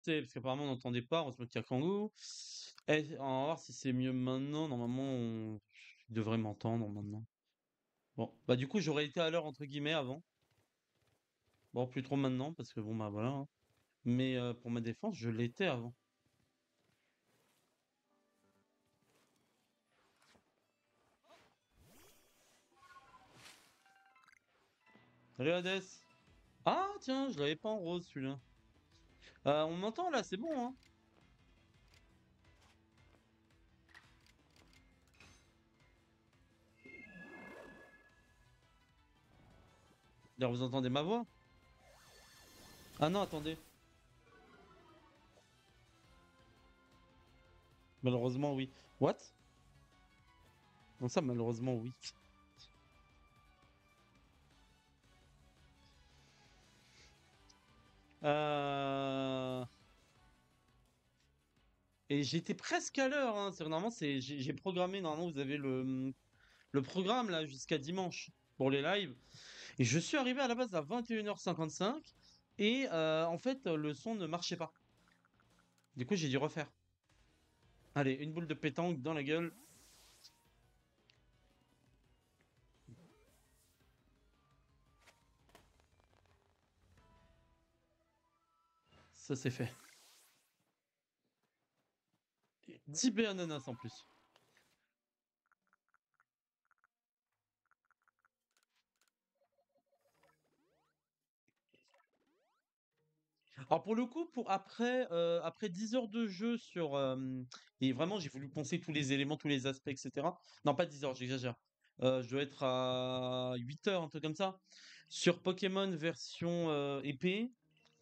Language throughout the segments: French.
parce qu'apparemment on n'entendait pas, on se moque à Kangoo. Et on va voir si c'est mieux maintenant. Normalement, il devrait m'entendre maintenant. Bon, bah du coup, j'aurais été à l'heure entre guillemets avant. Bon, plus trop maintenant, parce que bon, bah voilà, hein. Mais pour ma défense, je l'étais avant. Salut Hades! Ah, tiens, je l'avais pas en rose celui-là. On m'entend là, c'est bon, hein? D'ailleurs, vous entendez ma voix? Ah non, attendez. Malheureusement, oui. What? Non, ça, malheureusement, oui. Euh... Et j'étais presque à l'heure, hein. Normalement, j'ai programmé, normalement, vous avez le programme là jusqu'à dimanche pour les lives. Et je suis arrivé à la base à 21h55 et en fait, le son ne marchait pas. Du coup, j'ai dû refaire. Allez, une boule de pétanque dans la gueule. Ça, c'est fait. 10 B ananas en plus. Alors pour le coup, après 10 heures de jeu sur... et vraiment, j'ai voulu penser tous les éléments, tous les aspects, etc. Non, pas 10 heures, j'exagère. Je dois être à 8 heures, un truc comme ça. Sur Pokémon version épée,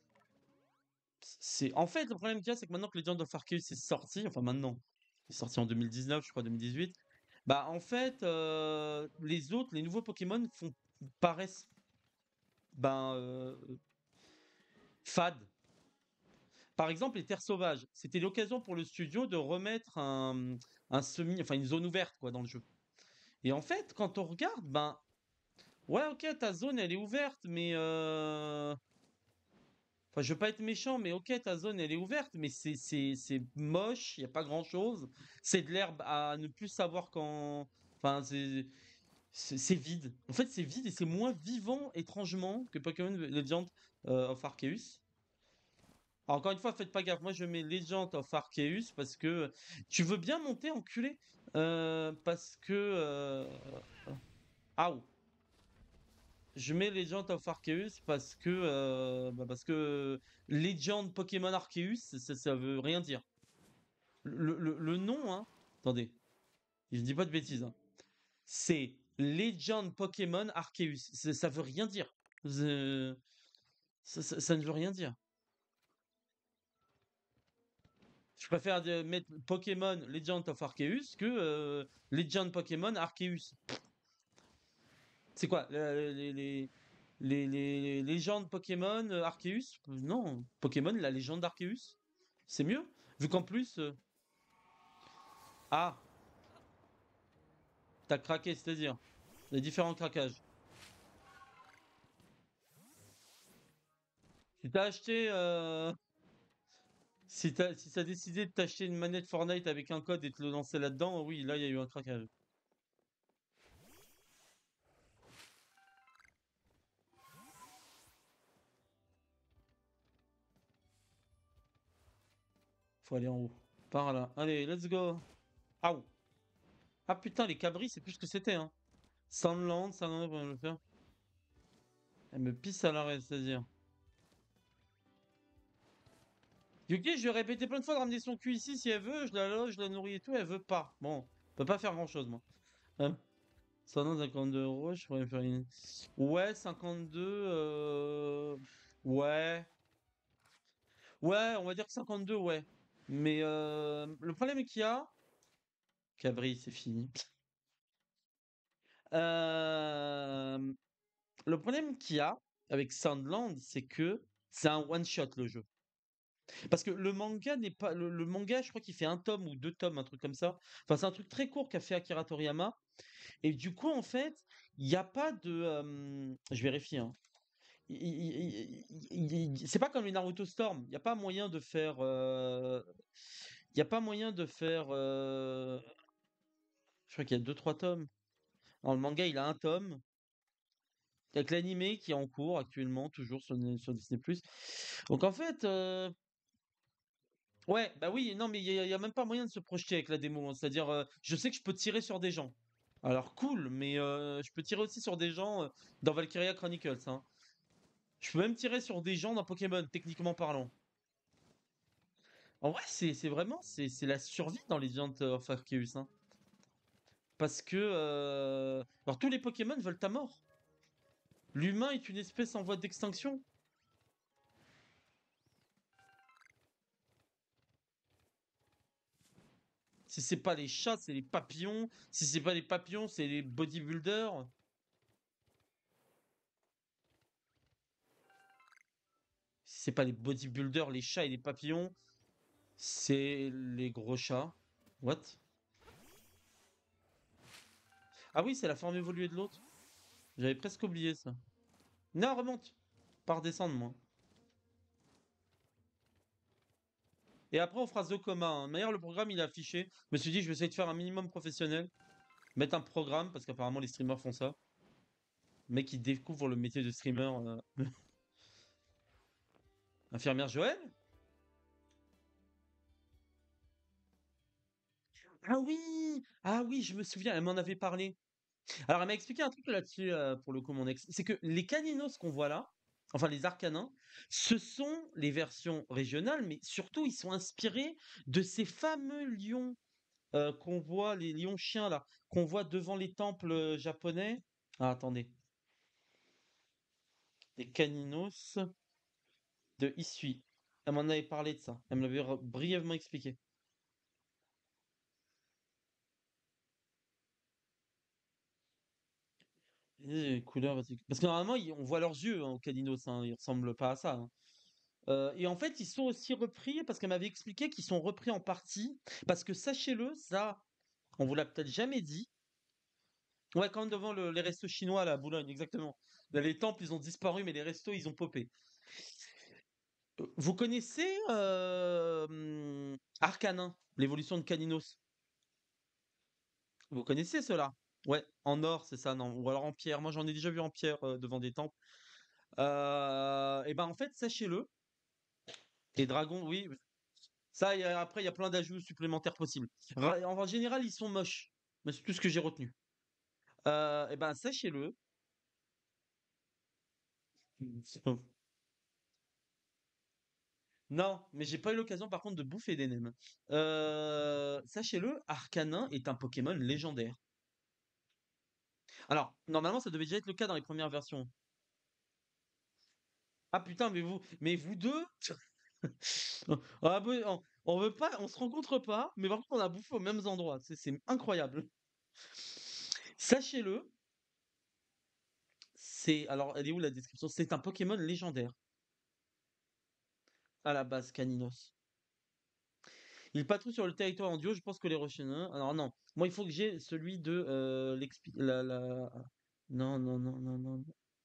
En fait, le problème qu'il y a, c'est que maintenant que Legend of Arceus est sorti, enfin maintenant, il est sorti en 2019, je crois 2018, bah en fait, les autres, les nouveaux Pokémon paraissent ben, fades. Par exemple, les terres sauvages, c'était l'occasion pour le studio de remettre enfin une zone ouverte quoi dans le jeu. Et en fait, quand on regarde, ben ouais, ok, ta zone elle est ouverte, mais enfin, je veux pas être méchant, mais ok, ta zone elle est ouverte, mais c'est moche, il y a pas grand-chose. C'est de l'herbe à ne plus savoir quand. Enfin, c'est vide. En fait, c'est vide et c'est moins vivant étrangement que Pokémon Legend of Arceus. Alors, encore une fois, faites pas gaffe. Moi, je mets Legend of Arceus parce que tu veux bien monter, enculé. Parce que. Ah, je mets Legend of Arceus parce que Legend Pokémon Arceus, ça veut rien dire. Le nom, hein, attendez, je dis pas de bêtises, hein. C'est Legend Pokémon Arceus. Ça veut rien dire. Euh, ça ne veut rien dire. Je préfère mettre Pokémon Legend of Arceus que Legend Pokémon Arceus. C'est quoi les légendes Pokémon Arceus? Non, Pokémon, la légende d'Arceus. C'est mieux. Vu qu'en plus. Ah, t'as craqué, c'est-à-dire. Les différents craquages. Si t'as acheté. Si t'as décidé de t'acheter une manette Fortnite avec un code et te le lancer là-dedans, oui, là, il y a eu un craquage. Faut aller en haut. Par là. Allez, let's go. Ah, ah putain, les cabris, c'est plus ce que c'était, hein. Sandland, on va le faire. Elle me pisse à l'arrêt, c'est-à-dire. Yuki, je lui ai répété plein de fois de ramener son cul ici si elle veut, je la loge, je la nourris et tout, elle veut pas. Bon, on peut pas faire grand-chose, moi. Hein. 152 euros, je pourrais faire une. Ouais, 52. Ouais. Ouais, on va dire que 52, ouais. Mais le problème qu'il y a. Cabri, c'est fini. Euh, Le problème qu'il y a avec Sandland, c'est que c'est un one-shot le jeu. Parce que le manga n'est pas. Le manga, je crois qu'il fait un tome ou deux tomes, un truc comme ça. Enfin, c'est un truc très court qu'a fait Akira Toriyama. Et du coup, en fait, il n'y a pas de. Je vérifie, hein. c'est pas comme les Naruto Storm. Il n'y a pas moyen de faire. Il y a pas moyen de faire. Je crois qu'il y a deux trois tomes. Dans le manga, il a un tome. Avec l'animé qui est en cours actuellement, toujours sur Disney+. Donc en fait, ouais, bah oui, non, mais il y a même pas moyen de se projeter avec la démo, hein. C'est-à-dire, je sais que je peux tirer sur des gens. Alors cool, mais je peux tirer aussi sur des gens dans Valkyria Chronicles, hein. Je peux même tirer sur des gens dans Pokémon, techniquement parlant. En vrai, c'est vraiment c'est la survie dans Legend of Arceus, hein. Parce que alors tous les Pokémon veulent ta mort. L'humain est une espèce en voie d'extinction. Si c'est pas les chats, c'est les papillons. Si c'est pas les papillons, c'est les bodybuilders. Si c'est pas les bodybuilders, les chats et les papillons, c'est les gros chats. What? Ah oui, c'est la forme évoluée de l'autre. J'avais presque oublié ça. Non, remonte. Pas redescendre, moi. Et après, on fera Zokoma, hein. D'ailleurs, le programme, il est affiché. Je me suis dit, je vais essayer de faire un minimum professionnel. Mettre un programme, parce qu'apparemment, les streamers font ça. Mec qui découvre le métier de streamer. Infirmière Joël? Ah oui! Ah oui, je me souviens, elle m'en avait parlé. Alors, elle m'a expliqué un truc là-dessus, pour le coup, mon ex. C'est que les caninos qu'on voit là, enfin les arcanins, ce sont les versions régionales, mais surtout, ils sont inspirés de ces fameux lions qu'on voit, les lions chiens là, qu'on voit devant les temples japonais. Ah, attendez. Les caninos de Isui. Elle m'en avait parlé de ça. Elle me l'avait brièvement expliqué. Couleur, parce que normalement, on voit leurs yeux hein, aux caninos, hein, ils ressemblent pas à ça, hein. Et en fait, ils sont aussi repris, parce qu'elle m'avait expliqué qu'ils sont repris en partie, parce que sachez-le, ça, on vous l'a peut-être jamais dit. Ouais, quand devant les restos chinois là, à Boulogne, exactement. Là, les temples, ils ont disparu, mais les restos, ils ont popé. Vous connaissez Arcanin, l'évolution de Caninos? Vous connaissez cela? Ouais, en or, c'est ça, non? Ou alors en pierre. Moi, j'en ai déjà vu en pierre devant des temples. Et ben, en fait, sachez-le, les dragons, oui, ça, après, il y a plein d'ajouts supplémentaires possibles. En général, ils sont moches. Mais c'est tout ce que j'ai retenu. Et ben, sachez-le. Non, mais j'ai pas eu l'occasion par contre de bouffer des nems. Sachez-le, Arcanin est un Pokémon légendaire. Alors, normalement, ça devait déjà être le cas dans les premières versions. Ah putain, mais vous deux, ah, bah, on veut pas, on se rencontre pas, mais par contre, on a bouffé aux mêmes endroits. C'est incroyable. Sachez-le, alors, elle est où la description? C'est un Pokémon légendaire à la base, Caninos. Il patrouille sur le territoire en duo, je pense que les Rochers. Alors non, moi il faut que j'ai celui de Non, non, non, non, non.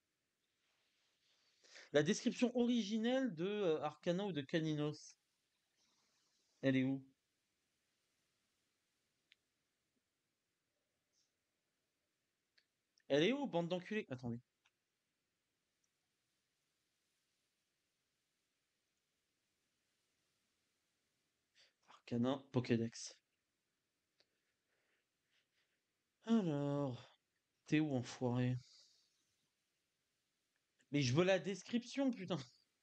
La description originelle de Arcana ou de Caninos. Elle est où? Elle est où, bande d'enculés? Attendez. Arcana, Pokédex. Alors, t'es où, enfoiré? Mais je veux la description, putain.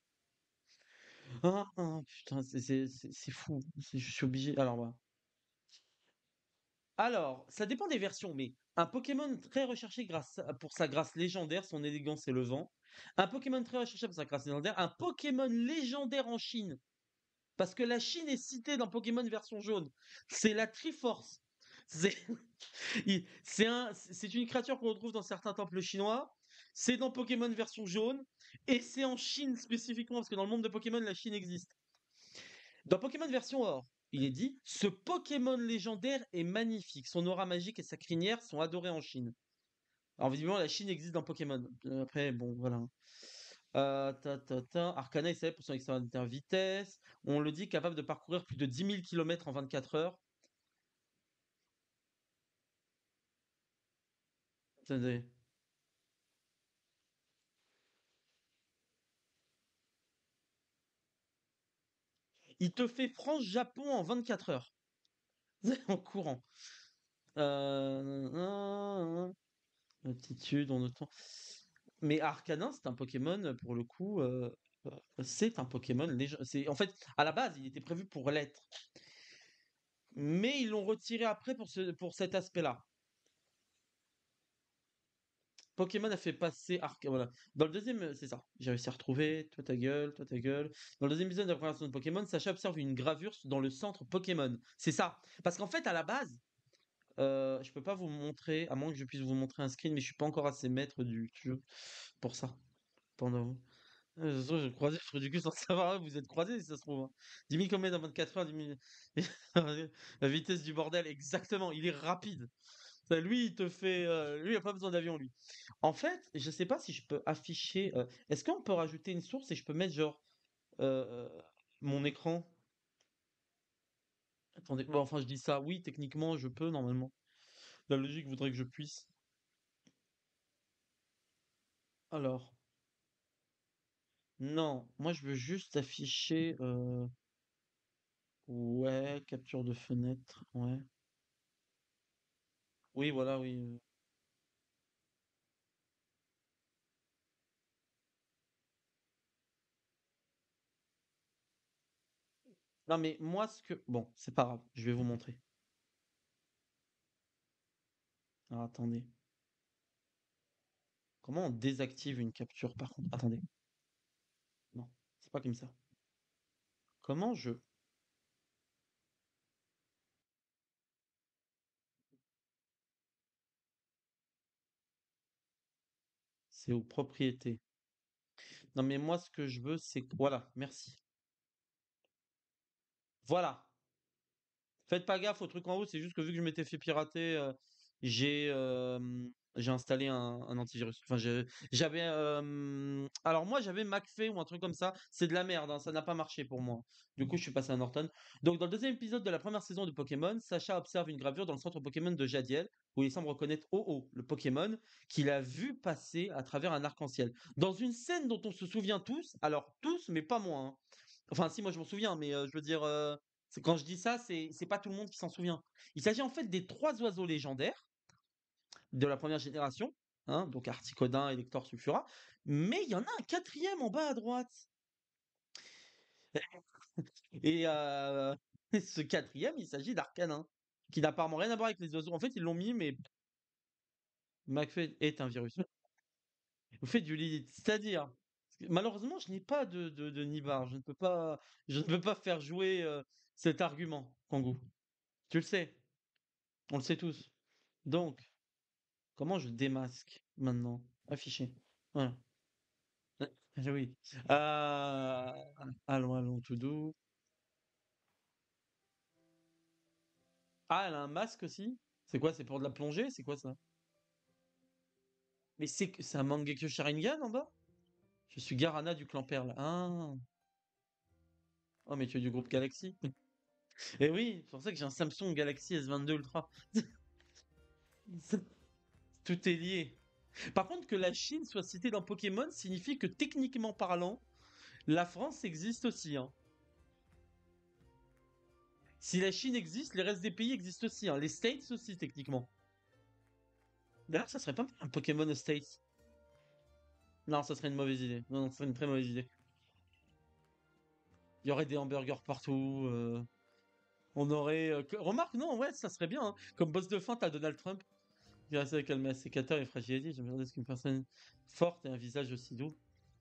Ah, ah, putain, c'est fou. Je suis obligé. Alors, voilà. Alors, ça dépend des versions, mais un Pokémon très recherché pour sa grâce légendaire, son élégance et le vent. Un Pokémon très recherché pour sa grâce légendaire. Un Pokémon légendaire en Chine. Parce que la Chine est citée dans Pokémon version jaune. C'est la Triforce. C'est c'est une créature qu'on retrouve dans certains temples chinois. C'est dans Pokémon version jaune. Et c'est en Chine spécifiquement, parce que dans le monde de Pokémon, la Chine existe. Dans Pokémon version or, il est dit ce Pokémon légendaire est magnifique. Son aura magique et sa crinière sont adorés en Chine. Alors, visiblement, la Chine existe dans Pokémon. Après, bon, voilà. Arcana est célèbre pour son extraordinaire vitesse. On le dit capable de parcourir plus de 10 000 km en 24 heures. Attendez. Il te fait France-Japon en 24 heures. En courant. Attitude, on entend. Mais Arcanin, c'est un Pokémon, pour le coup, c'est un Pokémon c'est en fait, à la base, il était prévu pour l'être. Mais ils l'ont retiré après pour cet aspect-là. Pokémon a fait passer voilà. Dans le deuxième, c'est ça. J'ai réussi à retrouver. Toi ta gueule, toi ta gueule. Dans le deuxième épisode de la première saison de Pokémon, Sacha observe une gravure dans le centre Pokémon. C'est ça. Parce qu'en fait, à la base, je peux pas vous montrer, à moins que je puisse vous montrer un screen, mais je suis pas encore assez maître du jeu pour ça. Pendant vous. De toute façon, je croisé le trou du cul sans savoir, vous êtes croisés si ça se trouve, hein. 10 000 km dans 24 heures, 10 000. La vitesse du bordel, exactement, il est rapide. Lui, il te fait. Lui, il a pas besoin d'avion, lui. En fait, je sais pas si je peux afficher. Est-ce qu'on peut rajouter une source et je peux mettre genre euh, euh, mon écran? Attendez, bon, enfin, je dis ça. Oui, techniquement, je peux normalement. La logique voudrait que je puisse. Alors, non, moi, je veux juste afficher. Ouais, capture de fenêtre. Ouais. Oui, voilà, oui. Non, mais moi, ce que. Bon, c'est pas grave, je vais vous montrer. Alors, attendez. Comment on désactive une capture par contre? Attendez. Non, c'est pas comme ça. Comment je. C'est aux propriétés. Non, mais moi, ce que je veux, c'est. Voilà, merci. Voilà. Faites pas gaffe au truc en haut, c'est juste que vu que je m'étais fait pirater, j'ai j'ai installé un antivirus. Enfin, j'avais. Alors, moi, j'avais McAfee ou un truc comme ça. C'est de la merde, hein, ça n'a pas marché pour moi. Du coup, je suis passé à Norton. Donc, dans le deuxième épisode de la première saison de Pokémon, Sacha observe une gravure dans le centre Pokémon de Jadiel, où il semble reconnaître Oh-Oh, le Pokémon, qu'il a vu passer à travers un arc-en-ciel. Dans une scène dont on se souvient tous, alors tous, mais pas moi, hein. Enfin, si, moi je m'en souviens, mais je veux dire, quand je dis ça, c'est pas tout le monde qui s'en souvient. Il s'agit en fait des trois oiseaux légendaires de la première génération, hein, donc Articodin, Elector, Sulfura, mais il y en a un quatrième en bas à droite. Et ce quatrième, il s'agit d'Arcanin, qui n'a apparemment rien à voir avec les oiseaux. En fait, ils l'ont mis, mais McFay est un virus. Vous faites du Lilith, c'est-à-dire, malheureusement, je n'ai pas de Nibar, je ne peux pas faire jouer cet argument, Kangoo. Tu le sais. On le sait tous. Donc, comment je démasque maintenant? Afficher. Voilà. Oui. Allons, allons, tout doux. Ah, elle a un masque aussi? C'est quoi? C'est pour de la plongée? C'est quoi ça? Mais c'est un Mangekyo Sharingan en bas? Je suis Garana du clan Perle. Ah. Oh, mais tu es du groupe Galaxy. Et oui, c'est pour ça que j'ai un Samsung Galaxy S22 Ultra. Tout est lié. Par contre, que la Chine soit citée dans Pokémon signifie que techniquement parlant, la France existe aussi, hein. Si la Chine existe, les restes des pays existent aussi, hein. Les States aussi, techniquement. D'ailleurs, ça serait pas mal un Pokémon aux States. Non, ça serait une mauvaise idée. Non, non, ça serait une très mauvaise idée. Il y aurait des hamburgers partout. On aurait. Remarque, non, ouais, ça serait bien, hein. Comme boss de fin, t'as Donald Trump. Grâce avec un sécateur et fragilité, je me demandais ce qu'une personne forte et un visage aussi doux.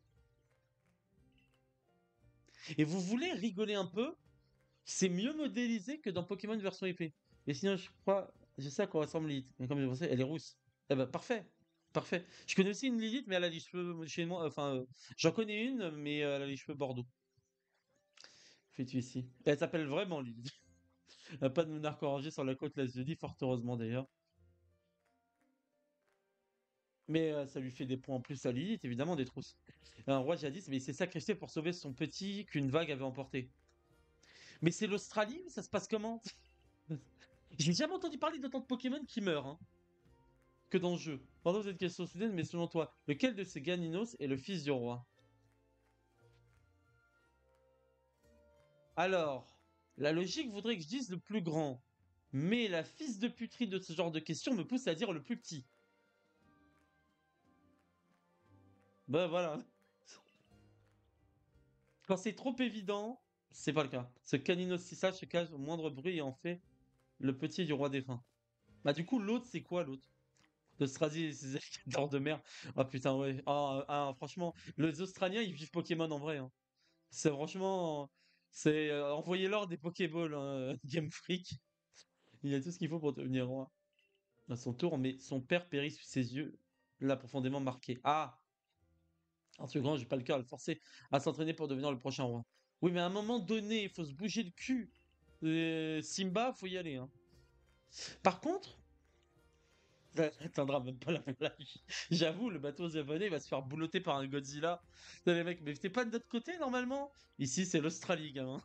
Et vous voulez rigoler un peu? C'est mieux modélisé que dans Pokémon version épée. Et sinon, je crois, je sais à quoi ressemble Lilith. Mais comme je pensais, elle est rousse. Eh ben, parfait. Parfait. Je connais aussi une Lilith, mais elle a les cheveux chez moi. Enfin, j'en connais une, mais elle a les cheveux bordeaux. Fais-tu ici. Elle s'appelle vraiment Lilith. Elle n'a pas de monarque orangé sur la côte, là, je dis, fort heureusement d'ailleurs. Mais ça lui fait des points en plus à Lilith, évidemment, des trousses. Un roi jadis, mais il s'est sacrifié pour sauver son petit qu'une vague avait emporté. Mais c'est l'Australie, mais ça se passe comment? J'ai jamais entendu parler d'autant de Pokémon qui meurent hein, que dans le jeu. Pardon cette question soudaine, mais selon toi, lequel de ces Ganinos est le fils du roi? Alors, la logique voudrait que je dise le plus grand. Mais la fils de puterie de ce genre de question me pousse à dire le plus petit. Ben voilà. Quand c'est trop évident, c'est pas le cas. Ce Caninos Sissa se cache au moindre bruit et en fait le petit du roi défunt. Bah du coup, l'autre, c'est quoi l'autre? L'Australie et ses alligators de mer. Ah putain, ouais. Franchement, les Australiens, ils vivent Pokémon en vrai. Hein. C'est franchement... C'est... envoyez-leur des Pokéballs, hein, Game Freak. Il a tout ce qu'il faut pour devenir roi. À son tour, mais son père périt sous ses yeux, l'a profondément marqué. Ah! Arthur Grand, j'ai pas le cœur à le forcer à s'entraîner pour devenir le prochain roi. Oui, mais à un moment donné, il faut se bouger le cul. Simba, faut y aller. Hein. Par contre, ça atteindra même pas la blague. J'avoue, le bateau japonais va se faire boulotter par un Godzilla. Putain, les mecs, mais t'es pas de l'autre côté normalement? Ici, c'est l'Australie, gamin.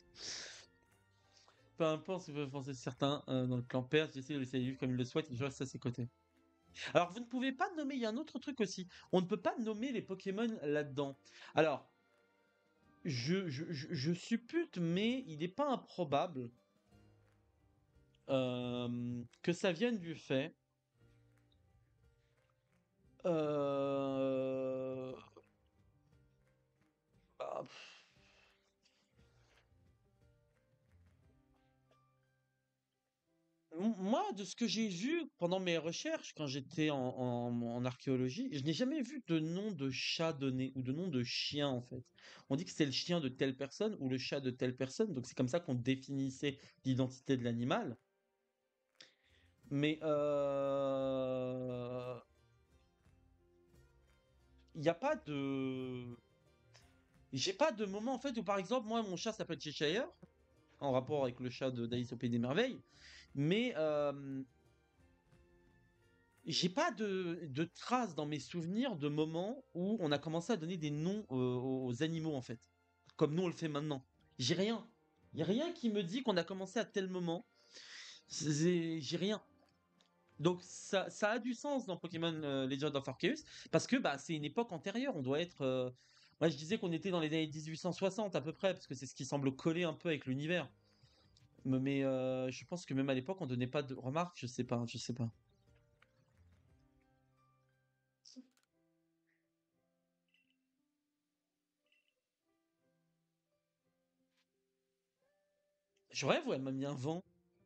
Peu importe si vous pouvez penser certains dans le clan perse, j'essaie de laisser vivre comme il le souhaite et je reste à ses côtés. Alors, vous ne pouvez pas nommer, il y a un autre truc aussi. On ne peut pas nommer les Pokémon là-dedans. Alors, je suppute, mais il n'est pas improbable que ça vienne du fait. Euh, bah, moi, de ce que j'ai vu pendant mes recherches, quand j'étais en archéologie, je n'ai jamais vu de nom de chat donné ou de nom de chien en fait. On dit que c'est le chien de telle personne ou le chat de telle personne, donc c'est comme ça qu'on définissait l'identité de l'animal. Mais il n'y a pas de... J'ai pas de moment en fait où par exemple moi mon chat s'appelle Cheshire en rapport avec le chat de d'Alice au Pays des Merveilles, mais j'ai pas de traces dans mes souvenirs de moments où on a commencé à donner des noms aux animaux en fait, comme nous on le fait maintenant. J'ai rien. Il y a rien qui me dit qu'on a commencé à tel moment. J'ai rien. Donc ça a du sens dans Pokémon Legend of Arceus parce que bah c'est une époque antérieure. On doit être. Moi je disais qu'on était dans les années 1860 à peu près parce que c'est ce qui semble coller un peu avec l'univers. Mais je pense que même à l'époque on donnait pas de remarques. Je sais pas. Je sais pas. Je rêve, ouais, elle m'a mis un vent.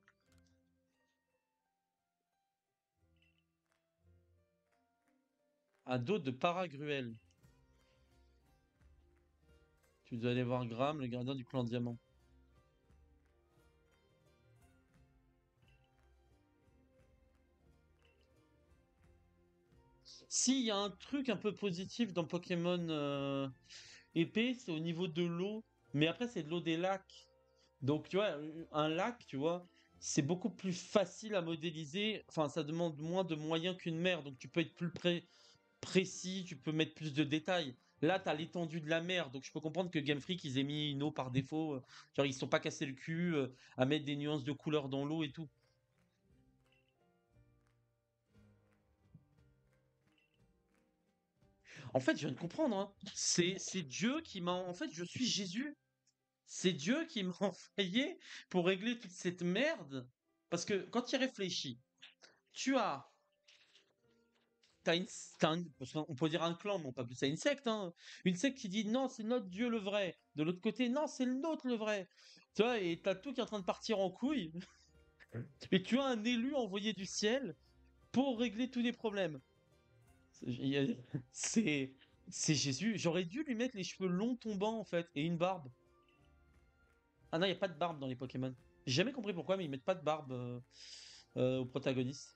Un dos de Paragruel. Tu dois aller voir Graham, le gardien du clan Diamant. S'il y a un truc un peu positif dans Pokémon épée, c'est au niveau de l'eau. Mais après, c'est de l'eau des lacs. Donc, tu vois, un lac, tu vois, c'est beaucoup plus facile à modéliser. Enfin, ça demande moins de moyens qu'une mer. Donc, tu peux être plus précis, tu peux mettre plus de détails. Là, tu as l'étendue de la mer. Donc, je peux comprendre que Game Freak, ils aient mis une eau par défaut. Genre, ils ne se sont pas cassés le cul à mettre des nuances de couleur dans l'eau et tout. En fait, je viens de comprendre. Hein. C'est Dieu qui m'a. En fait, je suis Jésus. C'est Dieu qui m'a envoyé pour régler toute cette merde. Parce que quand tu y réfléchis, tu as. Parce qu'on peut dire un clan, mais on peut appeler ça une secte. Hein. Une secte qui dit non, c'est notre Dieu le vrai. De l'autre côté, non, c'est le nôtre le vrai. Tu vois, et t'as tout qui est en train de partir en couille. Et tu as un élu envoyé du ciel pour régler tous les problèmes. C'est c'est Jésus. J'aurais dû lui mettre les cheveux longs tombants en fait et une barbe. Ah non, il n'y a pas de barbe dans les Pokémon. J'ai jamais compris pourquoi, mais ils mettent pas de barbe aux protagonistes.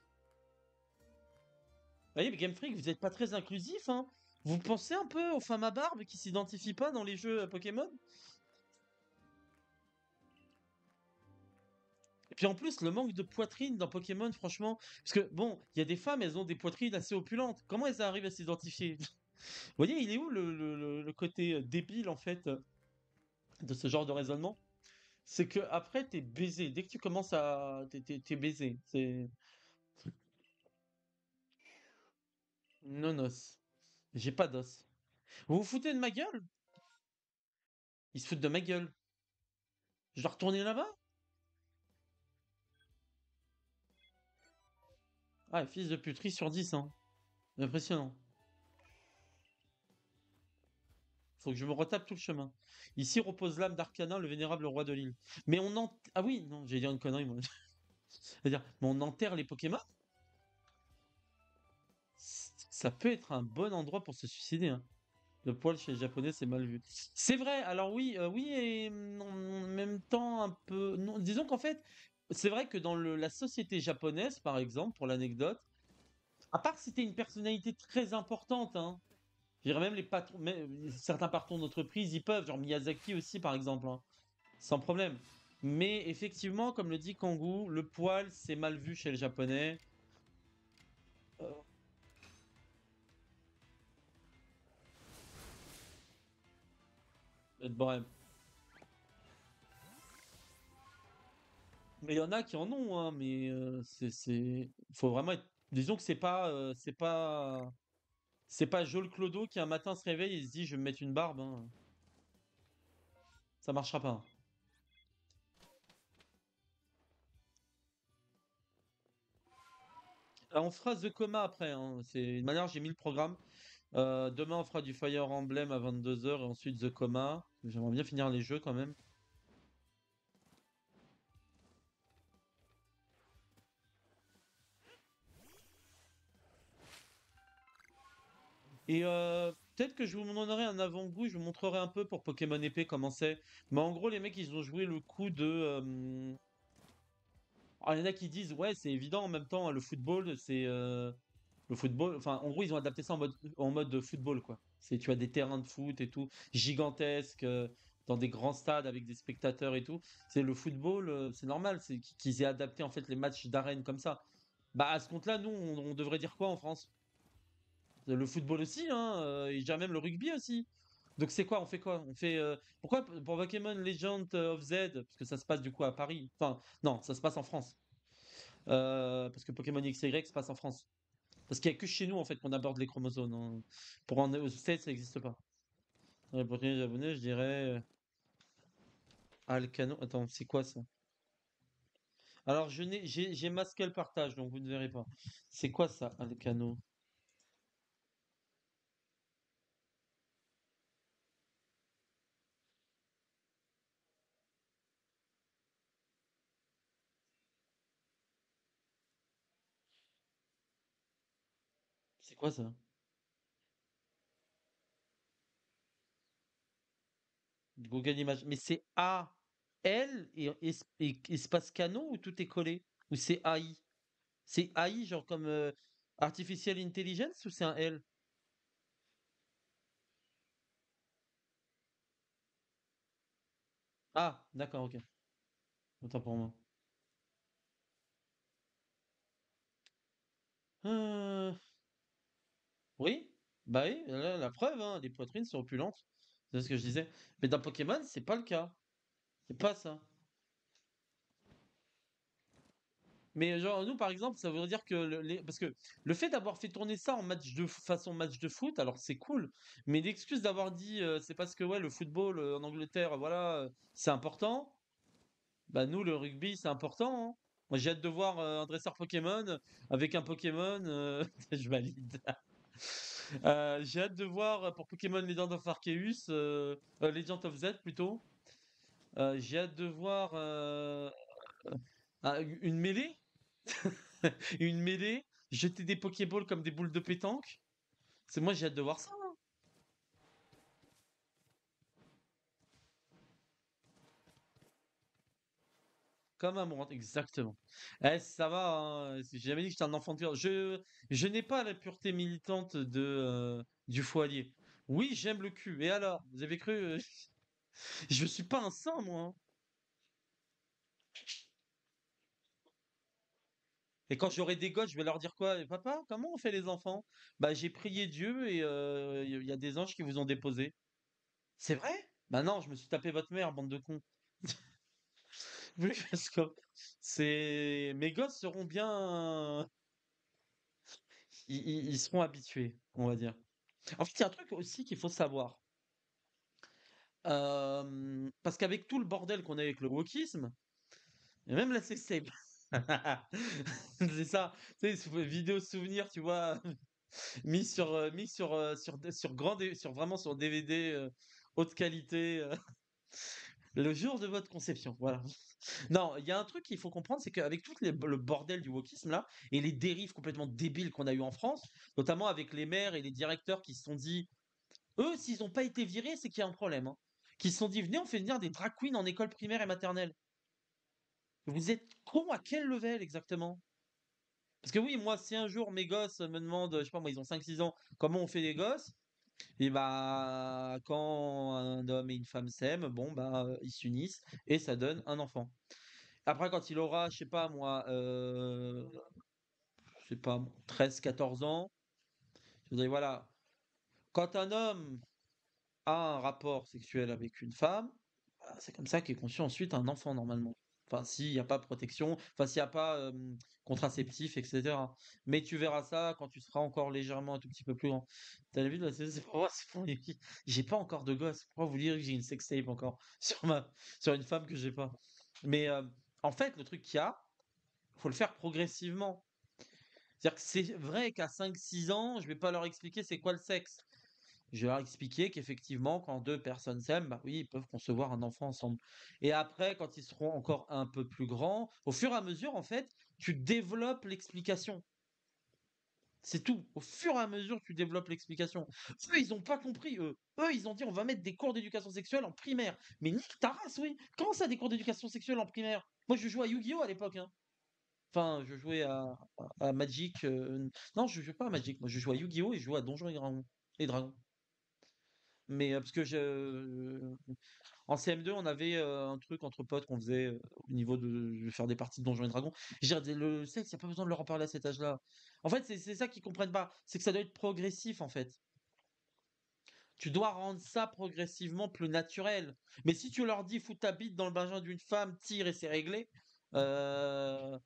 Vous voyez, mais Game Freak, vous n'êtes pas très inclusif, hein. Vous pensez un peu aux femmes à barbe qui s'identifient pas dans les jeux Pokémon? Et puis en plus, le manque de poitrine dans Pokémon, franchement, parce que bon, il y a des femmes, elles ont des poitrines assez opulentes. Comment elles arrivent à s'identifier? Vous voyez, il est où le côté débile en fait de ce genre de raisonnement? C'est que après, t'es baisé. Dès que tu commences à, t'es baisé. C'est nonos. J'ai pas d'os. Vous vous foutez de ma gueule? Ils se foutent de ma gueule. Je dois retourner là-bas? Ah, fils de puterie sur 10, hein. Impressionnant. Faut que je me retape tout le chemin. Ici repose l'âme d'Arcana, le vénérable roi de l'île. Mais on en... Ah oui, non, j'ai dit une connerie, moi. C'est-à-dire, mais on enterre les Pokémon? Ça peut être un bon endroit pour se suicider, hein. Le poil chez les Japonais, c'est mal vu. C'est vrai, alors oui, oui, et en même temps un peu. Non, disons qu'en fait, c'est vrai que dans la société japonaise, par exemple, pour l'anecdote, à part si t'es une personnalité très importante, hein, je dirais même les patrons, certains patrons d'entreprise, ils peuvent, genre Miyazaki aussi, par exemple, hein, sans problème. Mais effectivement, comme le dit Kangoo, le poil, c'est mal vu chez les Japonais. Euh, Bref. Mais il y en a qui en ont, hein, mais faut vraiment être. Disons que c'est pas Joel Clodo qui un matin se réveille et se dit je vais me mettre une barbe, hein. Ça marchera pas, hein. Alors, on fera The Coma après, hein. C'est une manière, j'ai mis le programme. Demain, on fera du Fire Emblem à 22 h et ensuite The Coma. J'aimerais bien finir les jeux quand même. Et peut-être que je vous donnerai un avant-goût, je vous montrerai un peu pour Pokémon épée comment c'est. Mais en gros, les mecs, ils ont joué le coup de. Il y en a qui disent, ouais, c'est évident en même temps, le football, c'est. Le football, enfin, en gros, ils ont adapté ça en mode de football, quoi. Tu as des terrains de foot et tout, gigantesques, dans des grands stades avec des spectateurs et tout. C'est le football, c'est normal, c'est qu'ils aient adapté en fait les matchs d'arène comme ça. Bah, à ce compte-là, nous, on devrait dire quoi en France? Le football aussi, hein, et je dirais même le rugby aussi. Donc c'est quoi? On fait quoi? Pourquoi pour Pokémon Legend of Z, parce que ça se passe du coup à Paris. Enfin, non, ça se passe en France. Parce que Pokémon XY se passe en France. Parce qu'il n'y a que chez nous en fait qu'on aborde les chromosomes, hein. Pour en aux States, ça n'existe pas. Pour les japonais, je dirais Alcano. Attends, c'est quoi ça? Alors j'ai masqué le partage, donc vous ne verrez pas. C'est quoi ça, Alcano? C'est quoi ça? Google Images. Mais c'est A-L et espace Cano ou tout est collé? Ou c'est AI? C'est AI, genre comme Artificial Intelligence ou c'est un L? Ah, d'accord, ok. Autant pour moi. Euh, Oui, bah oui, la preuve, hein, les poitrines sont opulentes. C'est ce que je disais. Mais dans Pokémon, c'est pas le cas. C'est pas ça. Mais genre, nous, par exemple, ça veut dire que parce que le fait d'avoir fait tourner ça en façon match de foot, alors c'est cool. Mais l'excuse d'avoir dit c'est parce que ouais, le football en Angleterre, voilà, c'est important. Bah nous, le rugby, c'est important, hein. Moi, j'ai hâte de voir un dresseur Pokémon avec un Pokémon. Je valide. J'ai hâte de voir pour Pokémon Legend of Arceus, Legend of Z plutôt. J'ai hâte de voir une mêlée, une mêlée, jeter des Pokéballs comme des boules de pétanque. C'est moi, j'ai hâte de voir ça, hein. Comme un Morant, exactement. Ça va, hein, j'ai jamais dit que j'étais un enfant de cœur. Je n'ai pas la pureté militante du foyer. Oui, j'aime le cul. Et alors, vous avez cru je suis pas un saint, moi, hein. Et quand j'aurai des gosses, je vais leur dire quoi? Papa, comment on fait les enfants? Bah, j'ai prié Dieu et il y a des anges qui vous ont déposé. C'est vrai? Bah non, je me suis tapé votre mère, bande de cons. Oui, parce que mes gosses seront bien, ils seront habitués, on va dire. En fait, il y a un truc aussi qu'il faut savoir. Parce qu'avec tout le bordel qu'on a avec le wokisme, et même la sextape, c'est ça, tu sais, vidéo souvenir, tu vois, mis sur grand, sur vraiment sur DVD haute qualité, le jour de votre conception, voilà. Non, il y a un truc qu'il faut comprendre, c'est qu'avec tout le bordel du wokisme là, et les dérives complètement débiles qu'on a eu en France, notamment avec les maires et les directeurs qui se sont dit, eux, s'ils n'ont pas été virés, c'est qu'il y a un problème, hein. Qui se sont dit, venez, on fait venir des drag queens en école primaire et maternelle. Vous êtes con à quel level exactement? Parce que oui, moi, si un jour mes gosses me demandent, je sais pas, moi, ils ont 5 6 ans, comment on fait des gosses, et bah, quand un homme et une femme s'aiment, bon, bah, ils s'unissent et ça donne un enfant. Après, quand il aura, je sais pas, 13 14 ans, je dirais, voilà, quand un homme a un rapport sexuel avec une femme, bah, c'est comme ça qu'est conçu ensuite un enfant normalement. Enfin, s'il n'y a pas protection, enfin, s'il n'y a pas contraceptif, etc. Mais tu verras ça quand tu seras encore légèrement un tout petit peu plus grand. T'as vu, là, c'est pour moi, c'est pour j'ai pas encore de gosse. Pourquoi vous dire que j'ai une sextape encore sur une femme que j'ai pas? Mais en fait, le truc qu'il y a, faut le faire progressivement. C'est-à-dire que c'est vrai qu'à 5 6 ans, je vais pas leur expliquer c'est quoi le sexe. Je vais leur expliquer qu'effectivement, quand deux personnes s'aiment, bah oui, ils peuvent concevoir un enfant ensemble. Et après, quand ils seront encore un peu plus grands, au fur et à mesure, en fait, tu développes l'explication. C'est tout. Au fur et à mesure, tu développes l'explication. Eux, ils n'ont pas compris, eux. Eux, ils ont dit, on va mettre des cours d'éducation sexuelle en primaire. Mais nique ta race, oui. Comment ça, des cours d'éducation sexuelle en primaire? Moi, je jouais à Yu-Gi-Oh! À l'époque, hein. Enfin, je jouais à Magic. Non, je jouais pas à Magic. Moi, je jouais à Yu-Gi-Oh! Et je jouais à Donjons et Dragons. Mais parce que en CM2, on avait un truc entre potes qu'on faisait au niveau de faire des parties de Donjons et Dragons. Je dirais, le sexe, il n'y a pas besoin de leur en parler à cet âge-là. En fait, c'est ça qu'ils comprennent pas. C'est que ça doit être progressif, en fait. Tu dois rendre ça progressivement plus naturel. Mais si tu leur dis, fous ta bite dans le vagin d'une femme, tire et c'est réglé, euh,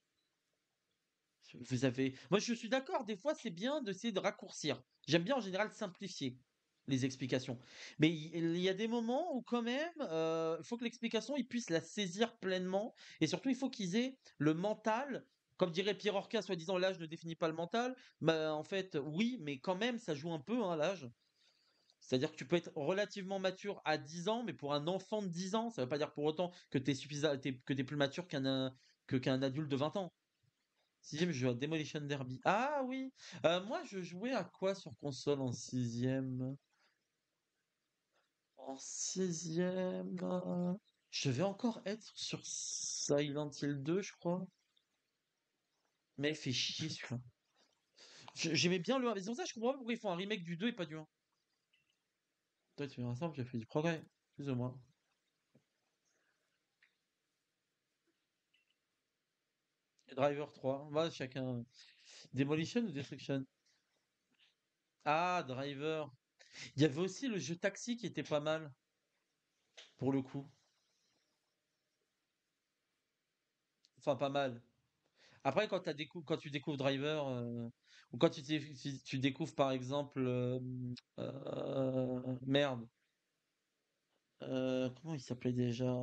vous avez. Moi, je suis d'accord, des fois, c'est bien d'essayer de raccourcir. J'aime bien en général simplifier les explications. Mais il y a des moments où, quand même, il faut que l'explication, ils puissent la saisir pleinement. Et surtout, il faut qu'ils aient le mental. Comme dirait Pierre Orca, soi-disant, l'âge ne définit pas le mental. Bah, en fait, oui, mais quand même, ça joue un peu, hein, l'âge. C'est-à-dire que tu peux être relativement mature à 10 ans, mais pour un enfant de 10 ans, ça ne veut pas dire pour autant que tu es plus mature qu'un adulte de 20 ans. Sixième, je joue à Demolition Derby. Ah oui! Moi, je jouais à quoi sur console en sixième? En sixième, je vais encore être sur Silent Hill 2, je crois. Mais il fait chier celui-là. J'aimais bien le 1. C'est pour ça que je comprends pas pourquoi ils font un remake du 2 et pas du 1. Toi, tu verras ça, j'ai fait du progrès, plus ou moins. Et Driver 3, va chacun. Demolition ou Destruction? Ah, Driver. Il y avait aussi le jeu Taxi qui était pas mal, pour le coup. Enfin, pas mal. Après, quand tu découvres Driver, ou quand tu découvres par exemple, merde, comment il s'appelait déjà?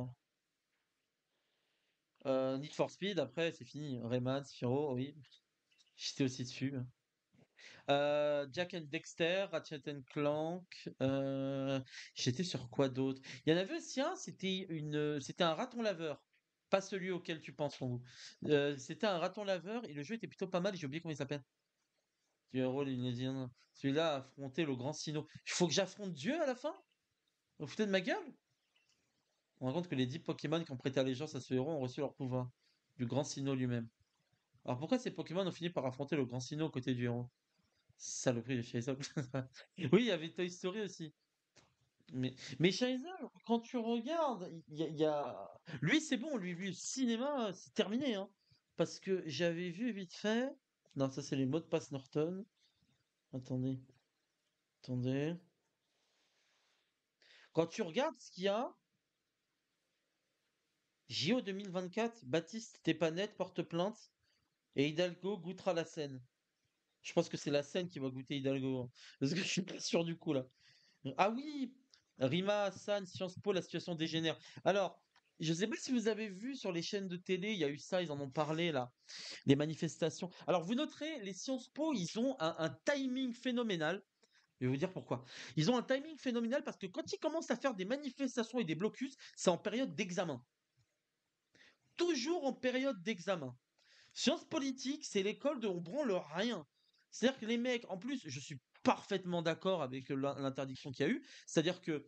Need for Speed, après c'est fini. Rayman, Spyro, oui, j'étais aussi dessus. Jack and Dexter, Ratchet and Clank, j'étais sur quoi d'autre? Il y en avait aussi un, c'était un raton laveur. Pas celui auquel tu penses, Longo. C'était un raton laveur et le jeu était plutôt pas mal, j'ai oublié comment il s'appelle. Du héros indien. Celui-là a affronté le grand Sino. Il faut que j'affronte Dieu à la fin? Vous vous foutez de ma gueule? On rend compte que les 10 Pokémon qui ont prêté allégeance à ce héros ont reçu leur pouvoir. Du grand Sino lui-même. Alors pourquoi ces Pokémon ont fini par affronter le grand Sino aux côtés du héros? Saloperie de Charizard. Oui, il y avait Toy Story aussi. Mais Charizard, quand tu regardes, il y a... Lui, c'est bon, lui, le cinéma, c'est terminé, hein. parce que j'avais vu vite fait. Non, ça c'est les mots de passe Norton. Attendez, attendez. Quand tu regardes ce qu'il y a, JO 2024, Baptiste t'es pas net, porte plainte et Hidalgo goûtera la scène. Je pense que c'est la scène qui va goûter Hidalgo, hein. Parce que je suis pas sûr du coup là. Ah oui! Rima Hassan, Sciences Po, la situation dégénère. Alors, je sais pas si vous avez vu sur les chaînes de télé, il y a eu ça, ils en ont parlé là, les manifestations. Alors, vous noterez, les Sciences Po, ils ont un timing phénoménal. Je vais vous dire pourquoi. Ils ont un timing phénoménal parce que quand ils commencent à faire des manifestations et des blocus, c'est en période d'examen. Toujours en période d'examen. Sciences politiques, c'est l'école de on branle rien. C'est-à-dire que les mecs, en plus, je suis parfaitement d'accord avec l'interdiction qu'il y a eu. C'est-à-dire que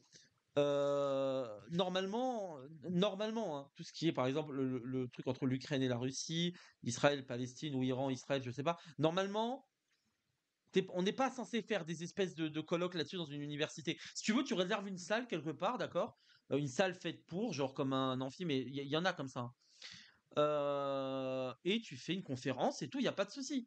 normalement, hein, tout ce qui est par exemple le truc entre l'Ukraine et la Russie, Israël, Palestine ou Iran, Israël, je sais pas. Normalement, on n'est pas censé faire des espèces de colloques là-dessus dans une université. Si tu veux, tu réserves une salle quelque part, d'accord? Une salle faite pour, genre comme un amphi, mais il y en a comme ça, hein. Et tu fais une conférence et tout, il n'y a pas de souci.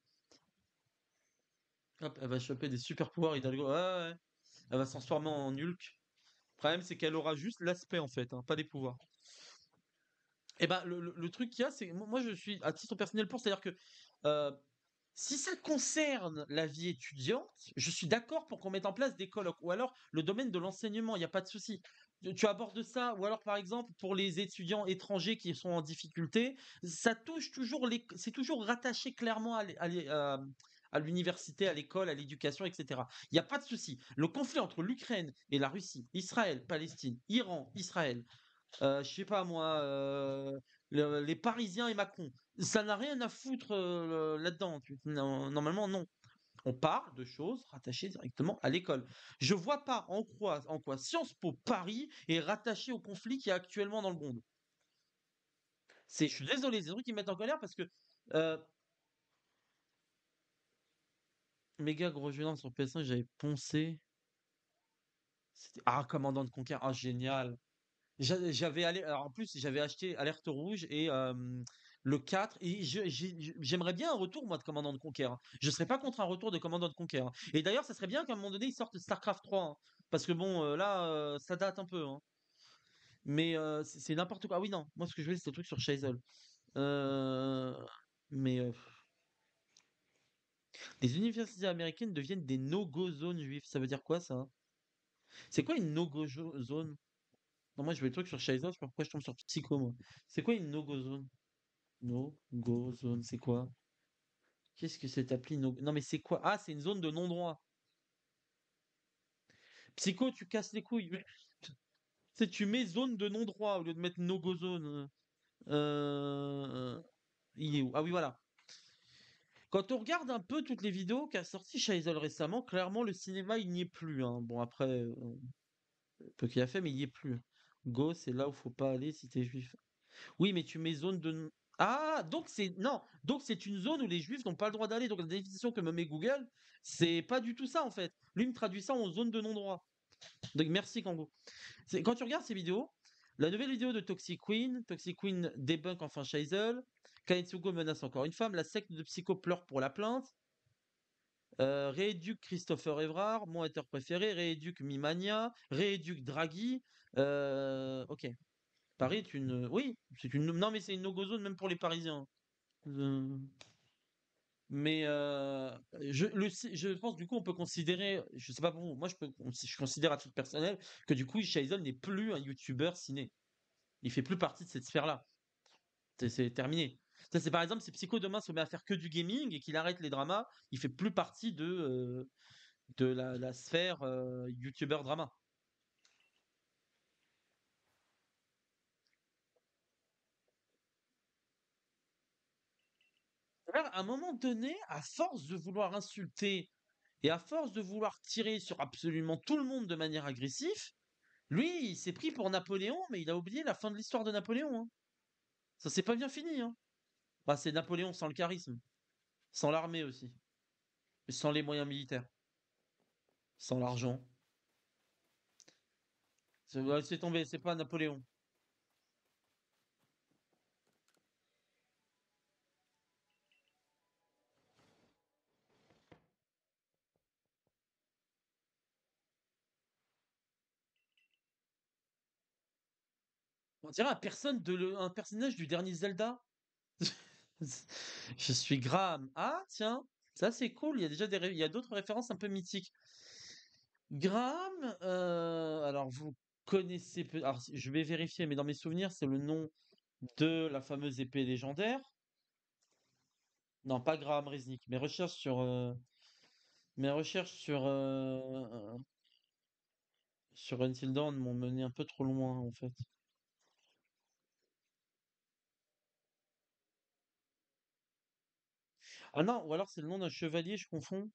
Hop, elle va choper des super pouvoirs Hidalgo. Ouais, ouais, ouais. Elle va se transformer en Hulk. Le problème, c'est qu'elle aura juste l'aspect en fait, hein, pas les pouvoirs. Et ben, le truc qu'il y a, c'est moi, je suis à titre personnel pour, c'est-à-dire que euh, si ça concerne la vie étudiante, je suis d'accord pour qu'on mette en place des colloques, ou alors le domaine de l'enseignement, il n'y a pas de souci. Tu abordes ça, ou alors par exemple pour les étudiants étrangers qui sont en difficulté, ça touche toujours c'est toujours rattaché clairement à l'université, à l'école, à l'éducation, etc. Il n'y a pas de souci. Le conflit entre l'Ukraine et la Russie, Israël, Palestine, Iran, Israël, je sais pas moi, les Parisiens et Macron. Ça n'a rien à foutre là-dedans. Normalement, non. On parle de choses rattachées directement à l'école. Je vois pas en quoi Sciences Po Paris est rattaché au conflit qui est actuellement dans le monde. Je suis désolé, c'est des trucs qui me mettent en colère parce que euh, méga gros jeu d'armes sur PS5, j'avais poncé. Ah, Commandant de Conquer, ah génial. J'avais allé, alors en plus, j'avais acheté Alerte Rouge et le 4 et j'aimerais bien un retour, moi, de Commandant de Conquer, hein. Je serais pas contre un retour de Commandant de Conquer, hein. Et d'ailleurs, ça serait bien qu'à un moment donné, ils sortent StarCraft 3, hein. Parce que bon, là, ça date un peu, hein. Mais c'est n'importe quoi. Ah oui, non, moi, ce que je veux, c'est le truc sur Shazel. Euh, mais les universités américaines deviennent des no-go zones juives. Ça veut dire quoi, ça? C'est quoi une no-go zone? Non, moi, je veux le truc sur Shazel, je sais pas pourquoi je tombe sur Psycho, moi. C'est quoi une no-go zone? No go zone, c'est quoi? Qu'est-ce que cette appli no... Non mais c'est quoi? Ah, c'est une zone de non-droit. Psycho, tu casses les couilles. C'est tu mets zone de non-droit au lieu de mettre no go zone. Il est où? Ah oui, voilà. Quand on regarde un peu toutes les vidéos qu'a sorti Shaisel récemment, clairement le cinéma il n'y est plus, hein. Bon après, peu qu'il a fait, mais il n'y est plus. Go, c'est là où faut pas aller si t'es juif. Oui, mais tu mets zone de... Ah, donc c'est... Non, donc c'est une zone où les juifs n'ont pas le droit d'aller. Donc la définition que me met Google, c'est pas du tout ça en fait. Lui il me traduit ça en zone de non-droit. Donc merci Kango. Quand tu regardes ces vidéos, la nouvelle vidéo de Toxic Queen débunk enfin Shaisel, Kanetsugo menace encore une femme, la secte de Psycho pleure pour la plainte, rééduque Christopher Evrard, mon auteur préféré, rééduque Mimania, rééduque Draghi. Ok. Paris est une. Oui, c'est une. Non, mais c'est une no-go zone même pour les Parisiens. Euh, Mais je pense du coup on peut considérer, je sais pas pour vous, moi je considère à titre personnel que du coup Shaisel n'est plus un youtubeur ciné. Il fait plus partie de cette sphère-là. C'est terminé. Ça c'est par exemple si Psycho demain se met à faire que du gaming et qu'il arrête les dramas, il fait plus partie de la sphère youtubeur drama. Alors, à un moment donné, à force de vouloir insulter et à force de vouloir tirer sur absolument tout le monde de manière agressive, lui, il s'est pris pour Napoléon, mais il a oublié la fin de l'histoire de Napoléon, hein. Ça s'est pas bien fini, hein. Bah, c'est Napoléon sans le charisme, sans l'armée aussi, sans les moyens militaires, sans l'argent. C'est tombé, c'est pas Napoléon. On dirait un personnage du dernier Zelda. Je suis Graham. Ah, tiens, ça c'est cool. Il y a déjà il y a d'autres références un peu mythiques. Graham, alors vous connaissez alors je vais vérifier, mais dans mes souvenirs, c'est le nom de la fameuse épée légendaire. Non, pas Graham Reznick. Mes recherches sur Until Dawn m'ont mené un peu trop loin en fait. Ah non, ou alors c'est le nom d'un chevalier, je confonds.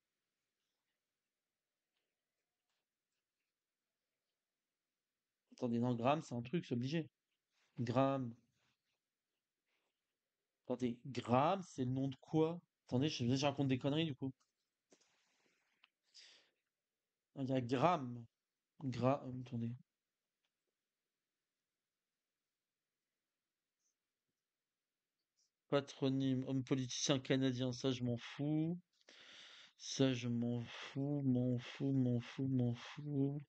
Attendez, non, Graham, c'est un truc, c'est obligé. Graham. Attendez, Graham, c'est le nom de quoi? Attendez, je raconte des conneries du coup. Ah, il y a Graham. Attendez. Patronyme, homme politicien canadien, ça je m'en fous. Ça je m'en fous, m'en fous, m'en fous, m'en fous.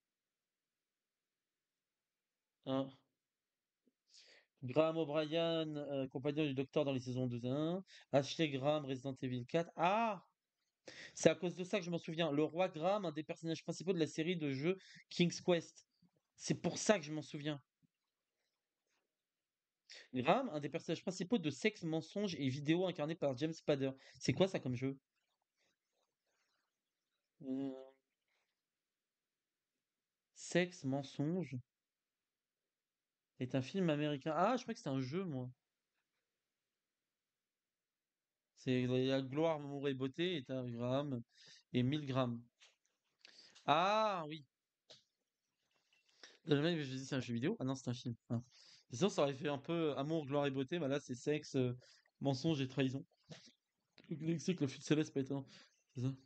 Ah. Graham O'Brien, compagnon du docteur dans les saisons 2 et 1. Ashley Graham, Resident Evil 4. Ah! C'est à cause de ça que je m'en souviens. Le roi Graham, un des personnages principaux de la série de jeux King's Quest. C'est pour ça que je m'en souviens. Graham, un des personnages principaux de Sexe, Mensonge et Vidéo incarné par James Spader. C'est quoi ça comme jeu? Euh, Sexe, Mensonge est un film américain. Ah, je crois que c'est un jeu, moi. C'est la gloire, amour et beauté est un gramme et 1000 grammes. Ah oui. Le mec, je dis c'est un jeu vidéo. Ah non, c'est un film. Ah. Sinon, ça aurait fait un peu amour, gloire et beauté. Bah là, c'est sexe, mensonge et trahison. C'est que le fut céleste, pas étonnant. C'est ça?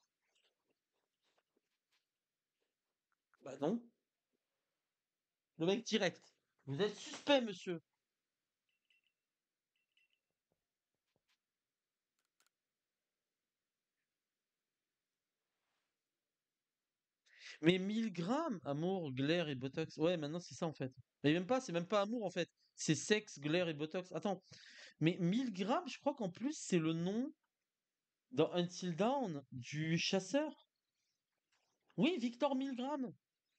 Bah non. Le mec direct. Vous êtes suspect, monsieur. Mais 1000 grammes, amour, glaire et botox. Ouais, maintenant c'est ça en fait. Mais même pas, c'est même pas amour en fait. C'est sexe, glaire et botox. Attends, mais 1000 grammes, je crois qu'en plus c'est le nom dans Until Dawn du chasseur. Oui, Victor Milgram.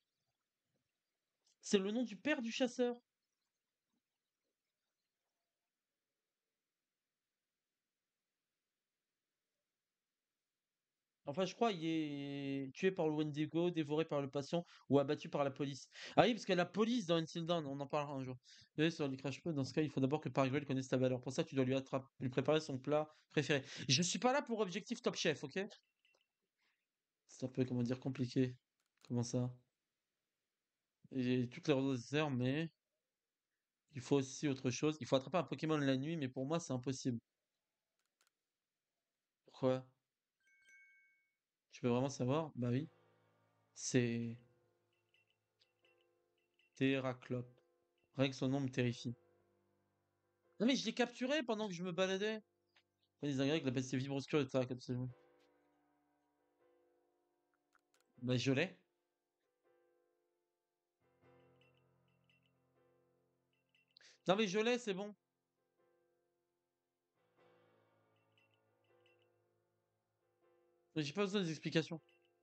C'est le nom du père du chasseur. Enfin, je crois il est tué par le Wendigo, dévoré par le patient ou abattu par la police. Ah oui, parce que la police dans Until Dawn, on en parlera un jour. Et sur les crash pots, dans ce cas, il faut d'abord que Parguel connaisse ta valeur. Pour ça, tu dois lui préparer son plat préféré. Je suis pas là pour objectif Top Chef, ok? C'est un peu, comment dire, compliqué. Comment ça? J'ai toutes les ressources nécessaires, mais il faut aussi autre chose. Il faut attraper un Pokémon la nuit, mais pour moi, c'est impossible. Pourquoi? Tu veux vraiment savoir? Bah oui. C'est Terraclope. Rien que son nom me terrifie. Non mais je l'ai capturé pendant que je me baladais. Les ingrédients, la bestiole vibre obscure et Terraclope, c'est bon. Bah je l'ai. Non mais je l'ai, c'est bon. Mais j'ai pas besoin des explications.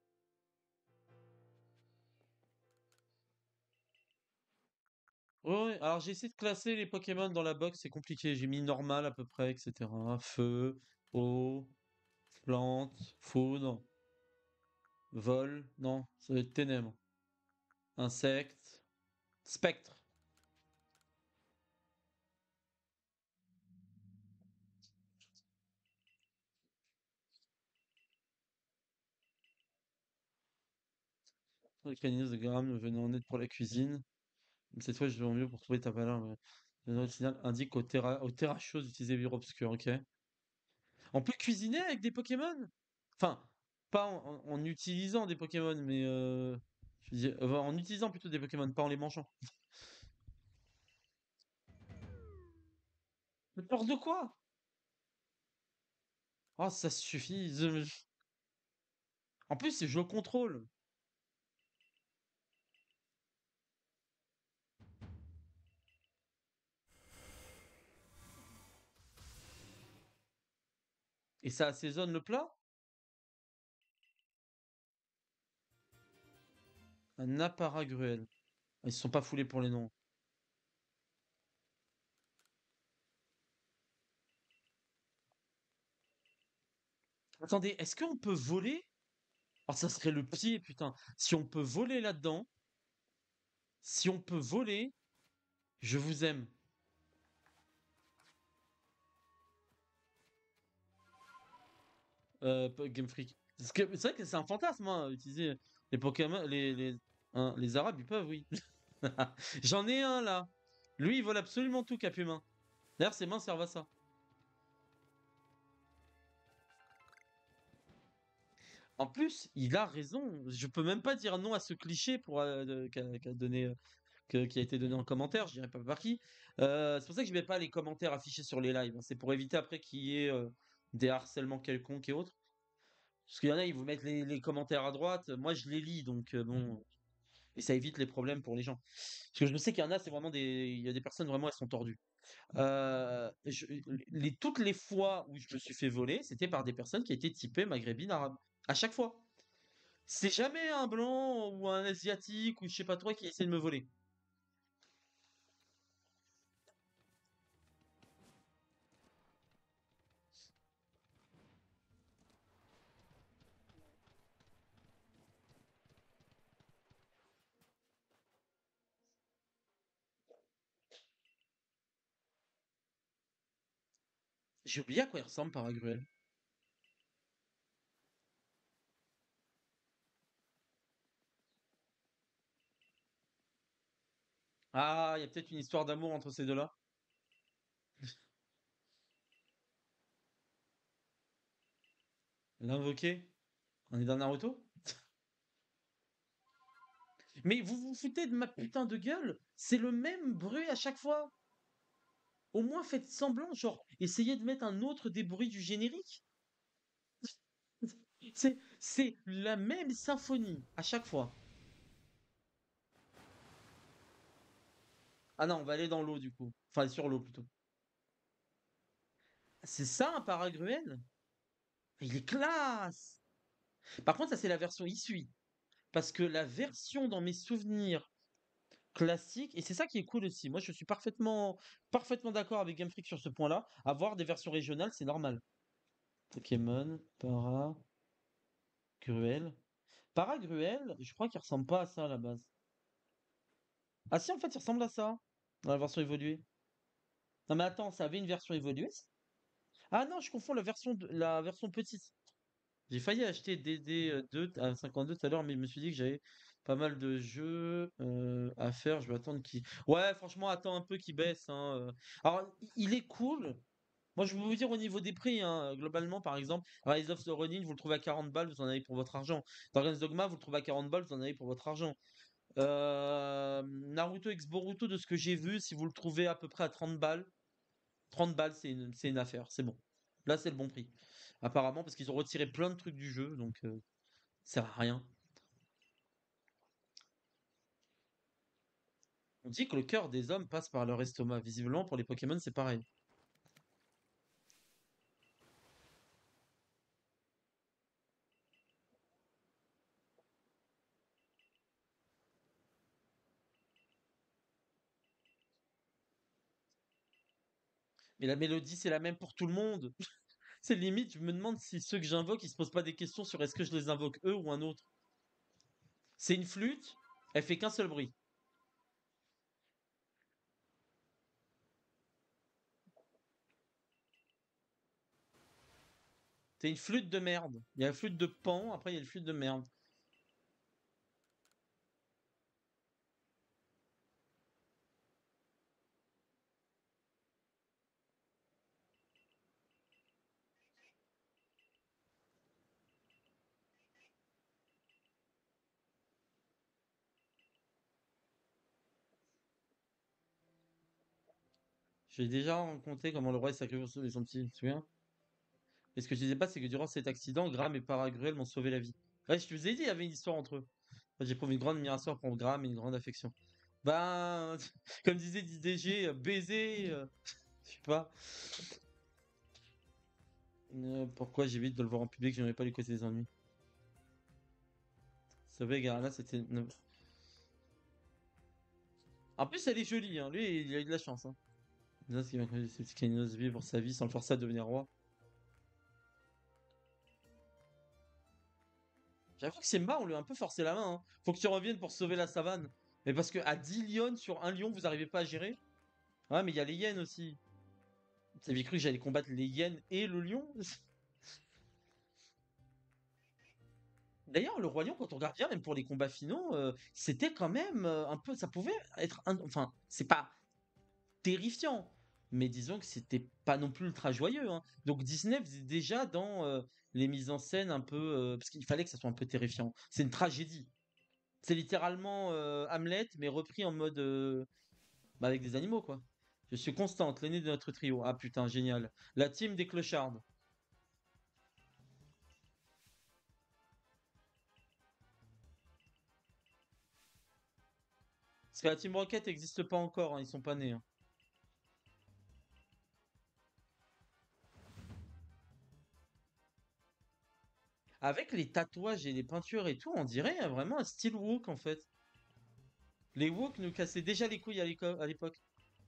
Ouais, ouais. Alors j'ai essayé de classer les Pokémon dans la box, c'est compliqué. J'ai mis normal à peu près, etc. Feu, eau, plante, foudre, vol. Non, ça va être ténèbres. Insecte, spectre. Les canines de Graham venant en aide pour la cuisine. Mais cette fois, je vais au mieux pour trouver ta valeur. Le nom original indique au Terrachos d'utiliser Vire Obscur, ok? On peut cuisiner avec des Pokémon? Enfin, pas en utilisant des Pokémon, mais je veux dire, en utilisant plutôt des Pokémon, pas en les mangeant. Mais peur de quoi? Oh, ça suffit. En plus, je contrôle. Et ça assaisonne le plat? Un aparagruel. Ils se sont pas foulés pour les noms. Attendez, est-ce qu'on peut voler? Oh, ça serait le pied, putain. Si on peut voler là-dedans, si on peut voler, je vous aime. Game Freak. C'est vrai que c'est un fantasme, hein, utiliser les Pokémon, les Arabes, ils peuvent, oui. J'en ai un là. Lui, il vole absolument tout, Cap Humain. D'ailleurs, ses mains servent à ça. En plus, il a raison. Je peux même pas dire non à ce cliché pour qu'a donné, qui a été donné en commentaire. Je dirais pas par qui. C'est pour ça que je mets pas les commentaires affichés sur les lives, hein. C'est pour éviter après qu'il y ait des harcèlements quelconques et autres. Parce qu'il y en a, ils vous mettent les commentaires à droite. Moi, je les lis, donc bon. Et ça évite les problèmes pour les gens. Parce que je sais qu'il y en a, c'est vraiment des. Il y a des personnes vraiment, elles sont tordues. Toutes les fois où je me suis fait voler, c'était par des personnes qui étaient typées maghrébines arabes. À chaque fois. C'est jamais un blanc ou un asiatique ou je sais pas trop qui essaie de me voler. J'ai oublié à quoi il ressemble Paragruel. Ah, il y a peut-être une histoire d'amour entre ces deux-là. L'invoquer. On est dans Naruto? Mais vous vous foutez de ma putain de gueule? C'est le même bruit à chaque fois. Au moins faites semblant, genre, essayez de mettre un autre des bruits du générique. C'est la même symphonie à chaque fois. Ah non, on va aller dans l'eau du coup. Enfin, sur l'eau plutôt. C'est ça un paragruel? Il est classe! Par contre, ça c'est la version issue. Parce que la version dans mes souvenirs classiques, et c'est ça qui est cool aussi. Moi, je suis parfaitement d'accord avec Game Freak sur ce point-là. Avoir des versions régionales, c'est normal. Pokémon, Paragruel. Paragruel, je crois qu'il ressemble pas à ça à la base. Ah si, en fait, il ressemble à ça. Dans la version évoluée. Non mais attends, ça avait une version évoluée? Ah non, je confonds la version petite. J'ai failli acheter DD2 à 52 tout à l'heure, mais je me suis dit que j'avais pas mal de jeux à faire. Je vais attendre qu'il. Ouais, franchement, attends un peu qu'il baisse, hein. Alors, il est cool. Moi, je vais vous dire au niveau des prix, hein, globalement, par exemple, Rise of the Ronin, vous le trouvez à 40 balles, vous en avez pour votre argent. Dragon's Dogma, vous le trouvez à 40 balles, vous en avez pour votre argent. Naruto X Boruto, de ce que j'ai vu, si vous le trouvez à peu près à 30 balles, 30 balles, c'est une affaire, c'est bon. Là, c'est le bon prix. Apparemment, parce qu'ils ont retiré plein de trucs du jeu, donc ça sert à rien. On dit que le cœur des hommes passe par leur estomac. Visiblement, pour les Pokémon, c'est pareil. Mais la mélodie, c'est la même pour tout le monde. C'est limite, je me demande si ceux que j'invoque, ils se posent pas des questions sur est-ce que je les invoque eux ou un autre. C'est une flûte, elle fait qu'un seul bruit. C'est une flûte de merde. Il y a la flûte de Pan, après il y a une flûte de merde. J'ai déjà raconté comment le roi est sacrifié pour sauver son petit, tu te souviens? Et ce que je disais pas, c'est que durant cet accident, Graham et Paragruel m'ont sauvé la vie. Ouais, je te vous ai dit, il y avait une histoire entre eux. J'éprouve une grande admiration pour Graham et une grande affection. Ben, comme disait DDG, baiser, je sais pas. Pourquoi j'évite de le voir en public, je n'aurais pas lui causer des ennuis. Ça va, gars, là, c'était. En plus, elle est jolie, hein. Lui, il a eu de la chance, hein. Déjà, ce qui va causer ses petits caninos vivre sa vie sans le forcer à devenir roi. J'avoue que Simba, on lui a un peu forcé la main, hein. Faut que tu reviennes pour sauver la savane. Mais parce que à 10 lions sur un lion, vous arrivez pas à gérer? Ouais, mais il y a les hyènes aussi. Vous avez cru que j'allais combattre les hyènes et le lion? D'ailleurs, le roi lion, quand on regarde bien, même pour les combats finaux, c'était quand même un peu. Ça pouvait être. Enfin, c'est pas terrifiant. Mais disons que c'était pas non plus ultra joyeux, hein. Donc Disney faisait déjà dans les mises en scène un peu. Parce qu'il fallait que ça soit un peu terrifiant. C'est une tragédie. C'est littéralement Hamlet, mais repris en mode. Bah, avec des animaux, quoi. Je suis Constante, l'aînée de notre trio. Ah putain, génial. La team des clochards. Parce que la team Rocket n'existe pas encore, hein, ils sont pas nés, hein. Avec les tatouages et les peintures et tout, on dirait vraiment un style woke en fait. Les woke nous cassaient déjà les couilles à l'époque.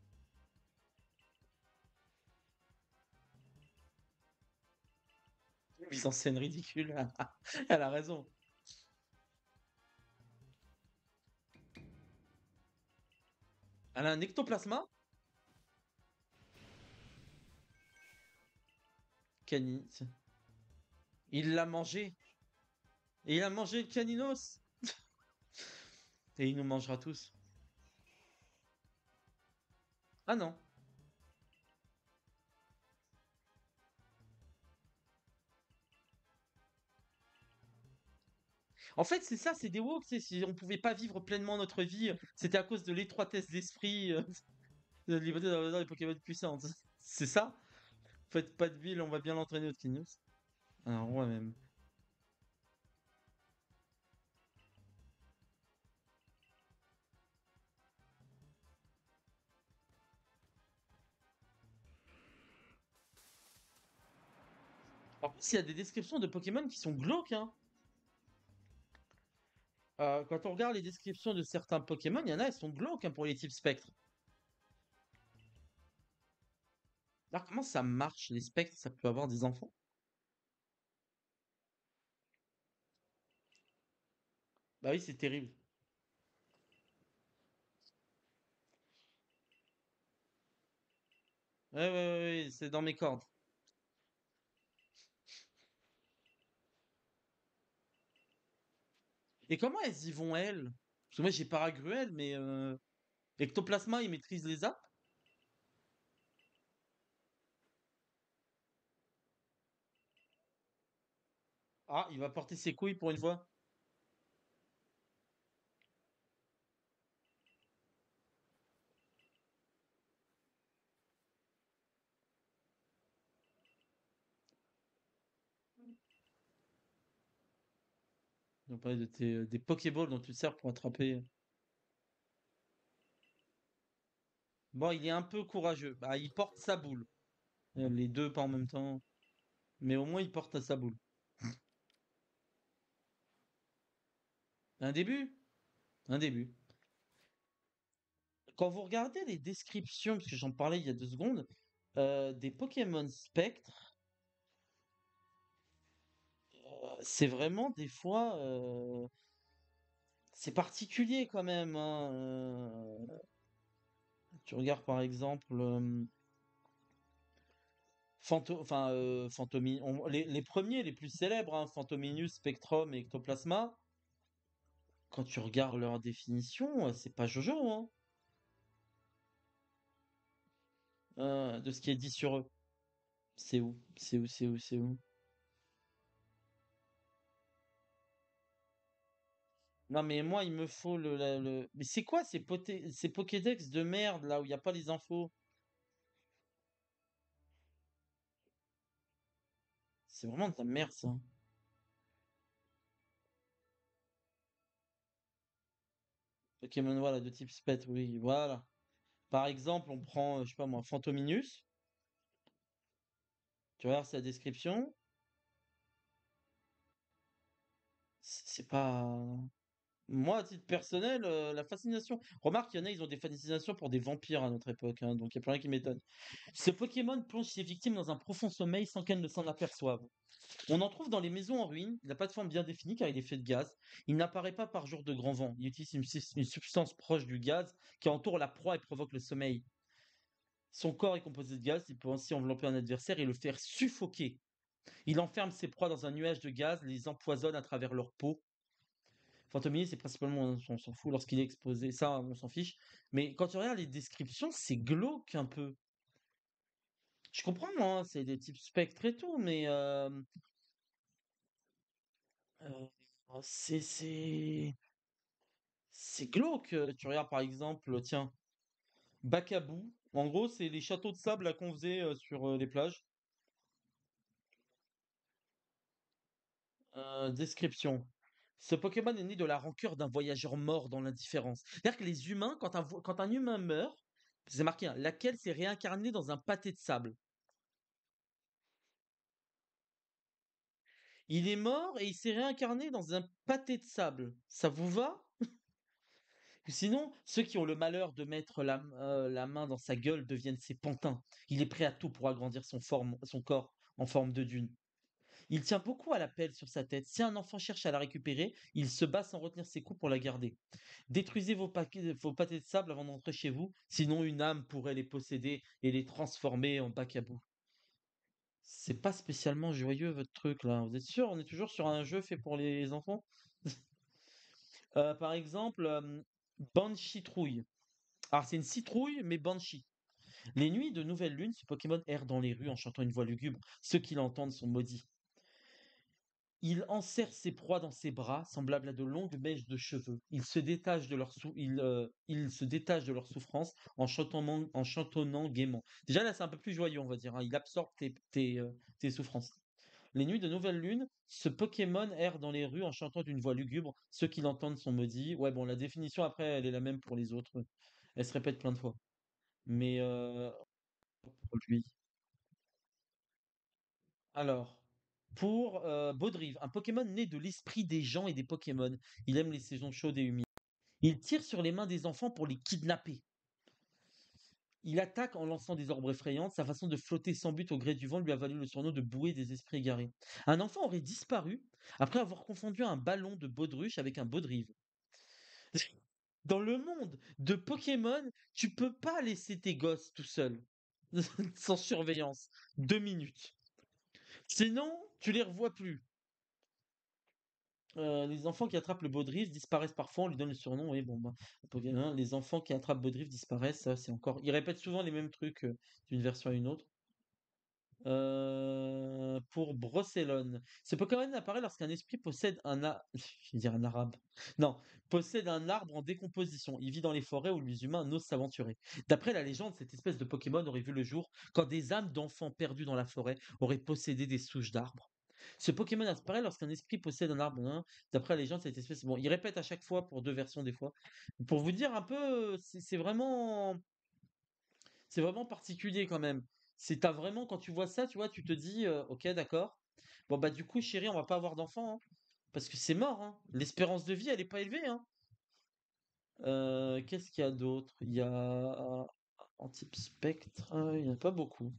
Mise en scène ridicule. Elle a raison. Elle a un ectoplasma. Cani. Il l'a mangé. Et il a mangé le caninos. Et il nous mangera tous. Ah non. En fait, c'est ça, c'est des woke. Si on pouvait pas vivre pleinement notre vie, c'était à cause de l'étroitesse d'esprit, de la liberté dans les Pokémon puissantes. C'est ça. Faites pas de ville, on va bien l'entraîner au Kinos. Un roi même. En plus, il y a des descriptions de Pokémon qui sont glauques, hein. Quand on regarde les descriptions de certains Pokémon, il y en a, elles sont glauques, hein, pour les types spectres. Alors, comment ça marche, les spectres? Ça peut avoir des enfants? Bah oui, c'est terrible. Ouais, ouais, ouais, ouais, c'est dans mes cordes. Et comment elles y vont, elles? Parce que moi, j'ai Paragruel, mais Ectoplasma, il maîtrise les apps? Ah, il va porter ses couilles pour une fois. On va parler de des Pokéballs dont tu te sers pour attraper. Bon, il est un peu courageux. Bah, il porte sa boule. Les deux pas en même temps. Mais au moins, il porte sa boule. Un début? Un début. Quand vous regardez les descriptions, parce que j'en parlais il y a 2 secondes, des Pokémon Spectre, c'est vraiment des fois, c'est particulier quand même, hein. Tu regardes par exemple les premiers, les plus célèbres, hein, Phantominus, Spectrum et Ectoplasma. Quand tu regardes leur définition, c'est pas Jojo, hein, de ce qui est dit sur eux. C'est où? C'est où? C'est où? C'est où? Non, mais moi, il me faut Mais c'est quoi ces Pokédex de merde là où il n'y a pas les infos? C'est vraiment de la merde ça. Pokémon, voilà, de type spectre, oui, voilà. Par exemple, on prend, je sais pas moi, Phantominus. Tu regardes sa description, c'est pas. Moi, à titre personnel, la fascination. Remarque, il y en a, ils ont des fascinations pour des vampires à notre époque, hein, donc il n'y a plus rien qui m'étonne. Ce Pokémon plonge ses victimes dans un profond sommeil sans qu'elles ne s'en aperçoivent. On en trouve dans les maisons en ruine. Il n'a pas de forme bien définie car il est fait de gaz. Il n'apparaît pas par jour de grand vent. Il utilise une substance proche du gaz qui entoure la proie et provoque le sommeil. Son corps est composé de gaz. Il peut ainsi envelopper un adversaire et le faire suffoquer. Il enferme ses proies dans un nuage de gaz, les empoisonne à travers leur peau. Fantomini, c'est principalement, on s'en fout lorsqu'il est exposé. Ça, on s'en fiche. Mais quand tu regardes les descriptions, c'est glauque un peu. Je comprends, hein, c'est des types spectres et tout, mais euh, c'est glauque. Tu regardes par exemple, tiens, Bacabou. En gros, c'est les châteaux de sable là qu'on faisait sur les plages. Description. Ce Pokémon est né de la rancœur d'un voyageur mort dans l'indifférence. C'est-à-dire que les humains, quand un humain meurt, c'est marqué, hein, laquelle s'est réincarné dans un pâté de sable. Il est mort et il s'est réincarné dans un pâté de sable. Ça vous va? Sinon, ceux qui ont le malheur de mettre la main dans sa gueule deviennent ses pantins. Il est prêt à tout pour agrandir son corps en forme de dune. Il tient beaucoup à la pelle sur sa tête. Si un enfant cherche à la récupérer, il se bat sans retenir ses coups pour la garder. Détruisez vos pâtés de sable avant d'entrer chez vous, sinon une âme pourrait les posséder et les transformer en bac à boue. C'est pas spécialement joyeux votre truc là. Vous êtes sûr? On est toujours sur un jeu fait pour les enfants? Par exemple, Banshee Trouille. Alors c'est une citrouille, mais Banshee. Les nuits de nouvelle lune, ce Pokémon erre dans les rues en chantant une voix lugubre. Ceux qui l'entendent sont maudits. Il enserre ses proies dans ses bras, semblables à de longues mèches de cheveux. Il se détache de leur souffrance en chantonnant gaiement. Déjà là, c'est un peu plus joyeux, on va dire, hein. Il absorbe tes souffrances. Les nuits de nouvelle lune, ce Pokémon erre dans les rues en chantant d'une voix lugubre. Ceux qui l'entendent sont maudits. Ouais, bon, la définition après, elle est la même pour les autres. Elle se répète plein de fois. Mais pour lui. Alors, pour Baudrive, un Pokémon né de l'esprit des gens et des Pokémon. Il aime les saisons chaudes et humides. Il tire sur les mains des enfants pour les kidnapper. Il attaque en lançant des orbes effrayantes. Sa façon de flotter sans but au gré du vent lui a valu le surnom de bouée des esprits égarés. Un enfant aurait disparu après avoir confondu un ballon de baudruche avec un baudrive. Dans le monde de Pokémon, tu peux pas laisser tes gosses tout seuls, sans surveillance, 2 minutes. Sinon, tu les revois plus. Les enfants qui attrapent le baudrive disparaissent parfois, on lui donne le surnom, oui, bon, bah, Pokémon, les enfants qui attrapent baudrive disparaissent, ça c'est encore. Ils répètent souvent les mêmes trucs d'une version à une autre. Pour Brocellone. Ce Pokémon apparaît lorsqu'un esprit possède je vais dire un arabe. Non, possède un arbre en décomposition. Il vit dans les forêts où les humains n'osent s'aventurer. D'après la légende, cette espèce de Pokémon aurait vu le jour quand des âmes d'enfants perdus dans la forêt auraient possédé des souches d'arbres. Ce Pokémon apparaît lorsqu'un esprit possède un arbre, hein. D'après la légende, cette espèce. Bon, il répète à chaque fois pour deux versions des fois. Pour vous dire un peu, c'est vraiment particulier quand même. C'est t'as vraiment quand tu vois ça, tu vois, tu te dis OK, d'accord. Bon bah du coup, chérie, on va pas avoir d'enfant, hein, parce que c'est mort, hein. L'espérance de vie, elle est pas élevée, hein. Qu'est-ce qu'il y a d'autre? Il y a en type spectre, il y en a pas beaucoup.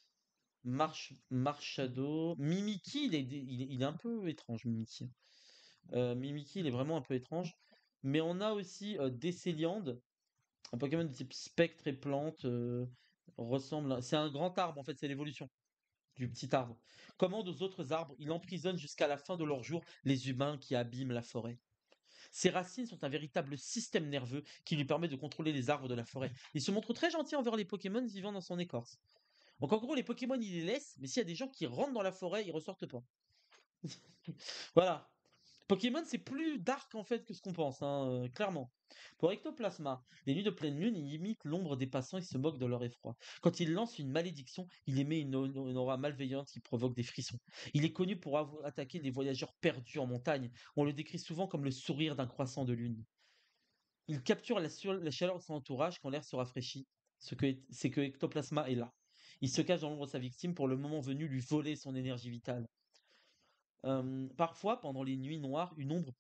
Marshado, Mimikyu, il est un peu étrange, Mimikyu. Mimikyu, il est vraiment un peu étrange. Mais on a aussi Décéliande, un Pokémon de type spectre et plante, c'est un grand arbre en fait, c'est l'évolution du petit arbre. Commande aux autres arbres, il emprisonne jusqu'à la fin de leur jour les humains qui abîment la forêt. Ses racines sont un véritable système nerveux qui lui permet de contrôler les arbres de la forêt. Il se montre très gentil envers les Pokémon vivant dans son écorce. Donc en gros, les Pokémon, il les laisse, mais s'il y a des gens qui rentrent dans la forêt, ils ressortent pas. Voilà. Pokémon, c'est plus dark en fait que ce qu'on pense, hein, clairement. Pour Ectoplasma, les nuits de pleine lune, il imite l'ombre des passants et se moque de leur effroi. Quand il lance une malédiction, il émet une aura malveillante qui provoque des frissons. Il est connu pour avoir attaqué des voyageurs perdus en montagne. On le décrit souvent comme le sourire d'un croissant de lune. Il capture la chaleur de son entourage quand l'air se rafraîchit. C'est que Ectoplasma est là. Il se cache dans l'ombre de sa victime pour le moment venu lui voler son énergie vitale. Parfois, pendant les nuits noires, une ombre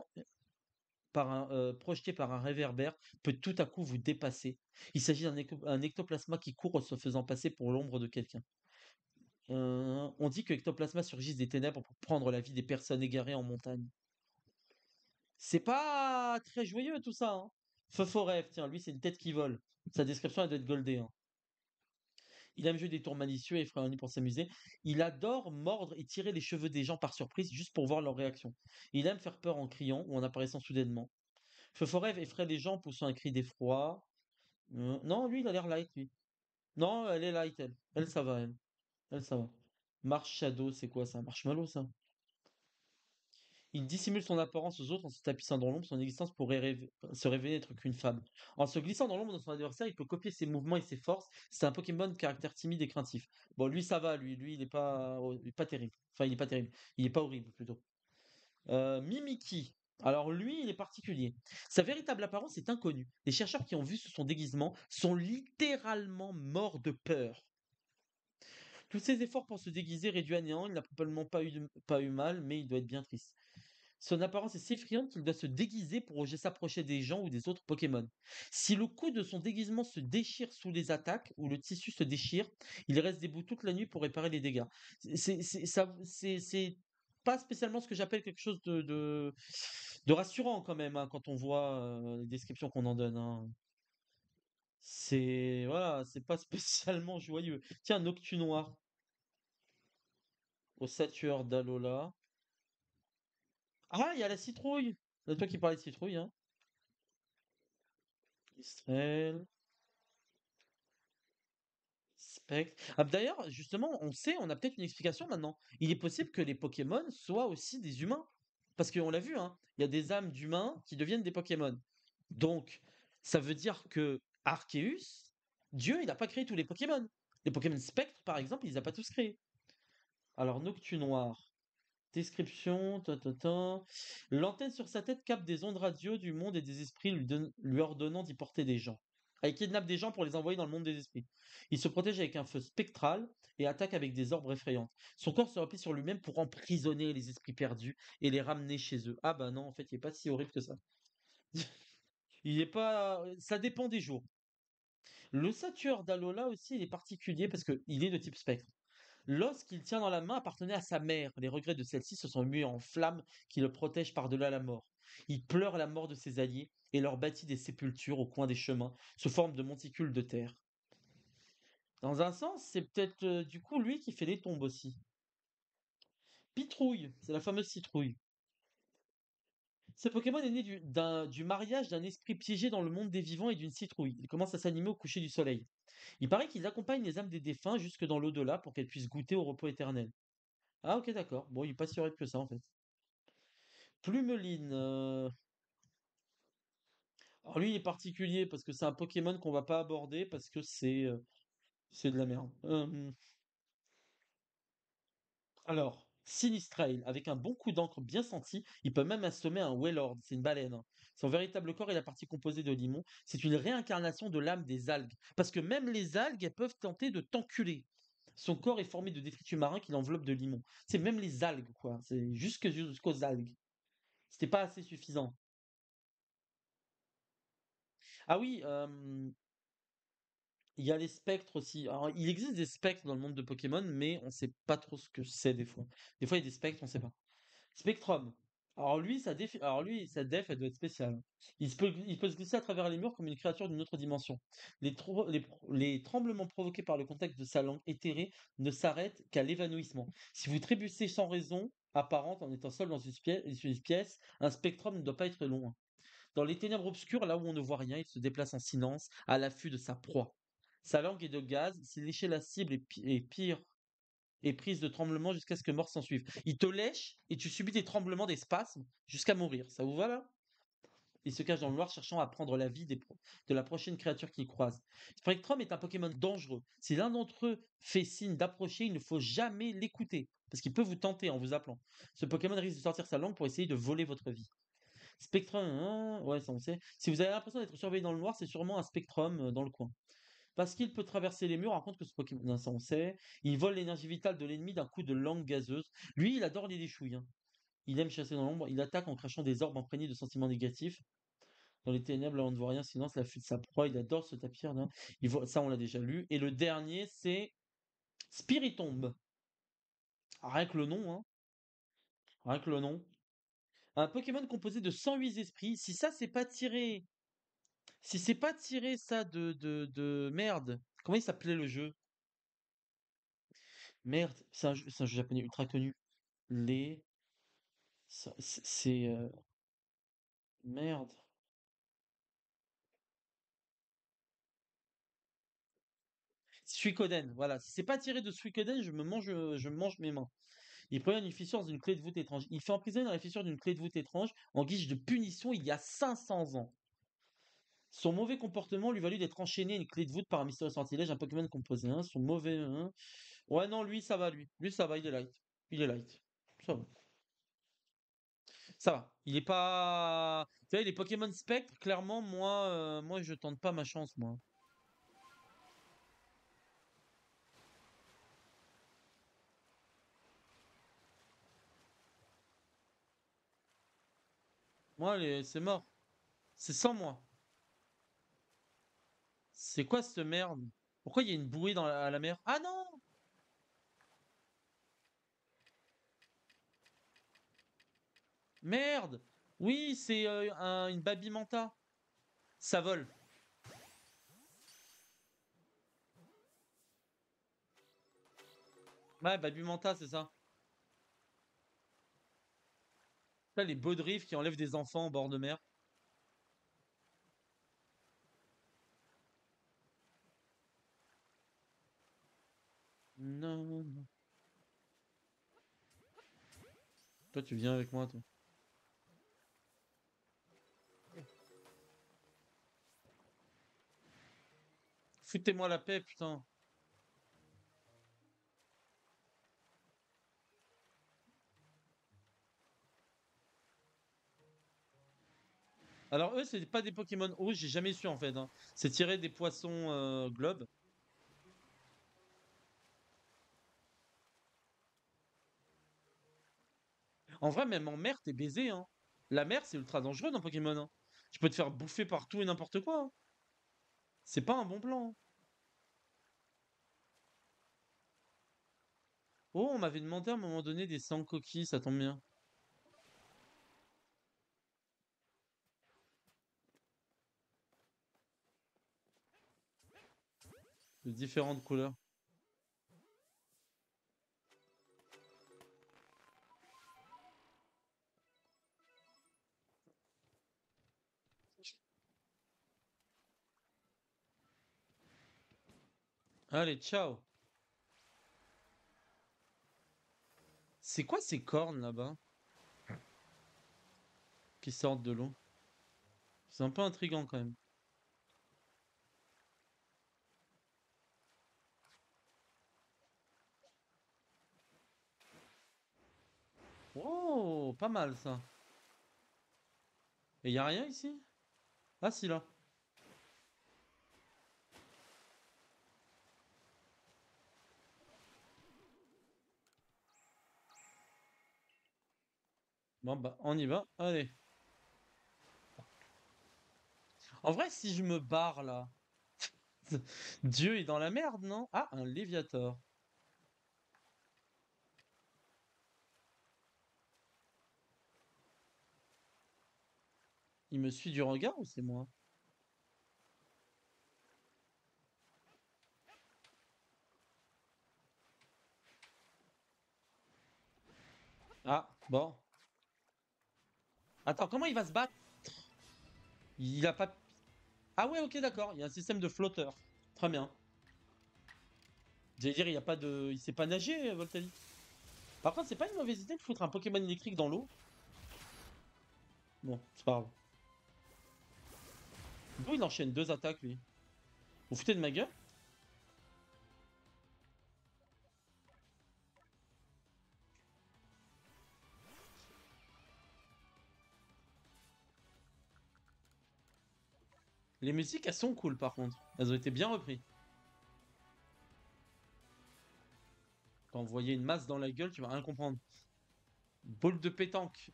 projetée par un réverbère peut tout à coup vous dépasser. Il s'agit un ectoplasma qui court en se faisant passer pour l'ombre de quelqu'un. On dit que l'ectoplasma surgisse des ténèbres pour prendre la vie des personnes égarées en montagne. C'est pas très joyeux tout ça, hein. Feu Forêt, tiens, lui c'est une tête qui vole. Sa description elle doit être goldée, hein. Il aime jouer des tours malicieux et effrayants pour s'amuser. Il adore mordre et tirer les cheveux des gens par surprise juste pour voir leur réaction. Il aime faire peur en criant ou en apparaissant soudainement. Feu Forêt effraie les gens poussant un cri d'effroi. Non, lui il a l'air light, lui. Non, elle est light, elle. Elle, ça va, elle. Elle, ça va. Marsh Shadow, c'est quoi ça? Marshmallow, ça? Il dissimule son apparence aux autres en se tapissant dans l'ombre. Son existence pourrait se révéler être qu'une fable. En se glissant dans l'ombre de son adversaire, il peut copier ses mouvements et ses forces. C'est un Pokémon de caractère timide et craintif. Bon, lui, ça va, lui, il est pas terrible. Enfin, il est pas terrible. Il est pas horrible, plutôt. Mimiki. Alors lui, il est particulier. Sa véritable apparence est inconnue. Les chercheurs qui ont vu son déguisement sont littéralement morts de peur. Tous ses efforts pour se déguiser réduits à néant, il n'a probablement pas eu mal, mais il doit être bien triste. Son apparence est si effrayante qu'il doit se déguiser pour oser s'approcher des gens ou des autres Pokémon. Si le cou de son déguisement se déchire sous les attaques ou le tissu se déchire, il reste debout toute la nuit pour réparer les dégâts. C'est pas spécialement ce que j'appelle quelque chose de rassurant quand même, hein, quand on voit les descriptions qu'on en donne, hein. C'est voilà, c'est pas spécialement joyeux. Tiens, Noctunoir, ossature d'Alola. Ah, il y a la citrouille. C'est toi qui parlais de citrouille, hein. Israël, Spectre. Ah, d'ailleurs, justement, on sait, on a peut-être une explication maintenant. Il est possible que les Pokémon soient aussi des humains. Parce qu'on l'a vu, hein, il y a des âmes d'humains qui deviennent des Pokémon. Donc, ça veut dire que Arceus, Dieu, il n'a pas créé tous les Pokémon. Les Pokémon Spectre, par exemple, il les a pas tous créés. Alors, Noctunoir. Description, L'antenne sur sa tête capte des ondes radio du monde et des esprits, lui ordonnant d'y porter des gens. Ah, il kidnappe des gens pour les envoyer dans le monde des esprits. Il se protège avec un feu spectral et attaque avec des orbes effrayantes. Son corps se replie sur lui-même pour emprisonner les esprits perdus et les ramener chez eux. Ah bah non, en fait, il n'est pas si horrible que ça. Il est pas. Ça dépend des jours. Le satureur d'Alola aussi, il est particulier parce qu'il est de type spectre. L'os qu'il tient dans la main appartenait à sa mère. Les regrets de celle-ci se sont mués en flammes qui le protègent par-delà la mort. Il pleure la mort de ses alliés et leur bâtit des sépultures au coin des chemins, sous forme de monticules de terre. Dans un sens, c'est peut-être du coup lui qui fait les tombes aussi. Pitrouille, c'est la fameuse citrouille. Ce Pokémon est né du mariage d'un esprit piégé dans le monde des vivants et d'une citrouille. Il commence à s'animer au coucher du soleil. Il paraît qu'ils accompagnent les âmes des défunts jusque dans l'au-delà pour qu'elles puissent goûter au repos éternel. Ah ok d'accord, bon il est pas si horrible que ça en fait. Plumeline. Alors lui, il est particulier parce que c'est un Pokémon qu'on va pas aborder parce que c'est de la merde. Alors, Sinistrail, avec un bon coup d'encre bien senti, il peut même assommer un Wailord, c'est une baleine, hein. Son véritable corps est la partie composée de limon. C'est une réincarnation de l'âme des algues. Parce que même les algues, elles peuvent tenter de t'enculer. Son corps est formé de détritus marins qui l'enveloppent de limon. C'est même les algues, quoi. C'est jusqu'aux algues. C'était pas assez suffisant. Ah oui, il y a les spectres aussi. Alors, il existe des spectres dans le monde de Pokémon, mais on sait pas trop ce que c'est des fois. Des fois, il y a des spectres, on sait pas. Spectrum. Alors lui, sa def, elle doit être spéciale. Il peut se glisser à travers les murs comme une créature d'une autre dimension. Les tremblements provoqués par le contact de sa langue éthérée ne s'arrêtent qu'à l'évanouissement. Si vous trébuchez sans raison apparente en étant seul dans une pièce, un spectrum ne doit pas être loin. Dans les ténèbres obscures, là où on ne voit rien, il se déplace en silence, à l'affût de sa proie. Sa langue est de gaz, s'il léchait la cible et pire, est prise de tremblements jusqu'à ce que mort s'en suive. Il te lèche et tu subis des tremblements, des spasmes, jusqu'à mourir. Ça vous va là? Il se cache dans le noir cherchant à prendre la vie de la prochaine créature qu'il croise. Spectrum est un Pokémon dangereux. Si l'un d'entre eux fait signe d'approcher, il ne faut jamais l'écouter, parce qu'il peut vous tenter en vous appelant. Ce Pokémon risque de sortir sa langue pour essayer de voler votre vie. Spectrum, hein, ouais, ça on sait. Si vous avez l'impression d'être surveillé dans le noir, c'est sûrement un Spectrum dans le coin. Parce qu'il peut traverser les murs, raconte que ce Pokémon, non, ça on sait. Il vole l'énergie vitale de l'ennemi d'un coup de langue gazeuse. Lui, il adore les déchouilles, hein. Il aime chasser dans l'ombre. Il attaque en crachant des orbes imprégnés de sentiments négatifs. Dans les ténèbres, là, on ne voit rien, silence, la fuite de sa proie. Il adore ce tapir là. Ça, on l'a déjà lu. Et le dernier, c'est Spiritomb. Rien que le nom, hein. Rien que le nom. Un Pokémon composé de 108 esprits. Si c'est pas tiré ça de merde. Comment il s'appelait le jeu? Merde, c'est un jeu japonais ultra connu. Les. C'est. Merde. Suikoden, voilà. Si c'est pas tiré de Suikoden, je me mange mes mains. Il provient d'une fissure dans une clé de voûte étrange. Il fait emprisonner dans la fissure d'une clé de voûte étrange en guise de punition il y a 500 ans. Son mauvais comportement lui valut d'être enchaîné à une clé de voûte par un mystérieux sortilège, un Pokémon composé 1. Son mauvais. Ouais, non, lui, ça va, lui. Lui, ça va, il est light. Il est light. Ça va. Ça va. Il est pas. Tu vois, les Pokémon Spectre, clairement, moi, je tente pas ma chance, moi. Moi, c'est mort. C'est sans moi. C'est quoi cette merde? Pourquoi il y a une bouée à la mer? Ah non! Merde! Oui, c'est une Babimanta. Ça vole. Ouais, Babimanta, c'est ça. Là, les Baudriff qui enlèvent des enfants au bord de mer. Non, non. Toi, tu viens avec moi, toi. Foutez-moi la paix, putain. Alors, eux, c'est pas des Pokémon rouges, j'ai jamais su en fait, hein. C'est tiré des poissons globes. En vrai, même en mer, t'es baisé, hein. La mer, c'est ultra dangereux dans Pokémon, hein. Tu peux te faire bouffer par tout et n'importe quoi, hein. C'est pas un bon plan, hein. Oh, on m'avait demandé à un moment donné des sang coquilles, ça tombe bien. De différentes couleurs. Allez, ciao. C'est quoi ces cornes là-bas qui sortent de l'eau? C'est un peu intriguant quand même. Oh, pas mal ça. Et y a rien ici? Ah si là. Bon bah on y va. Allez. En vrai, si je me barre là, Dieu est dans la merde, non? Ah, un Léviator. Il me suit du regard ou c'est moi? Ah, bon. Attends, comment il va se battre? Il a pas. Ah ouais, ok, d'accord. Il y a un système de flotteur. Très bien. J'allais dire, il y a pas de. Il sait pas nager, Voltali. Par contre, c'est pas une mauvaise idée de foutre un Pokémon électrique dans l'eau. Bon, c'est pas grave. D'où il enchaîne deux attaques, lui? Vous foutez de ma gueule? Les musiques, elles sont cool, par contre. Elles ont été bien reprises. T'envoyer une masse dans la gueule, tu vas rien comprendre. Boule de pétanque.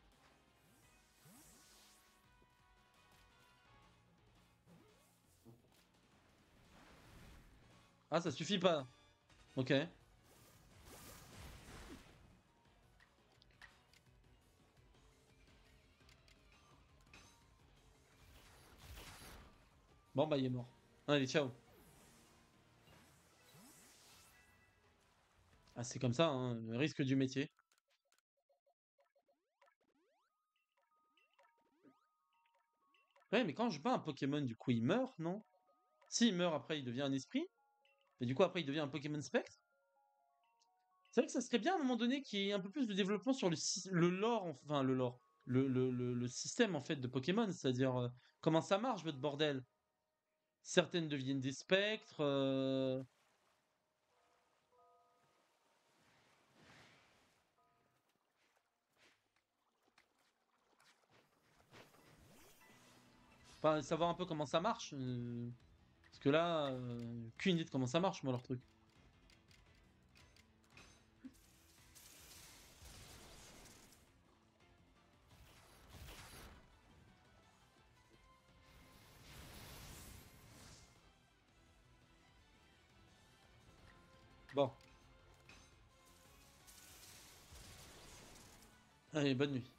Ah, ça suffit pas. Ok. Bon, bah, il est mort. Allez, ciao. Ah, c'est comme ça, hein, le risque du métier. Ouais, mais quand je bats un Pokémon, du coup, il meurt, non? Si, il meurt, après, il devient un esprit. Mais du coup, après, il devient un Pokémon Spectre. C'est vrai que ça serait bien, à un moment donné, qu'il y ait un peu plus de développement sur le lore, enfin, le lore. Le système, en fait, de Pokémon. C'est-à-dire, comment ça marche, votre bordel? Certaines deviennent des spectres. Enfin, savoir un peu comment ça marche. Parce que là, qu'une idée de comment ça marche, moi, leur truc. Bon, allez, bonne nuit.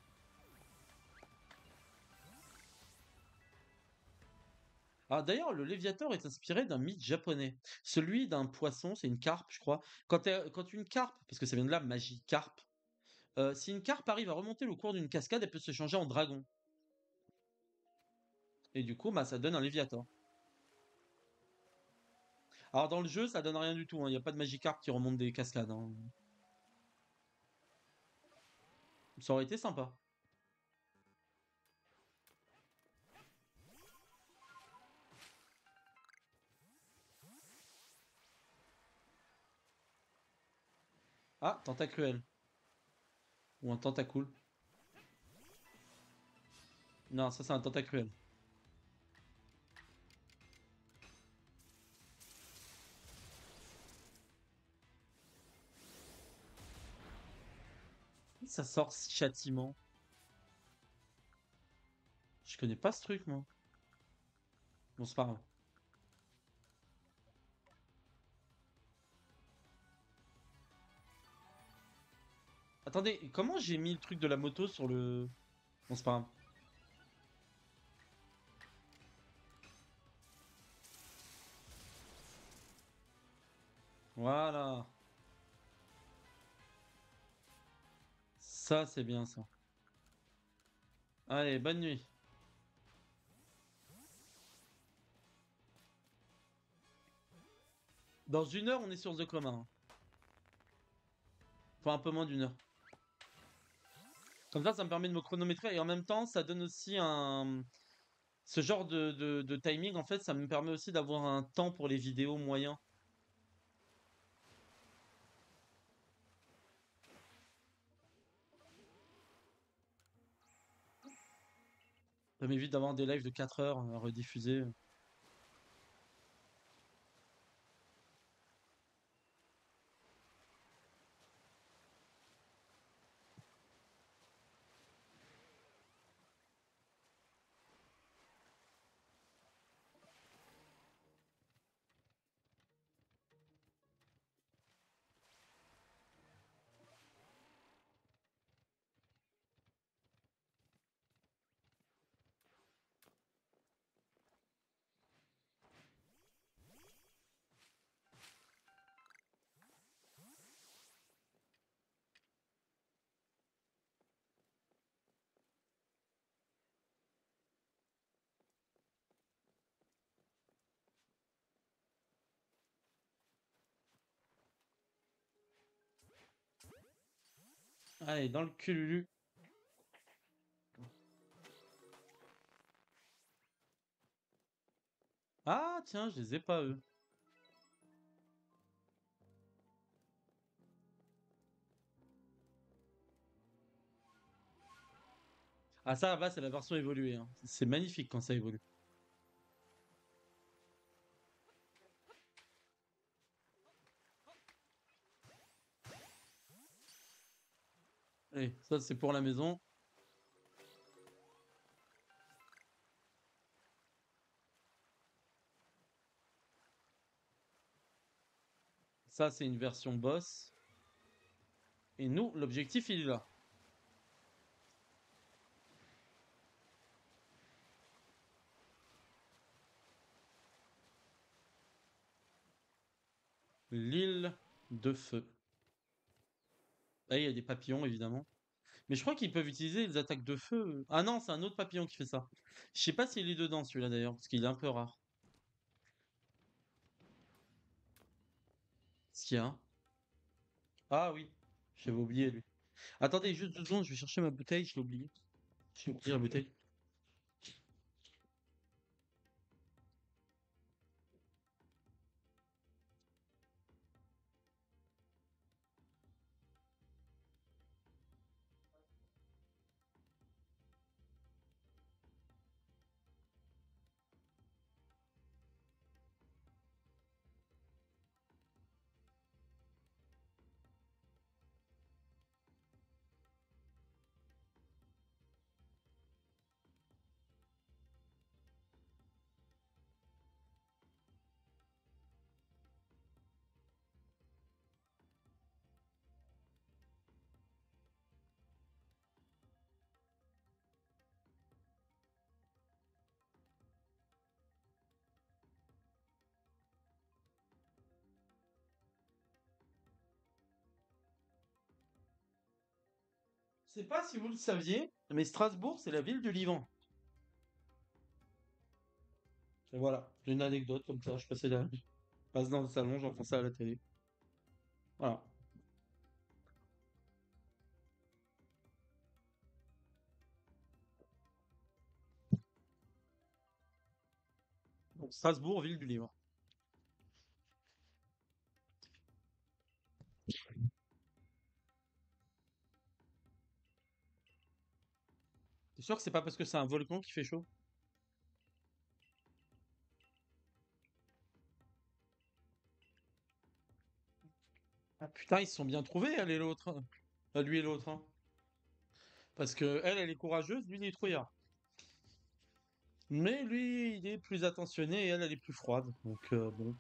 Ah, d'ailleurs, le Léviator est inspiré d'un mythe japonais. Celui d'un poisson, c'est une carpe, je crois. Quand une carpe, parce que ça vient de là, magie, carpe. Si une carpe arrive à remonter le cours d'une cascade, elle peut se changer en dragon. Et du coup, bah, ça donne un Léviator. Alors, dans le jeu, ça donne rien du tout, hein. Il n'y a pas de Magikarp qui remonte des cascades, hein. Ça aurait été sympa. Ah, Tentacruel. Ou un Tentacool. Non, ça, c'est un Tentacruel. Ça sort châtiment. Je connais pas ce truc, moi. Bon, c'est pas grave. Attendez, comment j'ai mis le truc de la moto sur le... Bon, c'est pas grave. Voilà. Ça, c'est bien, ça. Allez, bonne nuit. Dans une heure, on est sur The Commun, hein. Enfin, un peu moins d'une heure. Comme ça me permet de me chronométrer et en même temps, ça donne aussi un... Ce genre de timing, en fait, ça me permet aussi d'avoir un temps pour les vidéos moyens. Ça m'évite d'avoir des lives de 4 heures à rediffuser. Allez, dans le cululu. Ah, tiens, je les ai pas, eux. Ah, ça, là, c'est la version évoluée, hein. C'est magnifique quand ça évolue. Allez, ça c'est pour la maison. Ça c'est une version boss. Et nous, l'objectif il est là. L'île de feu. Là, il y a des papillons évidemment. Mais je crois qu'ils peuvent utiliser les attaques de feu. Ah non, c'est un autre papillon qui fait ça. Je sais pas s'il est dedans celui-là d'ailleurs, parce qu'il est un peu rare. Ce qu'il y a. Ah oui, j'avais oublié lui. Attendez, juste 2 secondes, je vais chercher ma bouteille, je l'ai oublié. J'ai oublié la bouteille. Je sais pas si vous le saviez, mais Strasbourg, c'est la ville du Liban. Et voilà, j'ai une anecdote comme ça, je passe dans le salon, j'entends ça à la télé. Voilà. Donc Strasbourg, ville du Liban. T'es sûr que c'est pas parce que c'est un volcan qui fait chaud? Ah putain, ils se sont bien trouvés, elle et l'autre, hein. Lui et l'autre, hein. Parce que elle est courageuse, lui, il est trouillard. Mais lui, il est plus attentionné et elle est plus froide. Donc bon,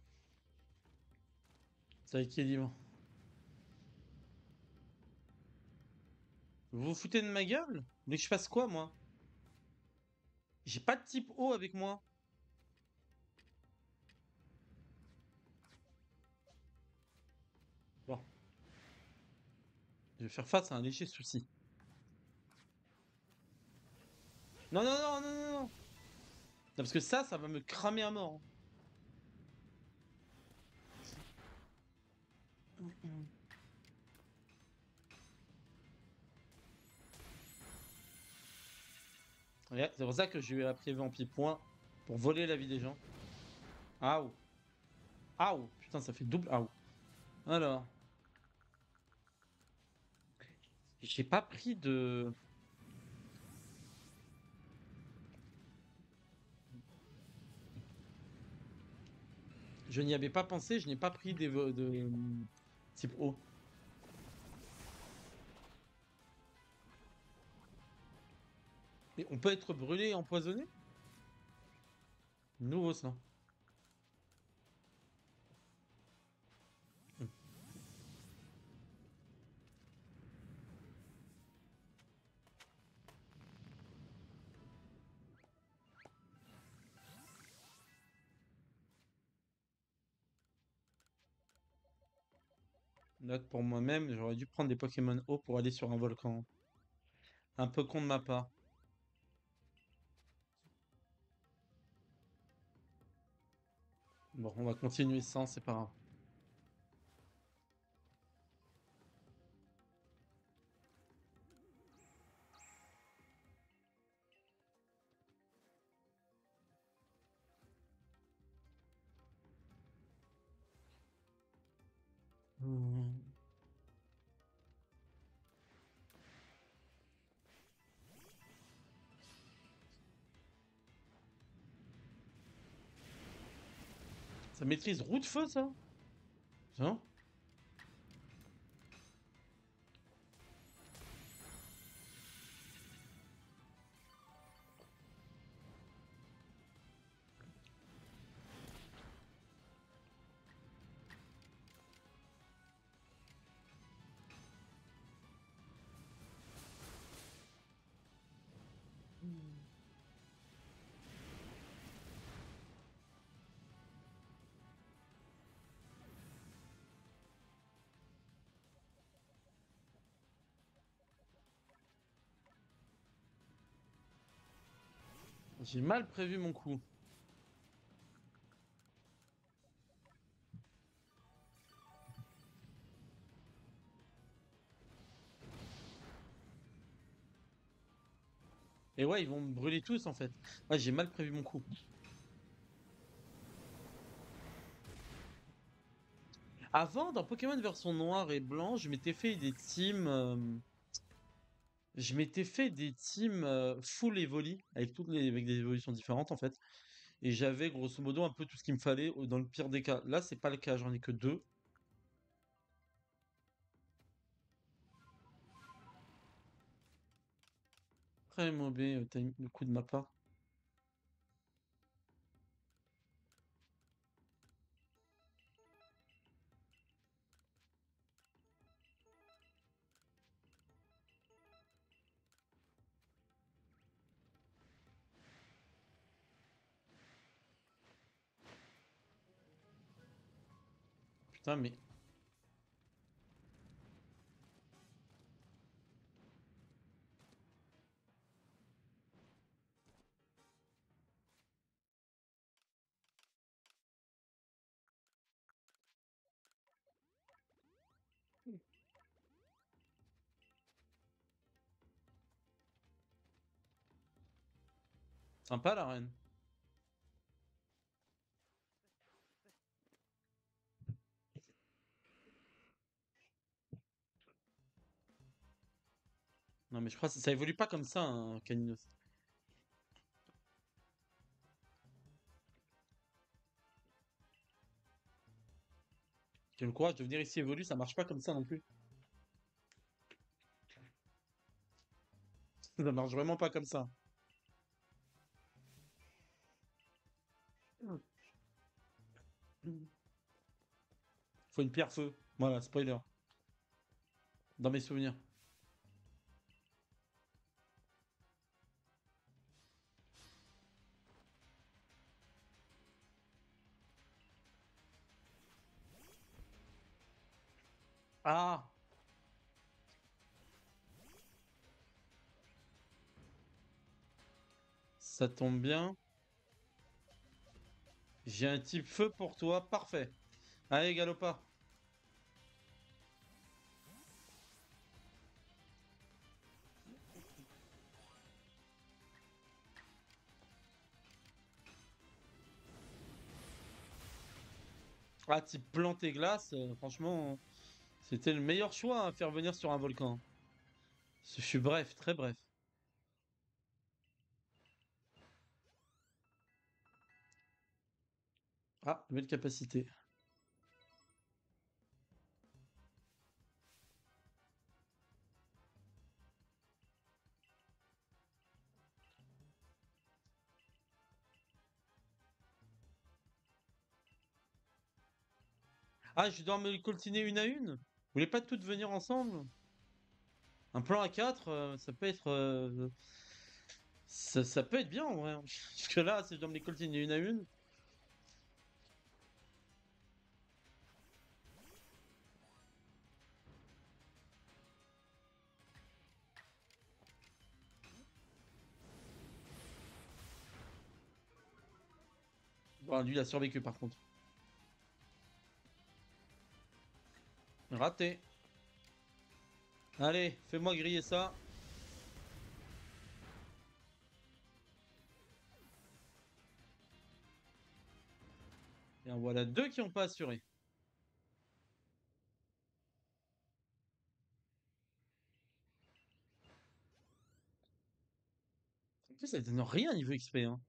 ça équilibre. Vous vous foutez de ma gueule? Vous voulez que je fasse quoi, moi? J'ai pas de type O avec moi. Bon, je vais faire face à un léger souci. Non, non, non, non, non, non. Non, parce que ça va me cramer à mort, hein. Ouais, c'est pour ça que je lui ai appris Vampire Point pour voler la vie des gens. Aouh. Aouh. Putain, ça fait double aouh. Alors, j'ai pas pris de. Je n'y avais pas pensé, je n'ai pas pris de type O. Mais on peut être brûlé et empoisonné? Nouveau ça. Hmm. Note pour moi-même, j'aurais dû prendre des Pokémon O pour aller sur un volcan. Un peu con de ma part. Bon, on va continuer sans, c'est pas grave. Hmm. Ça maîtrise roue de feu, ça? Non? J'ai mal prévu mon coup. Et ouais, ils vont me brûler tous en fait. Ouais, j'ai mal prévu mon coup. Avant, dans Pokémon version noir et blanc, je m'étais fait des teams. Je m'étais fait des teams full Evoli, avec des évolutions différentes en fait. Et j'avais grosso modo un peu tout ce qu'il me fallait dans le pire des cas. Là, c'est pas le cas, j'en ai que deux. Très mauvais le coup de ma part. Putain, mais. Sympa la reine. Non, mais je crois que ça évolue pas comme ça, un Caninos. J'ai le courage de venir ici évolue, ça marche pas comme ça non plus. Ça marche vraiment pas comme ça. Faut une pierre feu. Voilà, spoiler. Dans mes souvenirs. Ah, ça tombe bien. J'ai un type feu pour toi, parfait. Allez, Galopa. Ah, type plante et glace, franchement, c'était le meilleur choix à faire venir sur un volcan. Je suis bref, très bref. Ah, nouvelle capacité. Ah, je dois me les coltiner une à une? Vous voulez pas toutes venir ensemble? Un plan à 4, ça peut être. Ça peut être bien en vrai, hein. Parce que là, si je dois me les coltiner une à une. Bon, lui, il a survécu par contre. Raté. Allez, fais-moi griller ça. Et en voilà deux qui n'ont pas assuré. En plus, ça donne rien niveau XP, hein.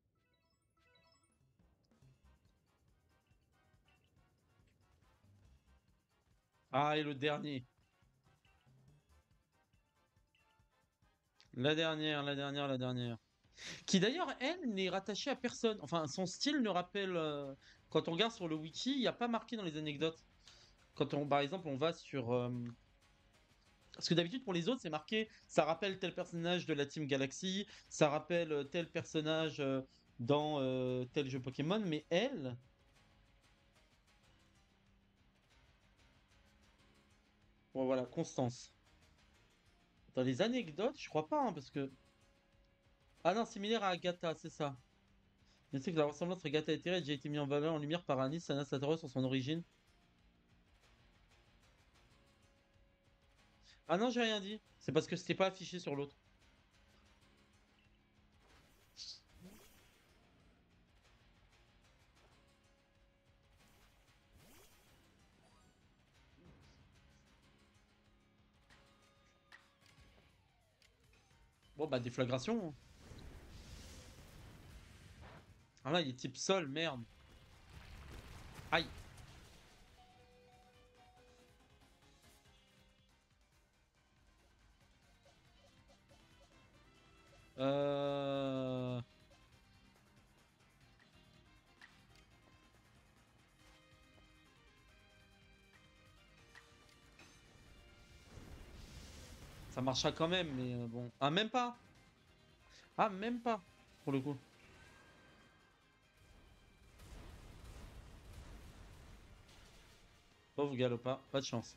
Ah, et le dernier. La dernière, la dernière, la dernière. Qui d'ailleurs, elle, n'est rattachée à personne. Enfin, son style ne rappelle. Quand on regarde sur le wiki, il n'y a pas marqué dans les anecdotes. Quand on, par exemple, on va sur. Parce que d'habitude, pour les autres, c'est marqué. Ça rappelle tel personnage de la Team Galaxy. Ça rappelle tel personnage dans tel jeu Pokémon. Mais elle. Bon, voilà, Constance. Dans les anecdotes, je crois pas, hein, parce que. Ah non, similaire à Agatha, c'est ça. Je sais que la ressemblance entre Agatha et Terry a déjà été mise en valeur en lumière par Anis Sana Satoru sur son origine. Ah non, j'ai rien dit. C'est parce que c'était pas affiché sur l'autre. Bon, bah, déflagration. Ah là, il est type sol, merde. Aïe. Euh... Ça marchera quand même, mais bon. Ah, même pas. Ah, même pas. Pour le coup. Pauvre Galopa, pas de chance.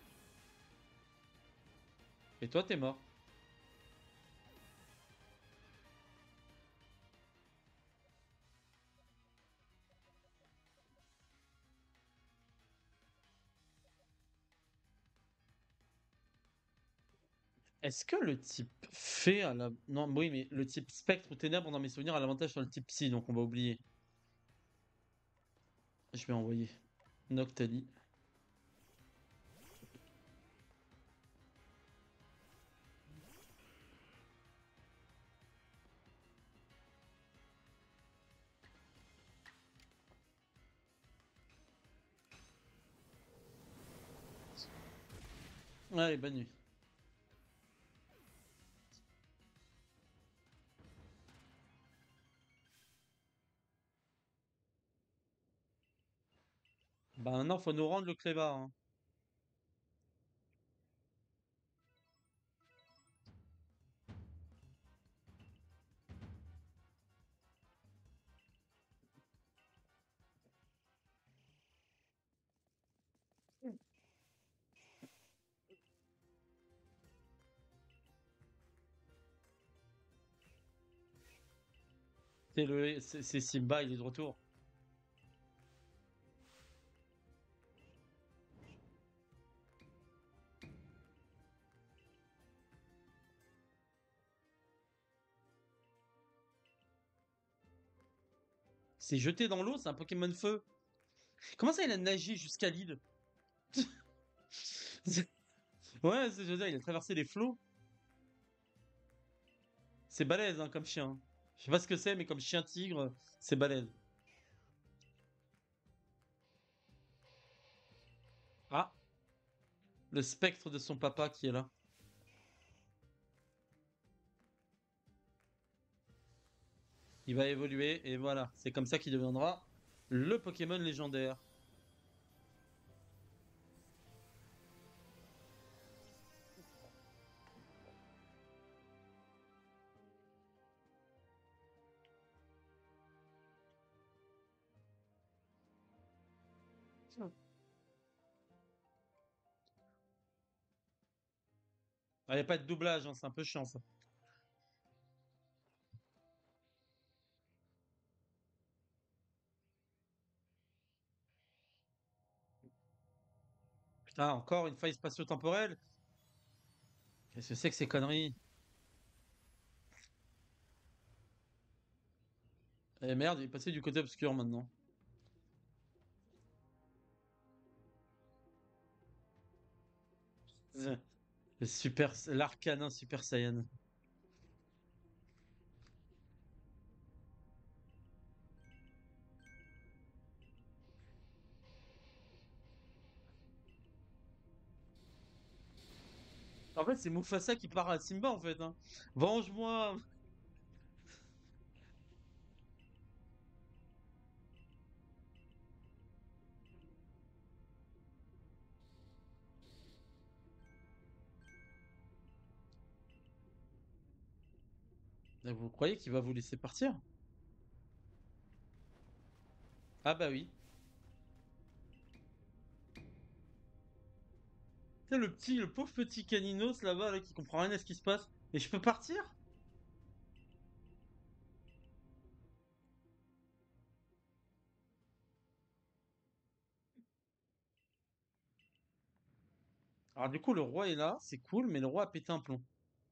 Et toi, t'es mort. Est-ce que le type fait à la... Non, oui, mais le type spectre ou ténèbres, dans mes souvenirs, a l'avantage sur le type psy, donc on va oublier. Je vais envoyer Noctali. Allez, bonne nuit. Bah non, faut nous rendre le clébard, hein. C'est Simba, il est de retour. C'est jeté dans l'eau, c'est un Pokémon feu. Comment ça, il a nagé jusqu'à l'île? Ouais, je veux dire, il a traversé les flots. C'est balèze, hein, comme chien. Je sais pas ce que c'est, mais comme chien-tigre, c'est balèze. Ah, le spectre de son papa qui est là. Il va évoluer, et voilà. C'est comme ça qu'il deviendra le Pokémon légendaire. Ah, y a pas de doublage, hein, c'est un peu chiant ça. Putain, encore une faille spatio-temporelle? Qu'est-ce que c'est que ces conneries? Eh merde, il est passé du côté obscur maintenant. Le super, l'arcanin Super Saiyan. En fait, c'est Mufasa qui part à Simba en fait, hein. Venge-moi! Mais vous croyez qu'il va vous laisser partir? Ah bah oui. Tu sais, le pauvre petit Caninos là-bas, là, qui comprend rien à ce qui se passe. Et je peux partir? Alors du coup, le roi est là, c'est cool, mais le roi a pété un plomb.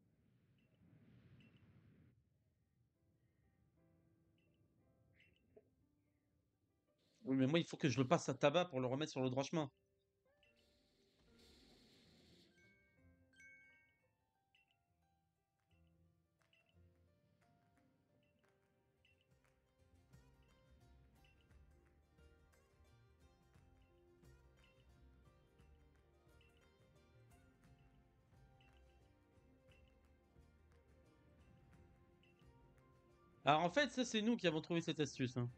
Oui, mais moi, il faut que je le passe à tabac pour le remettre sur le droit chemin. Alors en fait, ça, c'est nous qui avons trouvé cette astuce, hein.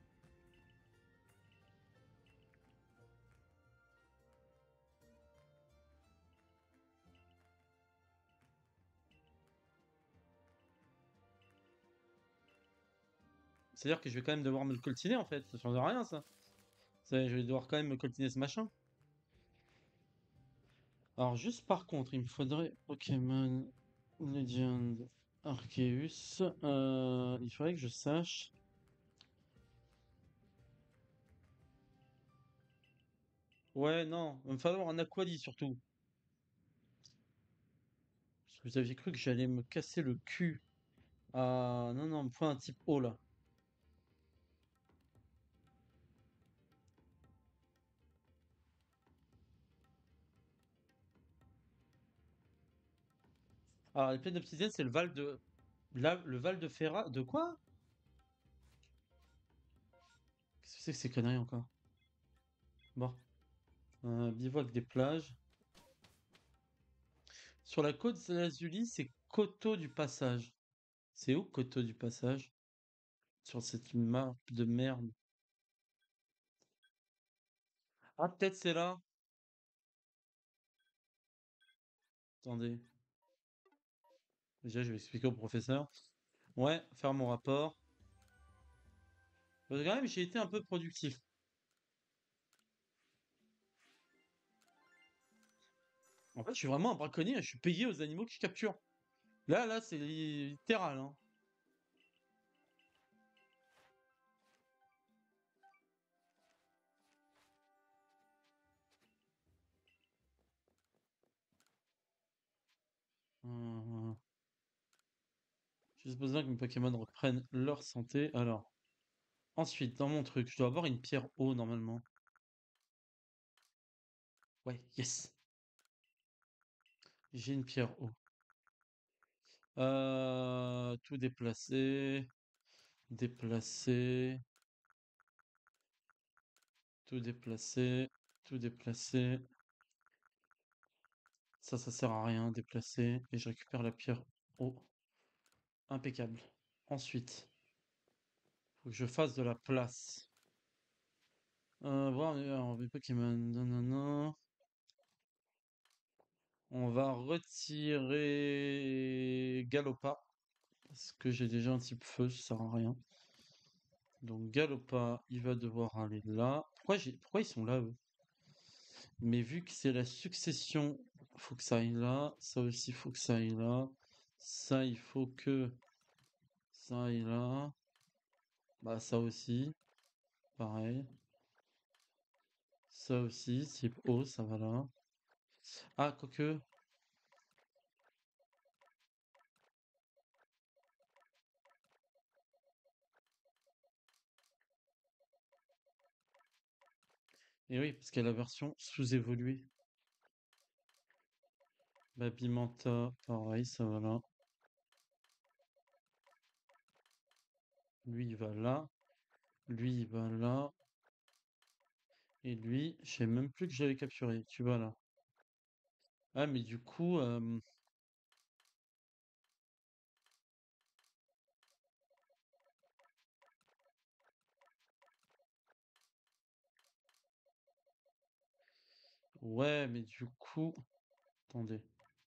C'est-à-dire que je vais quand même devoir me le coltiner, en fait. Ça change rien, ça. Je vais devoir quand même me coltiner ce machin. Alors juste par contre, il me faudrait Pokémon Legend Arceus. Il faudrait que je sache. Ouais, non, il va me falloir un Aquali surtout. Parce que vous aviez cru que j'allais me casser le cul. Ah, non, non, il me faut un type O là. Alors, les plaines d'obsidienne, c'est le Val de. Le Val de Ferra. De quoi? Qu'est-ce que c'est que ces conneries encore? Bon. Bivouac des plages. Sur la côte de Lazuli, c'est Coteau du Passage. C'est où Coteau du Passage? Sur cette map de merde. Ah, peut-être c'est là. Attendez. Déjà, je vais expliquer au professeur. Ouais, faire mon rapport. Quand même, j'ai été un peu productif. En fait, je suis vraiment un braconnier, hein. Je suis payé aux animaux que je capture. Là, c'est littéral, hein. Euh, J'ai juste besoin que mes Pokémon reprennent leur santé. Alors, ensuite, dans mon truc, je dois avoir une pierre eau normalement. Ouais, yes. J'ai une pierre eau. Tout déplacer. Déplacer. Tout déplacer. Tout déplacer. Ça sert à rien. Déplacer. Et je récupère la pierre eau. Impeccable. Ensuite, faut que je fasse de la place. Voir alors, mes Pokémon. Non, non, non. On va retirer Galopa. Parce que j'ai déjà un type feu, ça sert à rien. Donc Galopa, il va devoir aller là. Pourquoi ils sont là, eux? Mais vu que c'est la succession, faut que ça aille là. Ça aussi, faut que ça aille là. Ça, il faut que ça aille là. Bah, ça aussi, pareil. Ça aussi, type O, ça va là. Ah, quoique. Et oui, parce qu'il y a la version sous-évoluée. Babimanta, pareil, ça va là. Lui, il va là. Lui, il va là. Et lui, je sais même plus que j'avais capturé. Tu vois là. Ah, mais du coup, ouais, mais du coup, attendez.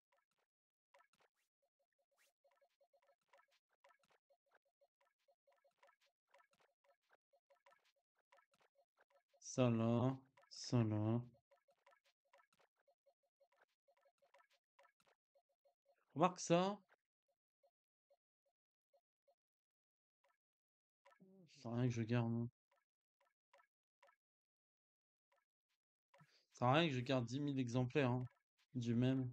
Ça là, ça là. Remarque ça, ça sert à rien que je garde, hein. Ça sert à rien que je garde 10 000 exemplaires, hein. Du même.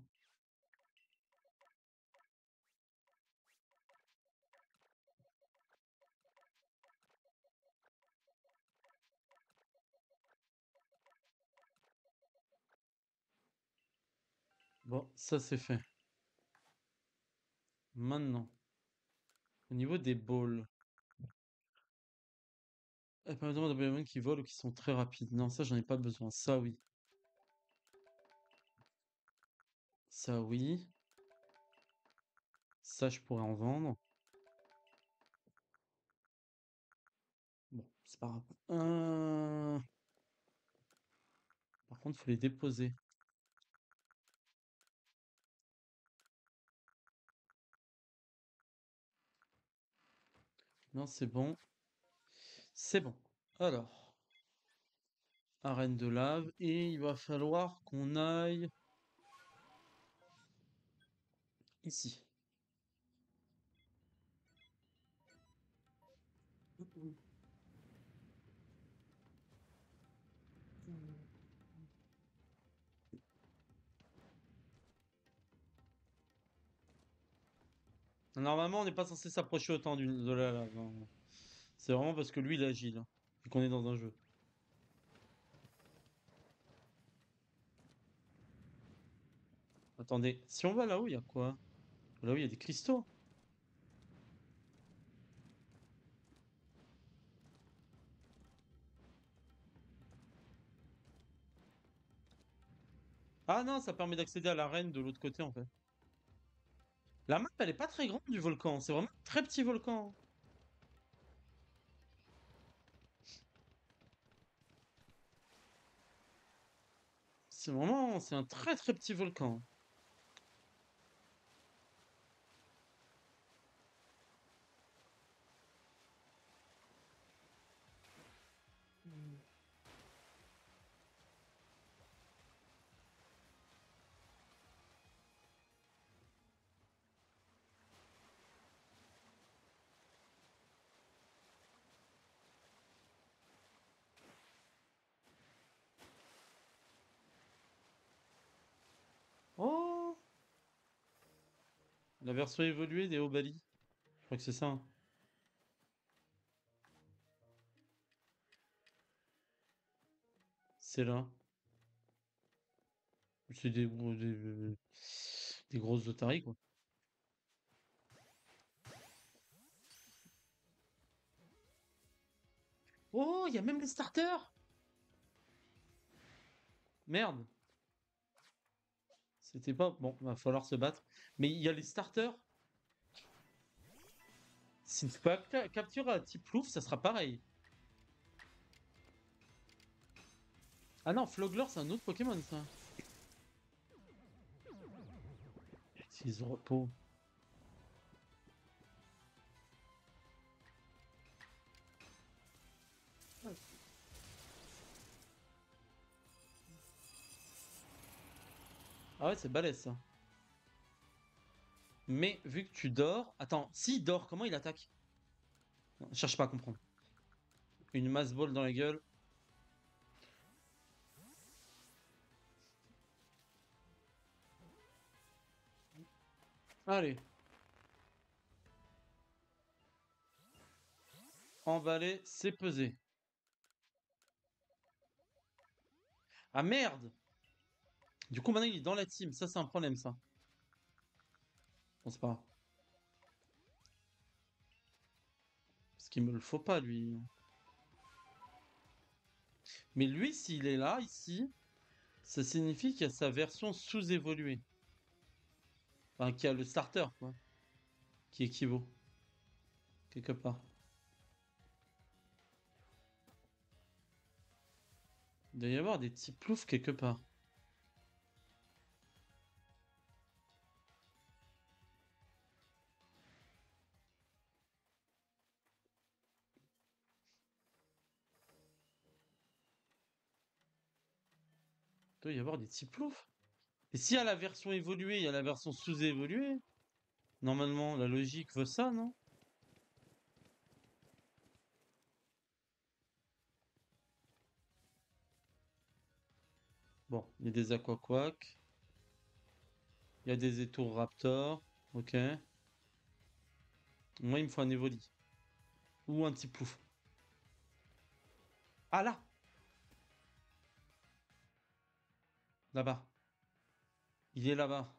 Bon, ça c'est fait. Maintenant, au niveau des balls. Pas besoin de Pokémon qui volent ou qui sont très rapides. Non, ça j'en ai pas besoin. Ça oui. Ça oui. Ça je pourrais en vendre. Bon, c'est pas grave. Par contre, faut les déposer. Non, c'est bon. C'est bon. Alors, arène de lave. Et il va falloir qu'on aille ici. Normalement, on n'est pas censé s'approcher autant de la lave, hein. C'est vraiment parce que lui, il est agile, hein, vu qu'on est dans un jeu. Attendez, si on va là-haut, il y a quoi? Là-haut, il y a des cristaux. Ah non, ça permet d'accéder à l'arène de l'autre côté, en fait. La map, elle est pas très grande du volcan. C'est vraiment un très petit volcan. C'est un très très petit volcan. Oh! La version évoluée des Obali. Je crois que c'est ça, hein. C'est là. C'est des grosses otaries, quoi. Oh, il y a même les starters! Merde. C'était pas... Bon, va falloir se battre. Mais il y a les starters. Si tu peux capturer un type plouf, ça sera pareil. Ah non, Floglor, c'est un autre Pokémon, ça. Utilise repos. Ah ouais, c'est balèze, ça. Mais vu que tu dors... Attends, s'il dort, comment il attaque? Non, cherche pas à comprendre. Une masse ball dans la gueule. Allez. Emballé, c'est pesé. Ah merde! Du coup, maintenant, il est dans la team. Ça, c'est un problème, ça. Bon, c'est pas grave. Parce qu'il me le faut pas, lui. Mais lui, s'il est là, ici, ça signifie qu'il y a sa version sous-évoluée. Enfin, qu'il y a le starter, quoi. Qui équivaut. Quelque part. Il doit y avoir des petits ploufs quelque part. Il doit y avoir des petits ploufs. Et s'il y a la version évoluée, il y a la version sous-évoluée. Normalement, la logique veut ça, non? Bon, il y a des aquaquacs. Il y a des étours raptors. Ok. Moi, il me faut un Evoli. Ou un petit plouf. Ah là! Là-bas. Il est là-bas.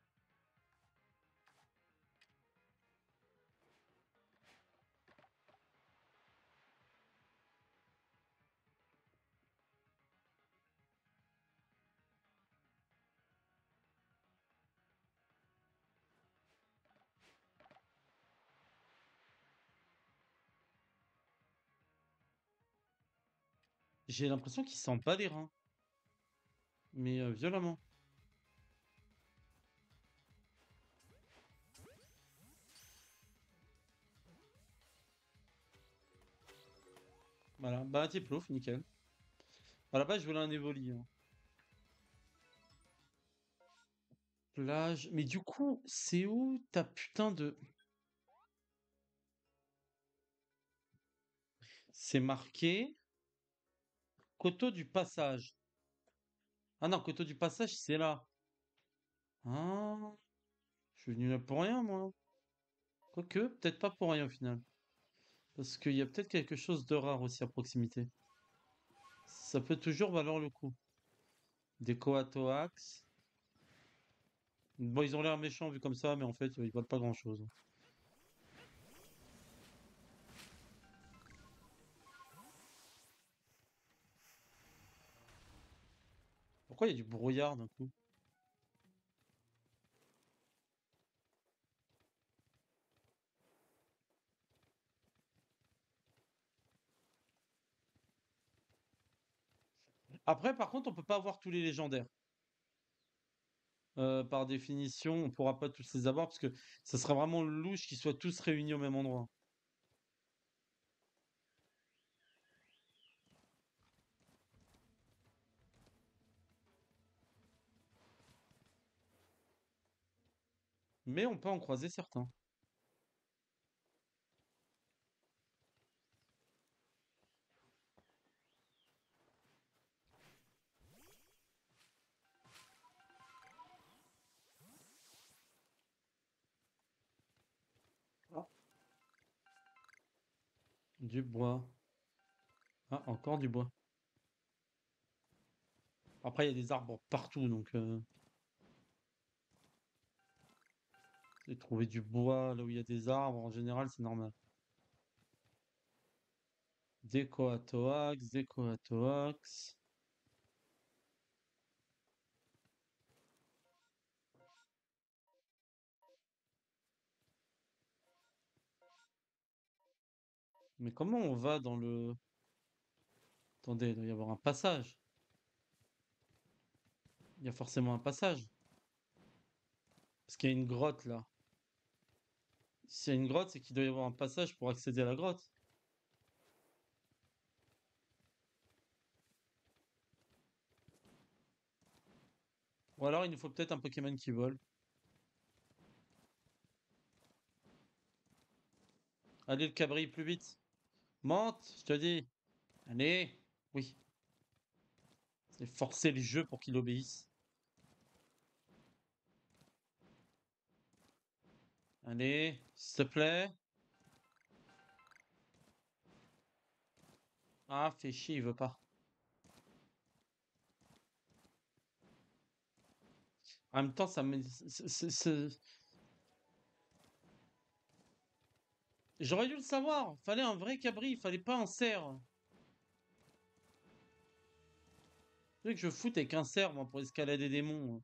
J'ai l'impression qu'il sent pas les reins. Mais violemment. Voilà. Bah, un petit plouf, nickel. À la base, je voulais un Evoli, hein. Plage. Mais du coup, c'est où ta putain de. C'est marqué Coteau du Passage. Ah non, Coteau du Passage, c'est là. Ah, je suis venu là pour rien, moi. Quoique, peut-être pas pour rien au final. Parce qu'il y a peut-être quelque chose de rare aussi à proximité. Ça peut toujours valoir le coup. Des Coatoax. Bon, ils ont l'air méchants vu comme ça, mais en fait, ils valent pas grand-chose. Pourquoi il y a du brouillard d'un coup? Après, par contre, on peut pas avoir tous les légendaires. Par définition, on pourra pas tous les avoir parce que ça serait vraiment louche qu'ils soient tous réunis au même endroit. Mais on peut en croiser certains. Ah. Du bois. Ah, encore du bois. Après, il y a des arbres partout, donc et trouver du bois là où il y a des arbres, en général, c'est normal. Décoatoax, Décoatoax. Mais comment on va dans le... Attendez, il doit y avoir un passage. Il y a forcément un passage. Parce qu'il y a une grotte là. S'il y a une grotte, c'est qu'il doit y avoir un passage pour accéder à la grotte. Ou alors il nous faut peut-être un Pokémon qui vole. Allez, le cabri, plus vite. Monte, je te dis. Allez. Oui. C'est forcer les jeux pour qu'il obéisse. Allez, s'il te plaît. Ah, fais chier, il veut pas. En même temps, ça me... J'aurais dû le savoir. Fallait un vrai cabri, fallait pas un cerf. Tu veux que je foute avec un cerf, moi, pour escalader des monts.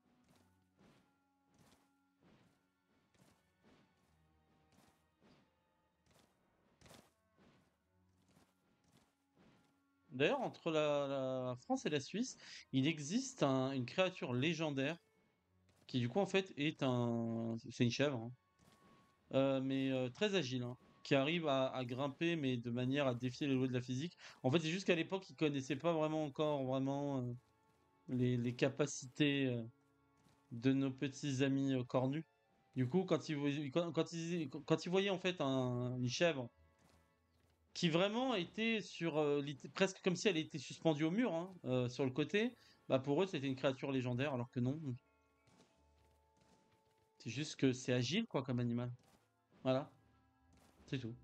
D'ailleurs, entre la France et la Suisse, il existe une créature légendaire qui, du coup, en fait, est un... C'est une chèvre, hein. Mais très agile, hein, qui arrive à grimper, mais de manière à défier les lois de la physique. En fait, c'est juste qu'à l'époque, ils connaissaient pas vraiment encore vraiment les capacités de nos petits amis cornus. Du coup, quand ils voyaient en fait une chèvre qui vraiment était sur presque comme si elle était suspendue au mur, hein, sur le côté, bah pour eux c'était une créature légendaire, alors que non. C'est juste que c'est agile, quoi, comme animal. Voilà, c'est tout.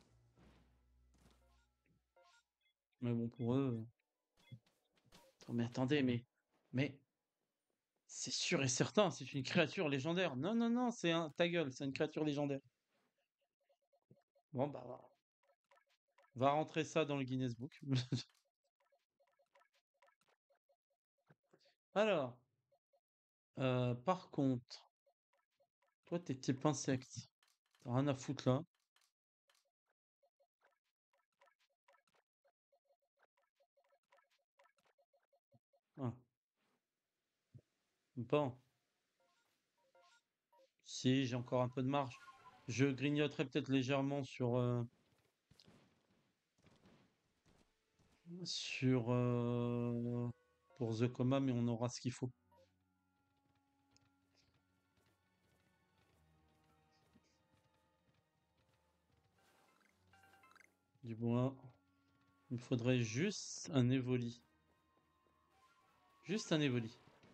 Mais bon, pour eux. Attends, mais attendez, mais c'est sûr et certain, c'est une créature légendaire. Non, non, non, c'est un. Ta gueule, c'est une créature légendaire. Bon, bah, va rentrer ça dans le Guinness Book. Alors, par contre, toi, t'es type insecte. T'as rien à foutre là. Ah, bon, si j'ai encore un peu de marge. Je grignoterai peut-être légèrement sur pour The Coma, mais on aura ce qu'il faut. Du moins, il me faudrait juste un Evoli. Juste un Evoli.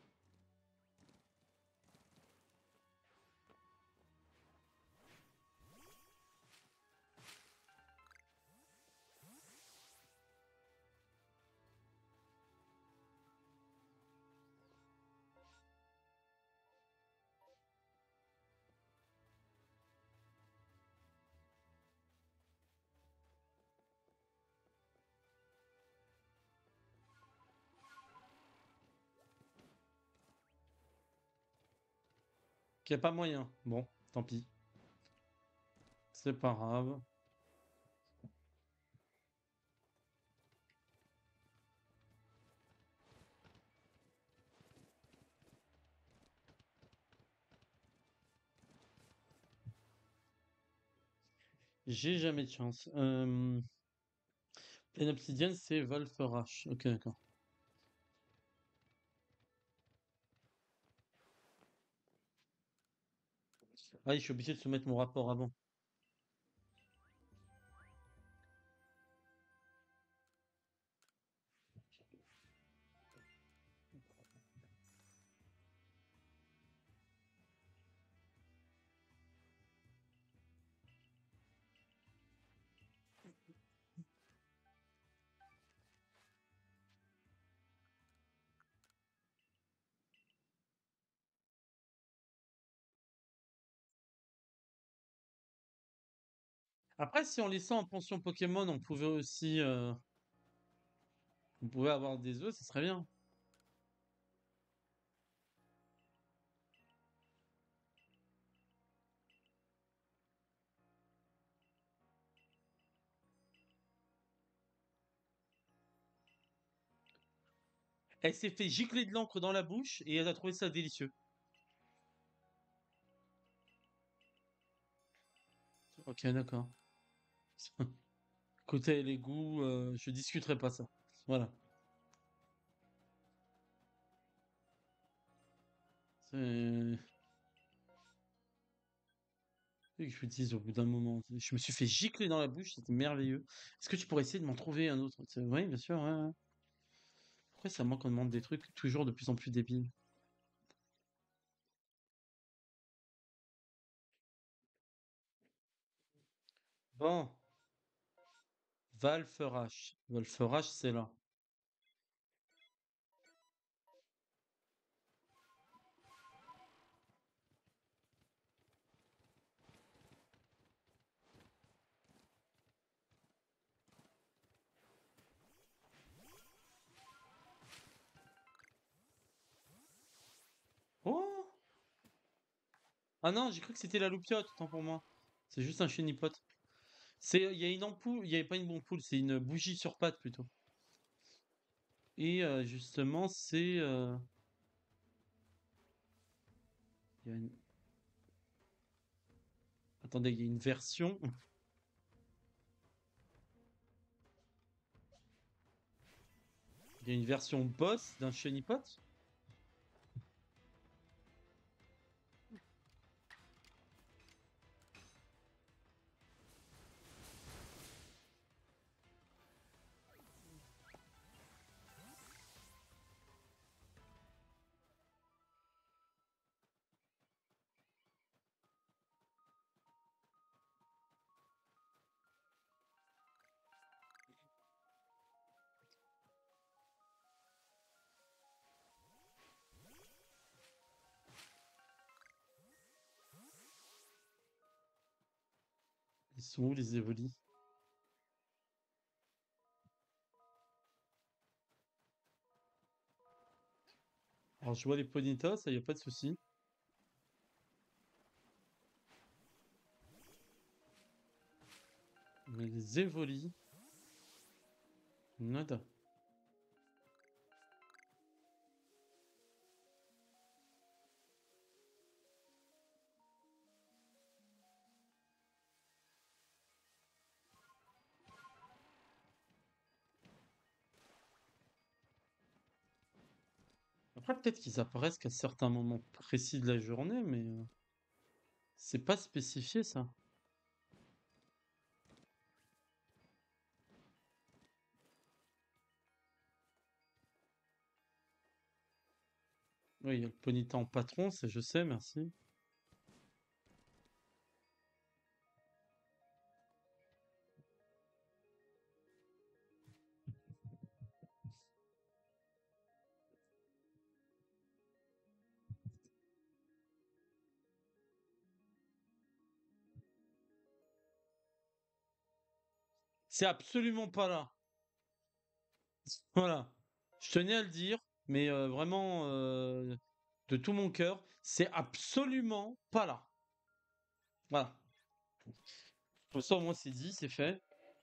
Qu'il n'y a pas moyen. Bon, tant pis. C'est pas grave. J'ai jamais de chance. Pleine obsidienne, c'est Wolferash. Ok, d'accord. Ah, je suis obligé de soumettre mon rapport avant. Après, si on laissait en pension Pokémon, on pouvait aussi, on pouvait avoir des œufs, ce serait bien. Elle s'est fait gicler de l'encre dans la bouche et elle a trouvé ça délicieux. Ok, d'accord. Côté les goûts, je discuterai pas ça. Voilà. C'est ce que je me dis au bout d'un moment. Je me suis fait gicler dans la bouche, c'était merveilleux. Est-ce que tu pourrais essayer de m'en trouver un autre? Oui, bien sûr, ouais, ouais. Pourquoi ça manque, on demande des trucs toujours de plus en plus débiles? Bon, Valferash. Valferash, c'est là. Oh! Ah non, j'ai cru que c'était la loupiote, autant pour moi. C'est juste un chénipote. Il y a une ampoule, il n'y avait pas une ampoule, c'est une bougie sur pattes plutôt. Et justement, il y a une- attendez, il y a une version. Il y a une version boss d'un chenipot. sont où les évolis? Alors, je vois les Ponyta, ça y a pas de souci. Mais les évolis, nada. Après, peut-être qu'ils apparaissent qu'à certains moments précis de la journée, mais c'est pas spécifié ça. Oui, il y a le Ponyta en patron, ça je sais, merci. C'est absolument pas là. Voilà. Je tenais à le dire, mais vraiment de tout mon cœur, c'est absolument pas là. Voilà. Comme ça, au moins, c'est dit, c'est fait.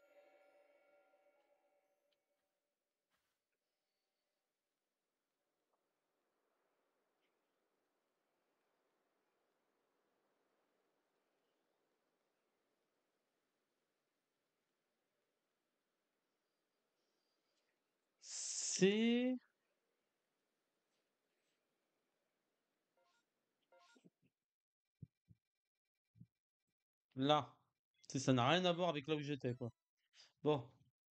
C'est là. Ça n'a rien à voir avec là où j'étais, quoi. Bon,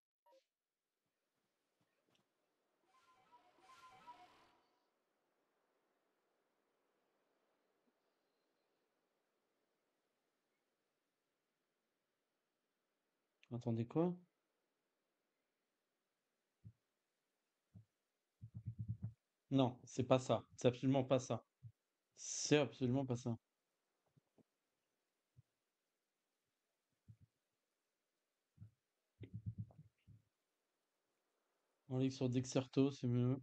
attendez quoi? Non, c'est pas ça. C'est absolument pas ça. C'est absolument pas ça. On lit sur Dexerto, c'est mieux.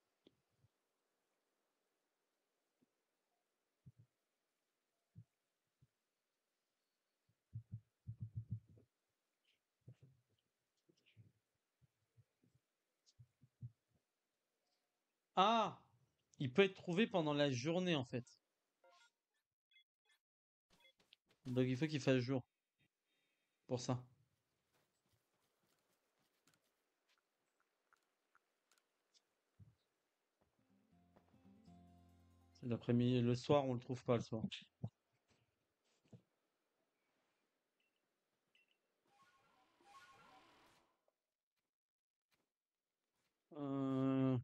Ah! Il peut être trouvé pendant la journée, en fait. Donc il faut qu'il fasse jour pour ça. C'est l'après-midi, le soir, on le trouve pas le soir. Euh,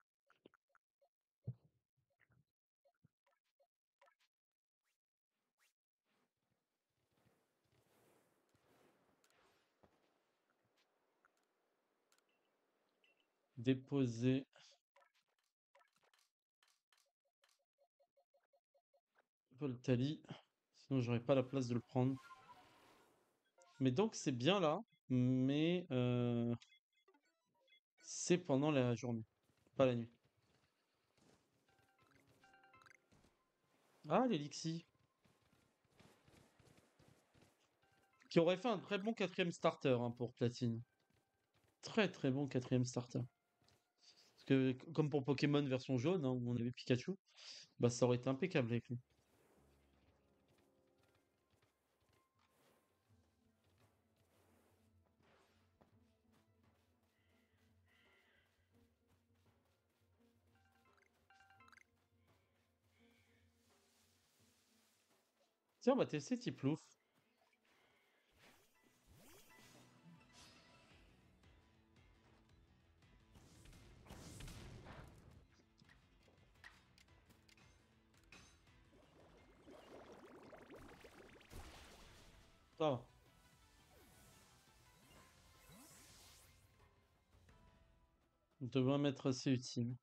déposer Voltali. Sinon, j'aurais pas la place de le prendre. Mais donc, c'est bien là. Mais c'est pendant la journée, pas la nuit. Ah, l'Elixir. Qui aurait fait un très bon quatrième starter hein, pour Platine. Très très bon quatrième starter. Parce que comme pour Pokémon version jaune, hein, où on avait Pikachu, bah ça aurait été impeccable avec lui. Tiens, on va tester Tiplouf. Ça va. On devrait mettre assez utile.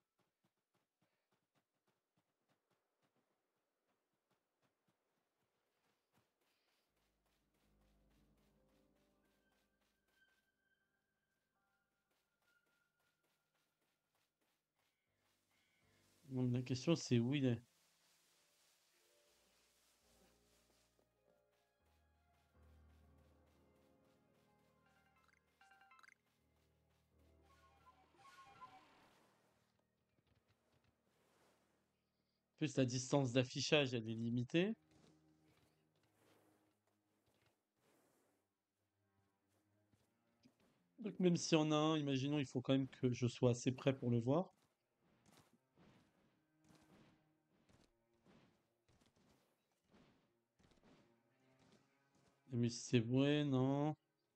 Donc, la question c'est où il est. En plus, la distance d'affichage, elle est limitée. Donc même s'il y en a un, imaginons, il faut quand même que je sois assez près pour le voir. Mais c'est vrai, non.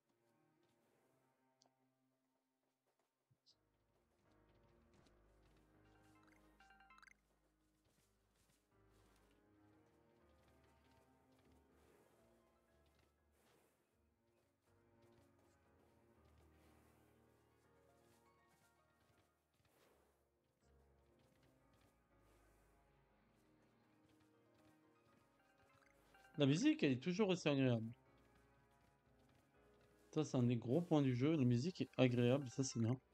La musique, elle est toujours aussi agréable. Ça, c'est un des gros points du jeu. La musique est agréable, ça c'est bien.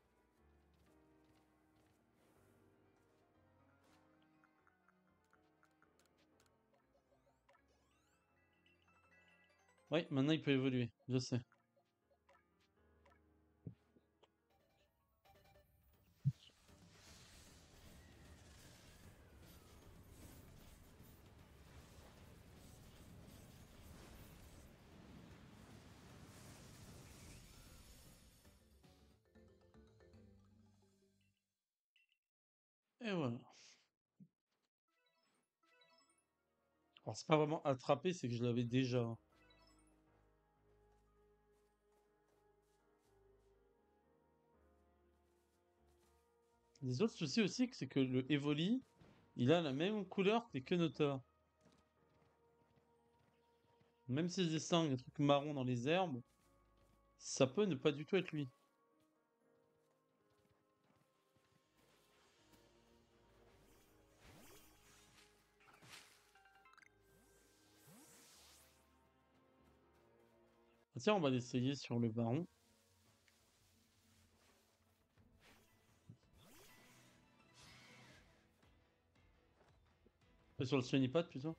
Oui, maintenant il peut évoluer, je sais. Et voilà. Alors, c'est pas vraiment attraper, c'est que je l'avais déjà. Les autres soucis aussi, c'est que le Evoli, il a la même couleur que les Quenotas. Même si je distingue un truc marron dans les herbes, ça peut ne pas du tout être lui. Ah, tiens, on va l'essayer sur le baron. Sur le Sunnypad plutôt.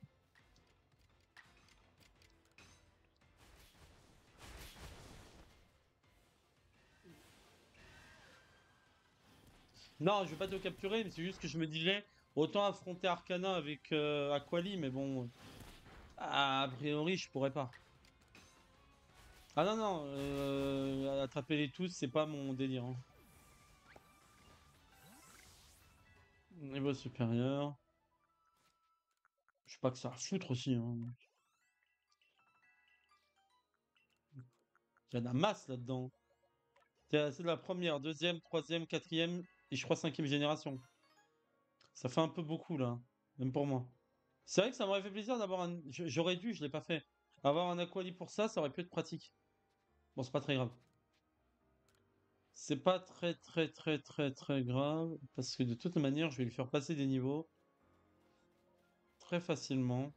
Non, je vais pas te capturer, mais c'est juste que je me disais, autant affronter Arcana avec Aquali, mais bon, a priori, je pourrais pas. Ah non, non, attraper les tous, c'est pas mon délire, hein. Niveau supérieur. Je sais pas que ça à foutre aussi, hein. Il y a de la masse là-dedans. C'est de la première, deuxième, troisième, quatrième et je crois cinquième génération. Ça fait un peu beaucoup là, même pour moi. C'est vrai que ça m'aurait fait plaisir d'avoir un. J'aurais dû, je l'ai pas fait. Avoir un Aquali pour ça, ça aurait pu être pratique. Bon, c'est pas très grave. C'est pas très très très très très grave parce que de toute manière, je vais lui faire passer des niveaux très facilement.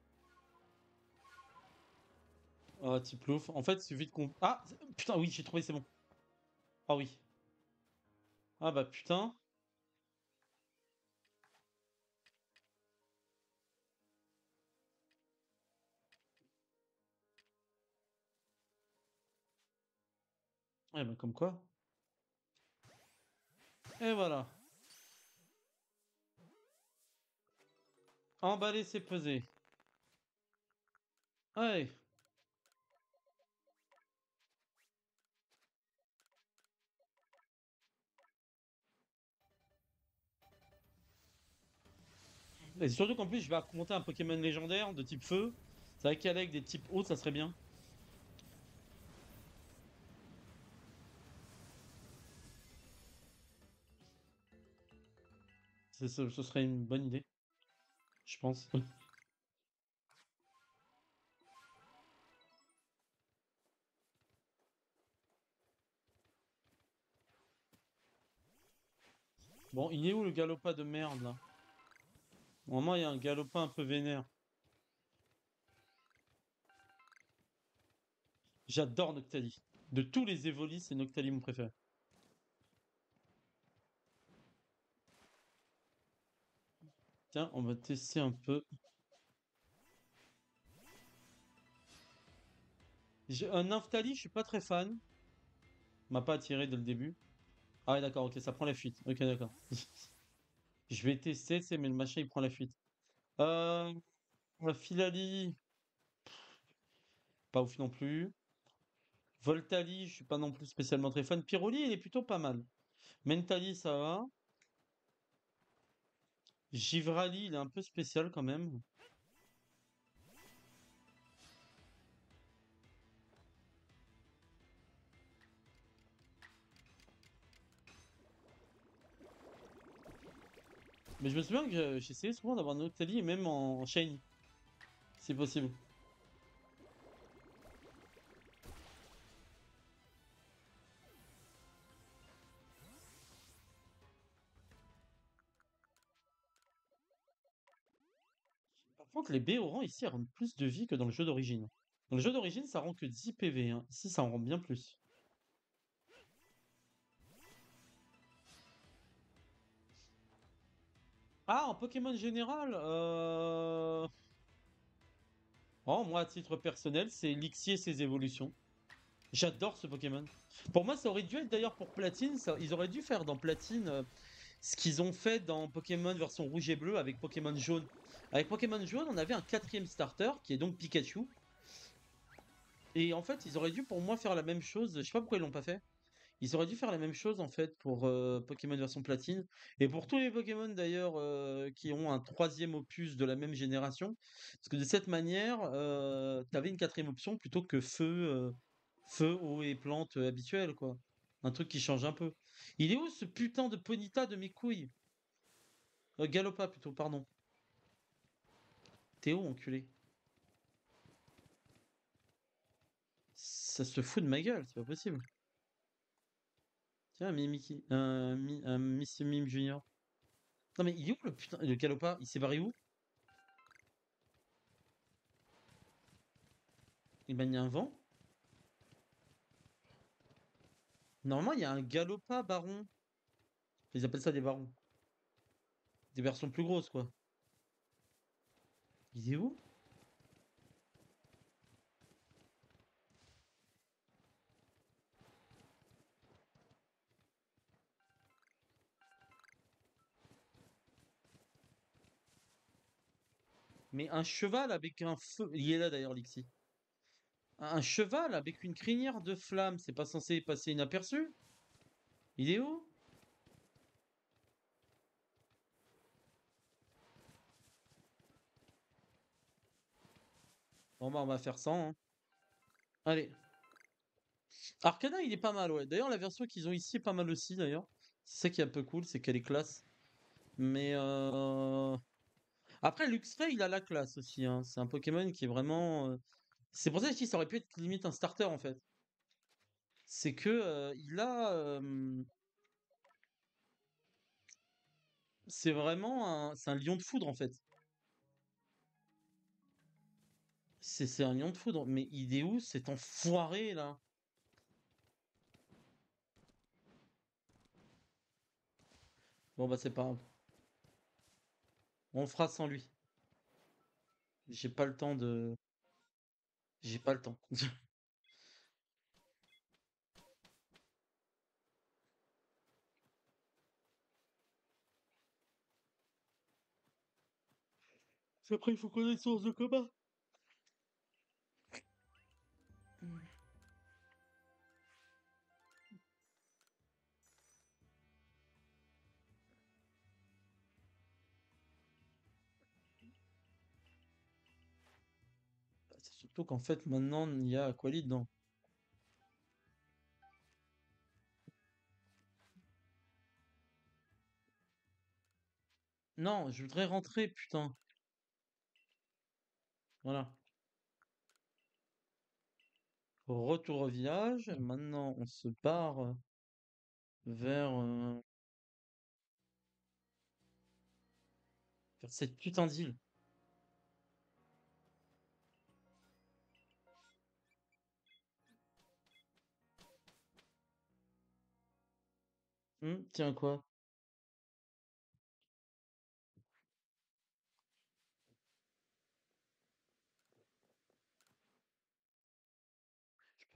Ah, type louf. En fait, il suffit de qu'on. Ah, putain, oui, j'ai trouvé, c'est bon. Ah oui. Ah bah putain. Eh bah comme quoi. Et voilà. Emballer, c'est peser. Ouais. Et surtout qu'en plus, je vais affronter un Pokémon légendaire de type feu. C'est vrai qu'avec des types eau, ça serait bien. Ce serait une bonne idée, je pense. Bon, il est où le galopin de merde là? Normalement, il y a un galopin un peu vénère. J'adore Noctali. De tous les Evolis, c'est Noctali mon préféré. Tiens, on va tester un peu. Un Naftali, je suis pas très fan. M'a pas attiré dès le début. Ah ouais, d'accord, ok, ça prend la fuite. Ok, d'accord. Je vais tester, mais le machin, il prend la fuite. Euh, Filali, pas ouf non plus. Voltali, je suis pas non plus spécialement très fan. Pyroli, il est plutôt pas mal. Mentali, ça va. Givrali, il est un peu spécial quand même. Mais je me souviens que j'essayais souvent d'avoir Noctali et même en shiny, si possible. Par contre, les B au rang ici elles rendent plus de vie que dans le jeu d'origine. Dans le jeu d'origine, ça rend que 10 PV, hein. Ici, ça en rend bien plus. Ah, en Pokémon général, oh, moi, à titre personnel, c'est Elixir et ses évolutions. J'adore ce Pokémon. Pour moi, ça aurait dû être d'ailleurs pour Platine. Ils auraient dû faire dans Platine ce qu'ils ont fait dans Pokémon version rouge et bleu avec Pokémon jaune. Avec Pokémon jaune, on avait un quatrième starter qui est donc Pikachu. Et en fait, ils auraient dû pour moi faire la même chose. Je sais pas pourquoi ils l'ont pas fait. Ils auraient dû faire la même chose en fait pour Pokémon version platine. Et pour tous les Pokémon d'ailleurs qui ont un troisième opus de la même génération. Parce que de cette manière, t'avais une quatrième option plutôt que feu, eau et plantes habituelles, quoi. Un truc qui change un peu. Il est où ce putain de Ponyta de mes couilles? Galopa plutôt, pardon. T'es où, enculé? Ça se fout de ma gueule, c'est pas possible. Tiens, Mimiki, un Miss Mime Junior. Non mais il est où le putain de Galopa? Il s'est barré où? Il m'a mis un vent? Normalement, il y a un Galopa baron. Ils appellent ça des barons. Des versions plus grosses, quoi. Il est où? Mais un cheval avec un feu. Il est là d'ailleurs, Lixi. Un cheval avec une crinière de flamme, c'est pas censé passer inaperçu? Il est où? Bon, bah, on va faire 100, hein. Allez. Arcana, il est pas mal, ouais. D'ailleurs, la version qu'ils ont ici est pas mal aussi, d'ailleurs. C'est ça qui est un peu cool, c'est qu'elle est classe. Mais après, Luxray, il a la classe aussi, hein. C'est un Pokémon qui est vraiment. C'est pour ça que je dis que ça aurait pu être limite un starter, en fait. C'est que il a. C'est vraiment un. C'est un lion de foudre, en fait. C'est un lion de foudre. Mais il est où cet enfoiré, là? Bon, bah, c'est pas grave. On le fera sans lui. J'ai pas le temps de. J'ai pas le temps. Après, il faut qu'on ait une source de combat. C'est surtout qu'en fait, maintenant, il y a Aquali dedans. Non, je voudrais rentrer, putain. Voilà. Retour au village. Maintenant, on se barre vers, vers cette putain d'île. Tiens, quoi?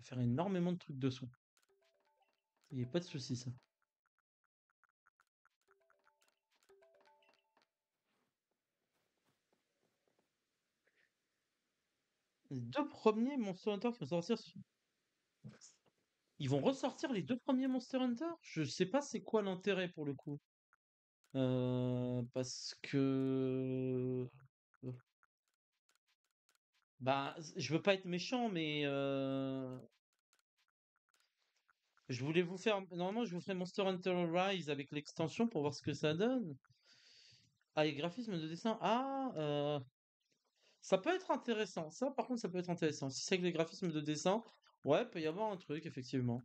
faire énormément de trucs dessous. Il n'y a pas de souci, ça. Les deux premiers Monster Hunter qui vont sortir. Ils vont ressortir les deux premiers Monster Hunter? Je sais pas c'est quoi l'intérêt pour le coup. Parce que. Bah, je veux pas être méchant, mais je voulais vous faire. Normalement, je vous ferai Monster Hunter Rise avec l'extension pour voir ce que ça donne. Ah, les graphismes de dessin. Ah, ça peut être intéressant. Ça, par contre, ça peut être intéressant. Si c'est avec les graphismes de dessin, ouais, peut y avoir un truc, effectivement.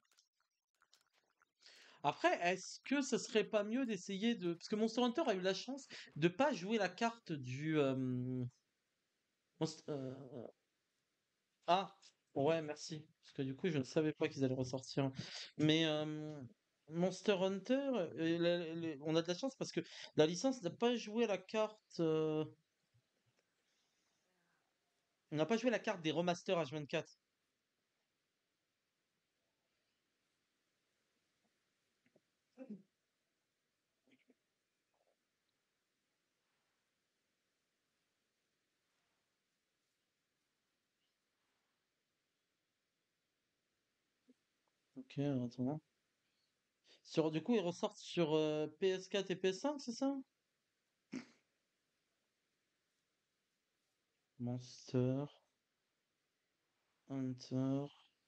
Après, est-ce que ce serait pas mieux d'essayer de. Parce que Monster Hunter a eu la chance de pas jouer la carte du. Monst- euh, Ah, ouais, merci. Parce que du coup, je ne savais pas qu'ils allaient ressortir. Mais Monster Hunter, on a de la chance parce que la licence n'a pas joué la carte. On n'a pas joué la carte des remasters H24. Ok, attends. Du coup, ils ressortent sur PS4 et PS5, c'est ça? Monster Hunter.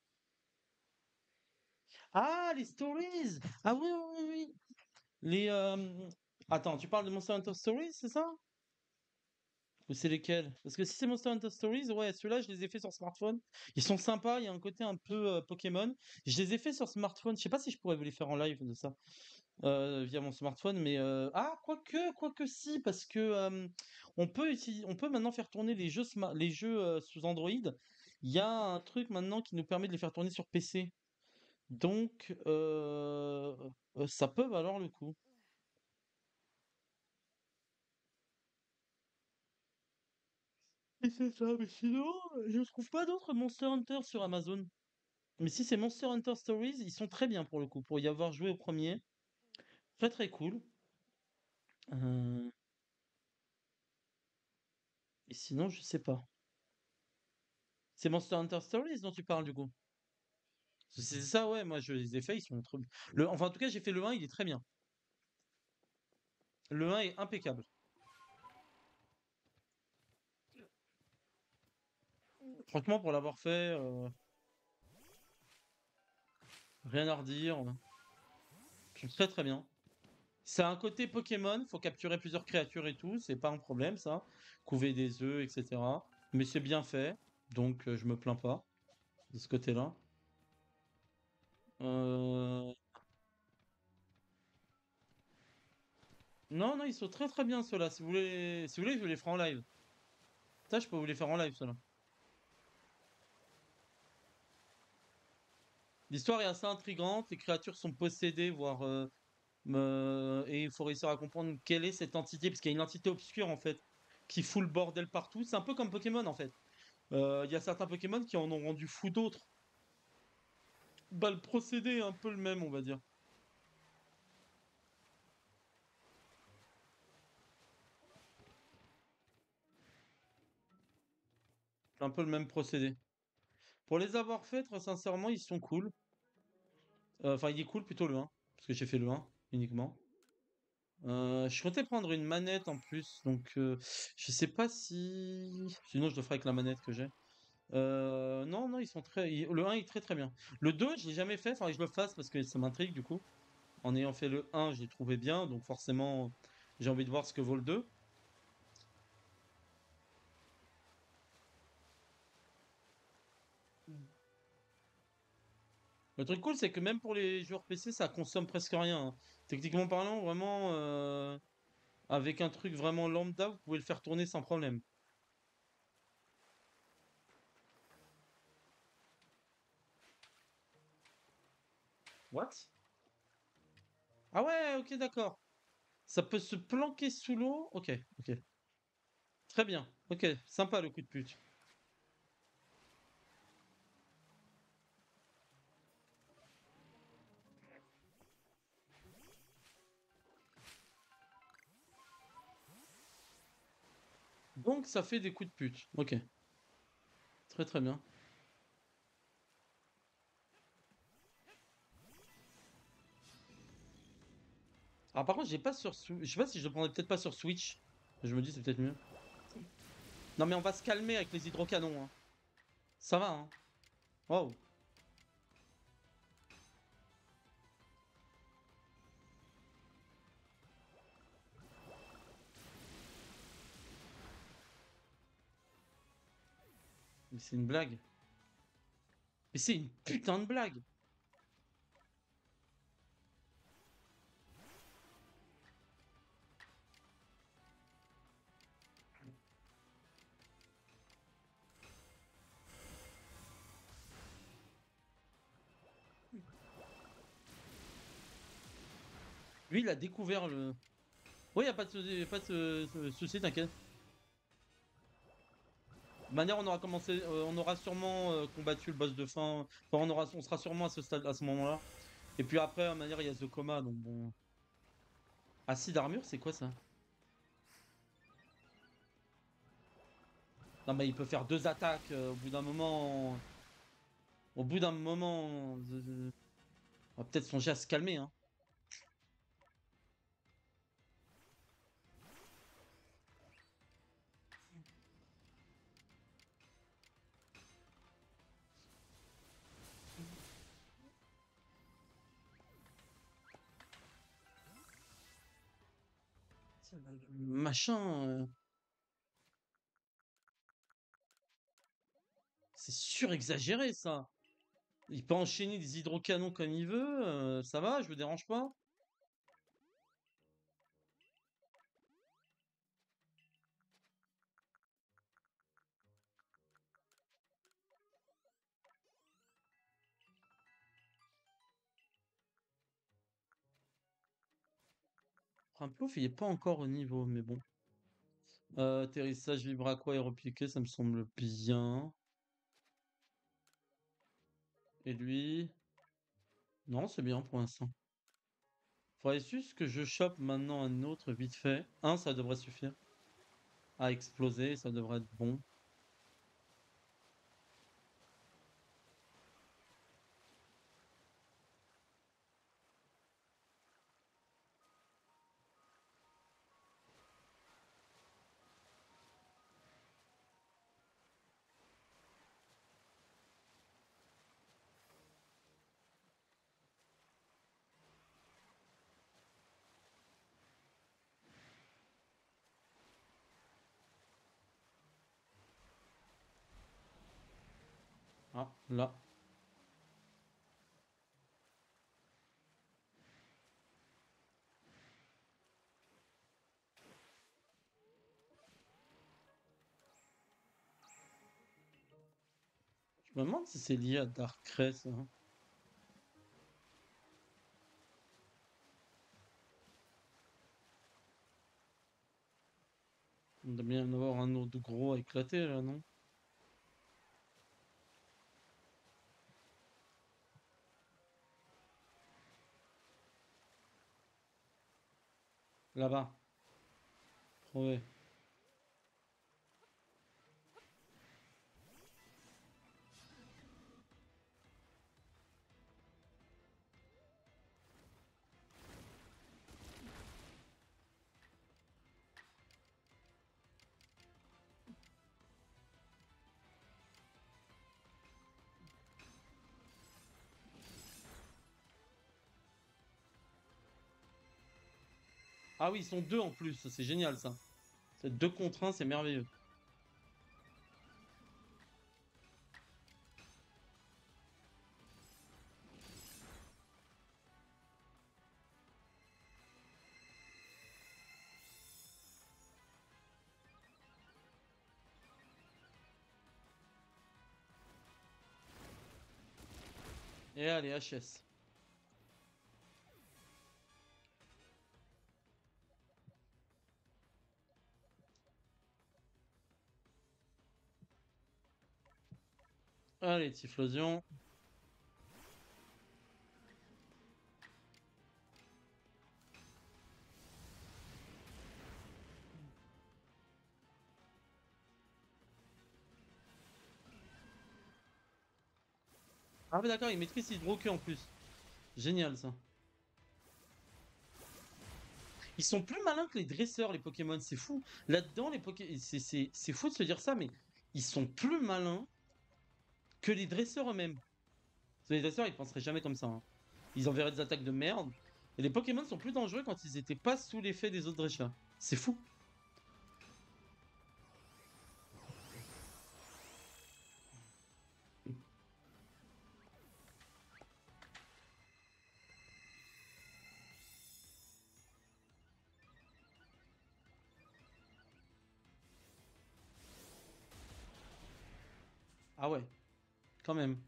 Ah, les stories! Ah oui, oui, oui, oui. Les. Attends, tu parles de Monster Hunter Stories, c'est ça? Ou c'est lesquels? Parce que si c'est Monster Hunter Stories, ouais, ceux-là, je les ai fait sur smartphone. Ils sont sympas, il y a un côté un peu Pokémon. Je les ai fait sur smartphone. Je sais pas si je pourrais vous les faire en live de ça via mon smartphone, mais ah, quoique si, parce que on peut maintenant faire tourner les jeux sous Android. Il y a un truc maintenant qui nous permet de les faire tourner sur PC. Donc, ça peut valoir le coup. Et c'est ça, mais sinon, je trouve pas d'autres Monster Hunter sur Amazon. Mais si c'est Monster Hunter Stories, ils sont très bien pour le coup, pour y avoir joué au premier. Très très cool. Euh, Et sinon, je sais pas. C'est Monster Hunter Stories dont tu parles du coup. C'est ça, ouais, moi je les ai faits, ils sont trop bien. Enfin, en tout cas, j'ai fait le 1, il est très bien. Le 1 est impeccable. Franchement, pour l'avoir fait, rien à redire. C'est très très bien. C'est un côté Pokémon, faut capturer plusieurs créatures et tout, c'est pas un problème ça. Couver des œufs, etc. Mais c'est bien fait, donc je me plains pas de ce côté-là. Euh, Non, non, ils sont très très bien ceux-là. Si vous voulez, je vous les ferai en live. Ça, je peux vous les faire en live, ceux-là. L'histoire est assez intrigante, les créatures sont possédées, voire et il faut réussir à comprendre quelle est cette entité, parce qu'il y a une entité obscure en fait, qui fout le bordel partout. C'est un peu comme Pokémon en fait. Il y a certains Pokémon qui en ont rendu fou d'autres. Bah, le procédé est un peu le même, on va dire. C'est un peu le même procédé. Pour les avoir faits, très sincèrement, ils sont cool. Enfin, il est cool plutôt le 1, parce que j'ai fait le 1 uniquement. Je comptais prendre une manette en plus, donc je sais pas si. Sinon, je le ferai avec la manette que j'ai. Non, non, ils sont le 1 est très très bien. Le 2, je l'ai jamais fait, faudrait que je le fasse parce que ça m'intrigue du coup. En ayant fait le 1, je l'ai trouvé bien, donc forcément, j'ai envie de voir ce que vaut le 2. Le truc cool, c'est que même pour les joueurs PC, ça consomme presque rien, hein. Techniquement parlant, vraiment, avec un truc vraiment lambda, vous pouvez le faire tourner sans problème. What? Ah ouais, ok, d'accord. Ça peut se planquer sous l'eau. Ok, ok. Très bien. Ok, sympa le coup de pute. Donc ça fait des coups de pute. Ok. Très très bien. Alors par contre, j'ai pas sur je sais pas si je le prendrais peut-être pas sur Switch. Je me dis c'est peut-être mieux. Non mais on va se calmer avec les hydrocanons, hein. Ça va, hein. Wow. Mais c'est une blague. Mais c'est une putain de blague. Lui, il a découvert le. Oui, y a pas de, pas de souci, t'inquiète. De manière, on aura commencé, on aura sûrement combattu le boss de fin. Enfin, on sera sûrement à ce stade, à ce moment-là. Et puis après, de manière, il y a The Coma, donc bon. Acide armure, c'est quoi ça? Non, mais il peut faire deux attaques au bout d'un moment. Au bout d'un moment, on va peut-être songer à se calmer, hein. Machin, c'est surexagéré ça. Il peut enchaîner des hydrocanons comme il veut, ça va, je me dérange pas. Plouf, il est pas encore au niveau, mais bon. Atterrissage vibraquois et repiqué, ça me semble bien. Et lui? Non, c'est bien pour l'instant. Faudrait juste que je chope maintenant un autre vite fait. Un, ça devrait suffire à exploser, ça devrait être bon. Ah, là. Je me demande si c'est lié à Darkrai, hein. On doit bien y en avoir un autre gros à éclater là, non? Là-bas. Prouvé. Ah oui, ils sont deux en plus, c'est génial ça. C'est deux contre un, c'est merveilleux. Et allez, HS. Allez, Typhlosion. Ah mais d'accord, il maîtrise Hydro-Queue en plus. Génial ça. Ils sont plus malins que les dresseurs, les Pokémon, c'est fou. Là-dedans, les Pokémon, c'est fou de se dire ça, mais ils sont plus malins que les dresseurs eux-mêmes. Parce que les dresseurs, ils penseraient jamais comme ça, hein. Ils enverraient des attaques de merde. Et les Pokémon sont plus dangereux quand ils étaient pas sous l'effet des autres dresseurs. C'est fou. Ah ouais, quand même.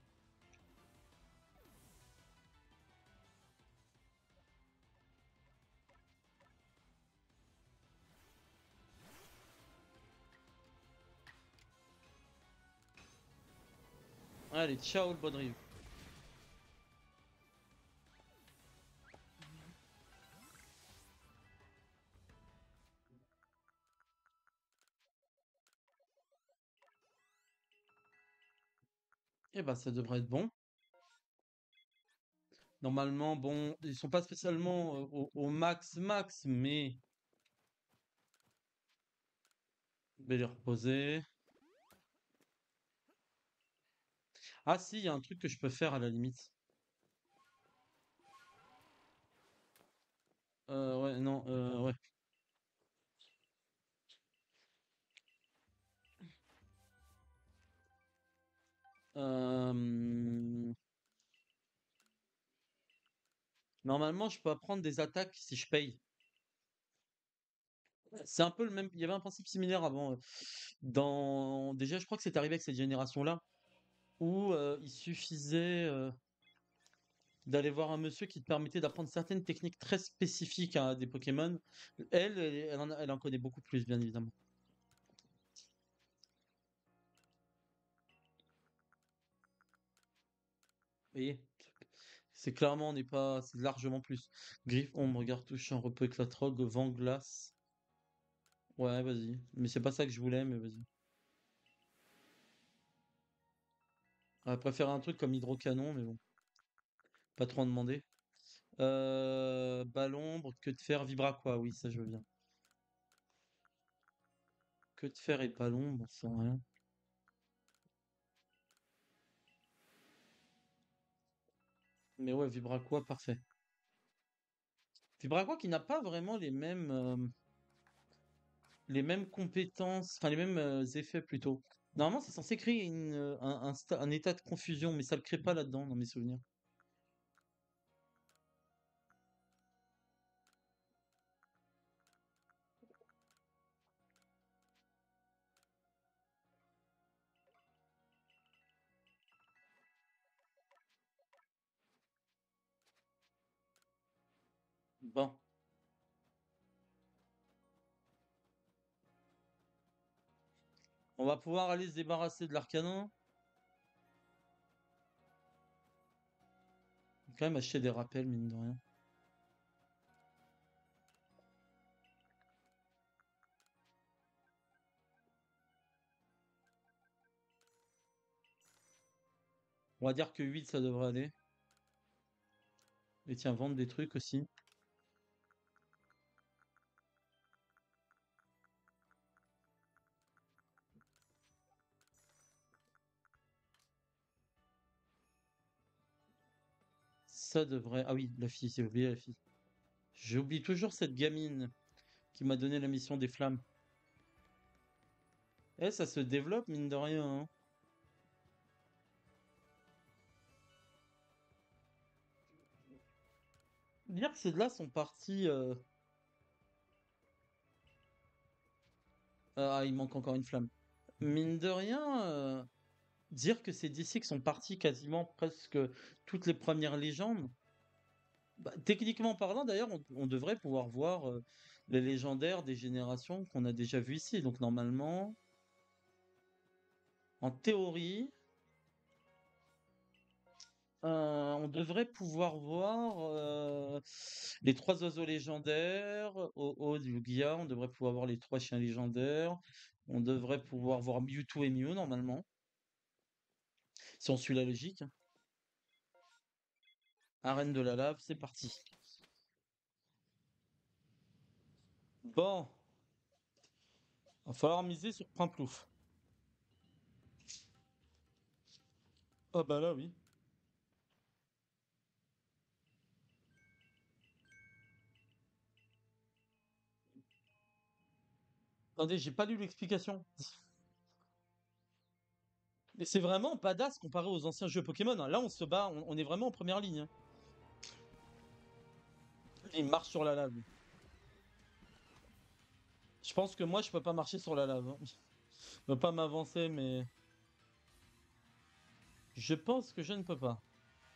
Allez, ciao le Bodrive. Eh ben, ça devrait être bon. Normalement, bon, ils sont pas spécialement au max max, mais je vais les reposer. Ah si, il y a un truc que je peux faire à la limite. Ouais, non, ouais. Euh, Normalement, je peux apprendre des attaques si je paye. C'est un peu le même. Il y avait un principe similaire avant. Déjà, je crois que c'est arrivé avec cette génération-là, où il suffisait d'aller voir un monsieur qui te permettait d'apprendre certaines techniques très spécifiques à des Pokémon. Elle en connaît beaucoup plus, bien évidemment. Vous voyez? C'est clairement, on n'est pas. C'est largement plus. Griffe, ombre, regard touchant, repos, éclatrogue, vent, glace. Ouais, vas-y. Mais c'est pas ça que je voulais, mais vas-y. J'aurais préféré un truc comme hydrocanon, mais bon, pas trop en demander. Ballon, queue de fer, vibra quoi? Oui, ça je veux bien. Queue de fer et ballon, bon, sans rien. Mais ouais, vibra quoi? Parfait. Vibra quoi qui n'a pas vraiment les mêmes compétences, enfin les mêmes effets plutôt. Normalement, c'est censé créer un état de confusion, mais ça le crée pas là-dedans, dans mes souvenirs. Bon, on va pouvoir aller se débarrasser de l'arcanon. Quand même acheter des rappels, mine de rien. On va dire que 8 ça devrait aller. Et tiens, vendre des trucs aussi. Ça devrait. Ah oui, la fille, j'ai oublié la fille. J'oublie toujours cette gamine qui m'a donné la mission des flammes. Eh, ça se développe, mine de rien, hein. Dire que ces de là sont partis. Ah, il manque encore une flamme. Mine de rien, dire que c'est d'ici que sont partis quasiment presque toutes les premières légendes. Bah, techniquement parlant, d'ailleurs, on devrait pouvoir voir les légendaires des générations qu'on a déjà vues ici. Donc normalement, en théorie, on devrait pouvoir voir les trois oiseaux légendaires, Ho-Oh, Lugia, on devrait pouvoir voir les trois chiens légendaires, on devrait pouvoir voir Mewtwo et Mew normalement, si on suit la logique, hein. Arène de la lave, c'est parti. Bon, va falloir miser sur Plouf. Ah bah là, oui. Attendez, j'ai pas lu l'explication. Mais c'est vraiment badass comparé aux anciens jeux Pokémon, hein. Là, on se bat, on est vraiment en première ligne, hein. Il marche sur la lave. Je pense que moi, je peux pas marcher sur la lave, hein. Je peux pas m'avancer, mais je pense que je ne peux pas.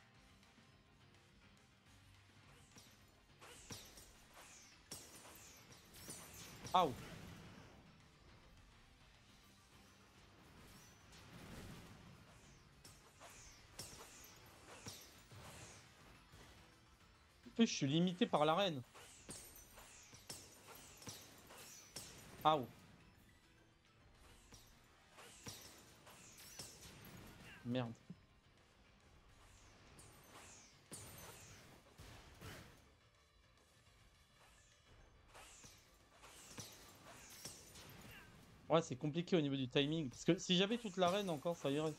Aouh. En plus, je suis limité par l'arène. Aouh. Merde. Ouais, c'est compliqué au niveau du timing. Parce que si j'avais toute l'arène encore, ça irait.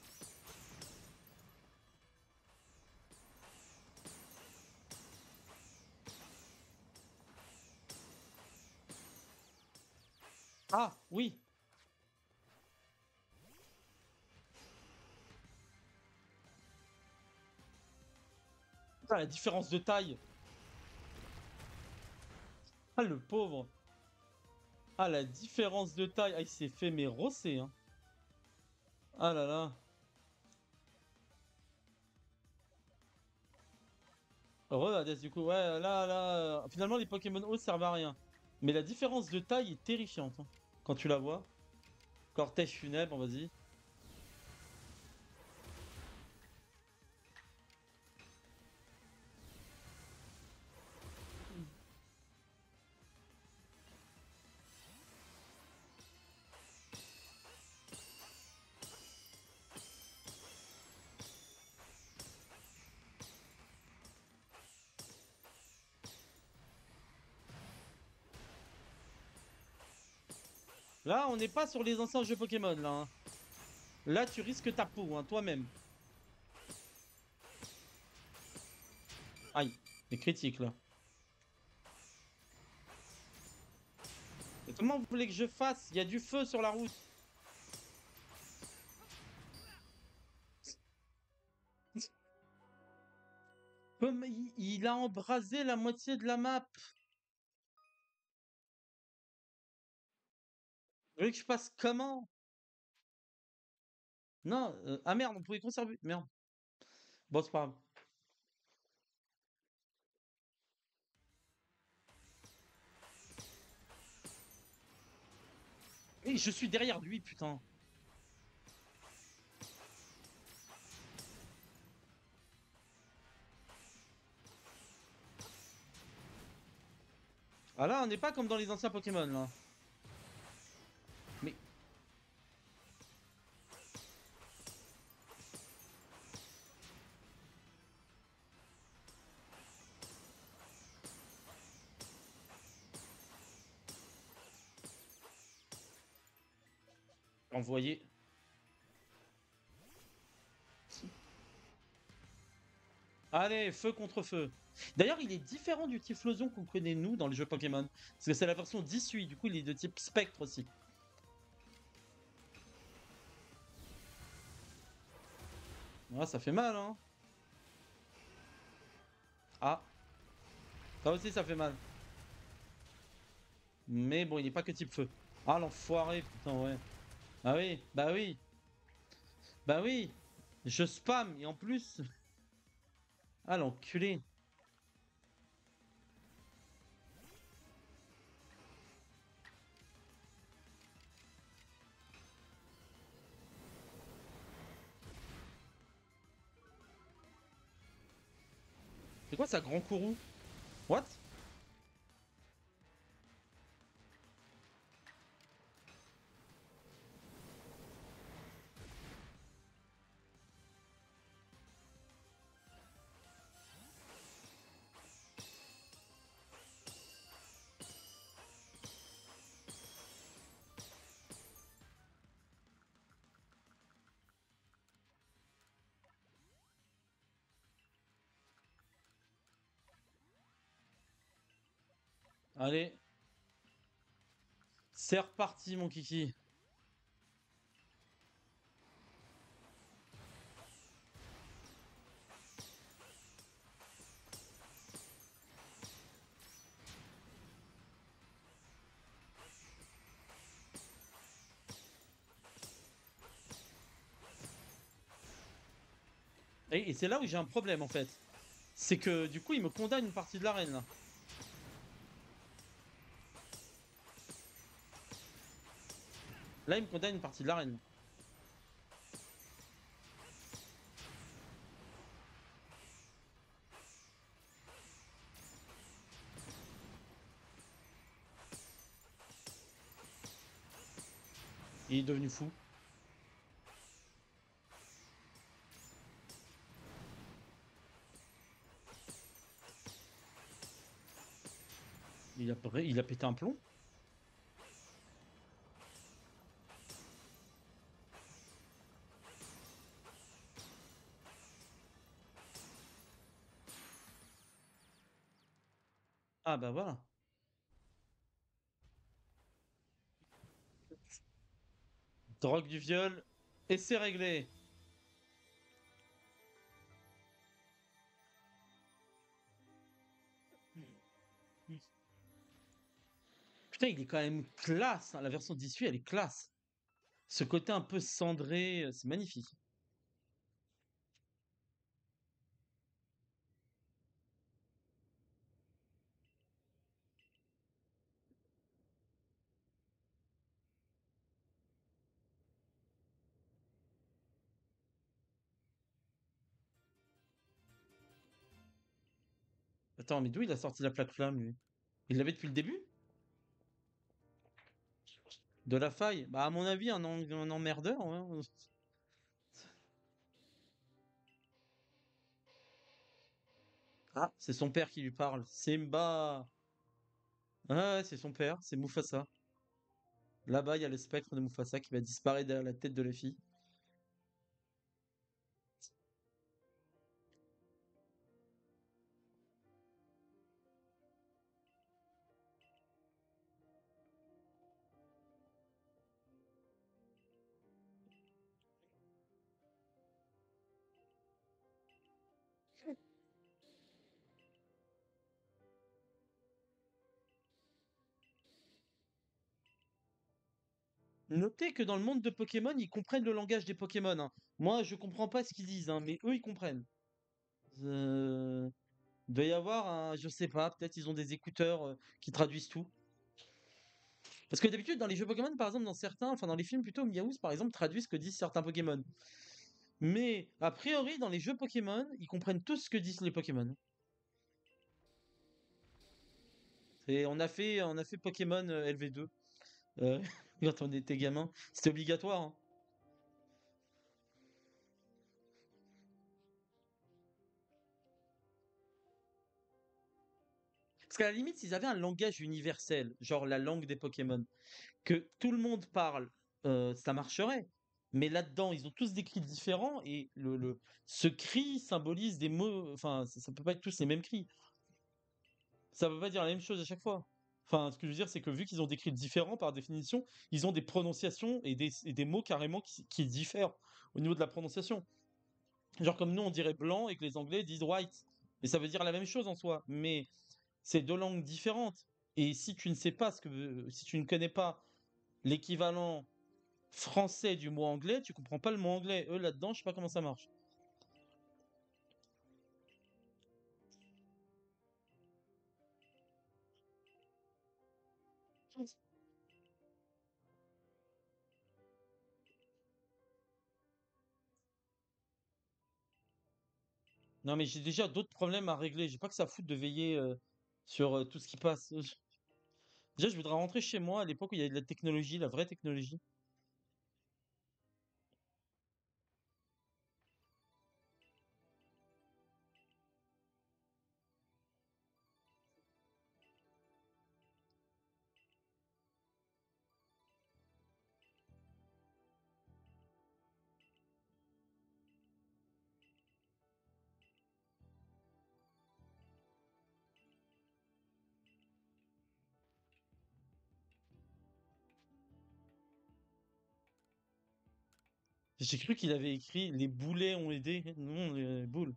Ah, oui. Putain, la différence de taille. Ah, le pauvre. Ah, la différence de taille. Ah, il s'est fait mais rosser, hein. Ah là là. Heureux, Hades, du coup. Ouais, finalement, les Pokémon hauts servent à rien. Mais la différence de taille est terrifiante, hein, quand tu la vois. Cortège funèbre, vas-y. Là, on n'est pas sur les anciens jeux Pokémon, là, hein. Là, tu risques ta peau, hein, toi-même. Aïe, c'est critique, là. Et comment vous voulez que je fasse? Il y a du feu sur la route. Comme il a embrasé la moitié de la map. Vous voulez que je passe comment? Non, ah merde, on pouvait conserver. Merde. Bon, c'est pas grave. Et je suis derrière lui, putain. Ah là, on n'est pas comme dans les anciens Pokémon, là. Mais envoyé. Allez, feu contre feu. D'ailleurs, il est différent du Typhlosion qu'on connaît nous dans les jeux Pokémon. Parce que c'est la version 18, du coup il est de type spectre aussi. Ah, ça fait mal, hein. Ah, ça aussi ça fait mal. Mais bon, il n'est pas que type feu. Ah, l'enfoiré, putain, ouais. Ah oui, bah oui, bah oui. Je spam, et en plus... Ah, l'enculé. C'est quoi ça, grand courroux? What? Allez, c'est reparti, mon kiki. Et c'est là où j'ai un problème, en fait. C'est que, du coup, il me condamne une partie de l'arène, là. Là, il me condamne une partie de l'arène. Il est devenu fou. Il a pété un plomb. Ah, bah voilà. Drogue du viol. Et c'est réglé. Putain, il est quand même classe, hein. La version 18, elle est classe. Ce côté un peu cendré, c'est magnifique. Attends, mais d'où il a sorti la plaque flamme, lui? Il l'avait depuis le début? De la faille? Bah, à mon avis, un emmerdeur, hein. Ah, c'est son père qui lui parle. Simba! Ah, ouais, c'est son père, c'est Mufasa. Là-bas, il y a le spectre de Mufasa qui va disparaître derrière la tête de la fille. Notez que dans le monde de Pokémon, ils comprennent le langage des Pokémon, hein. Moi, je comprends pas ce qu'ils disent, hein, mais eux, ils comprennent. Il doit y avoir un, je sais pas, peut-être ils ont des écouteurs qui traduisent tout. Parce que d'habitude, dans les jeux Pokémon, par exemple, dans certains, enfin dans les films plutôt, Miaouz, par exemple, traduit ce que disent certains Pokémon. Mais a priori, dans les jeux Pokémon, ils comprennent tout ce que disent les Pokémon. Et on a fait Pokémon LV2 euh, quand on était gamin. C'était obligatoire, hein. Parce qu'à la limite, s'ils avaient un langage universel, genre la langue des Pokémon, que tout le monde parle, ça marcherait. Mais là-dedans, ils ont tous des cris différents et ce cri symbolise des mots. Enfin, ça peut pas être tous les mêmes cris. Ça veut pas dire la même chose à chaque fois. Enfin, ce que je veux dire, c'est que vu qu'ils ont des cris différents par définition, ils ont des prononciations et des mots carrément qui diffèrent au niveau de la prononciation. Genre comme nous, on dirait blanc et que les Anglais disent white. Et ça veut dire la même chose en soi. Mais c'est deux langues différentes. Et si tu ne sais pas si tu ne connais pas l'équivalent français du mot anglais, tu comprends pas le mot anglais. Eux, là-dedans, je sais pas comment ça marche. Non, mais j'ai déjà d'autres problèmes à régler. J'ai pas que ça à foutre de veiller sur tout ce qui passe. Déjà, je voudrais rentrer chez moi à l'époque où il y avait de la technologie, la vraie technologie. J'ai cru qu'il avait écrit les boulets ont aidé. Non, les boules.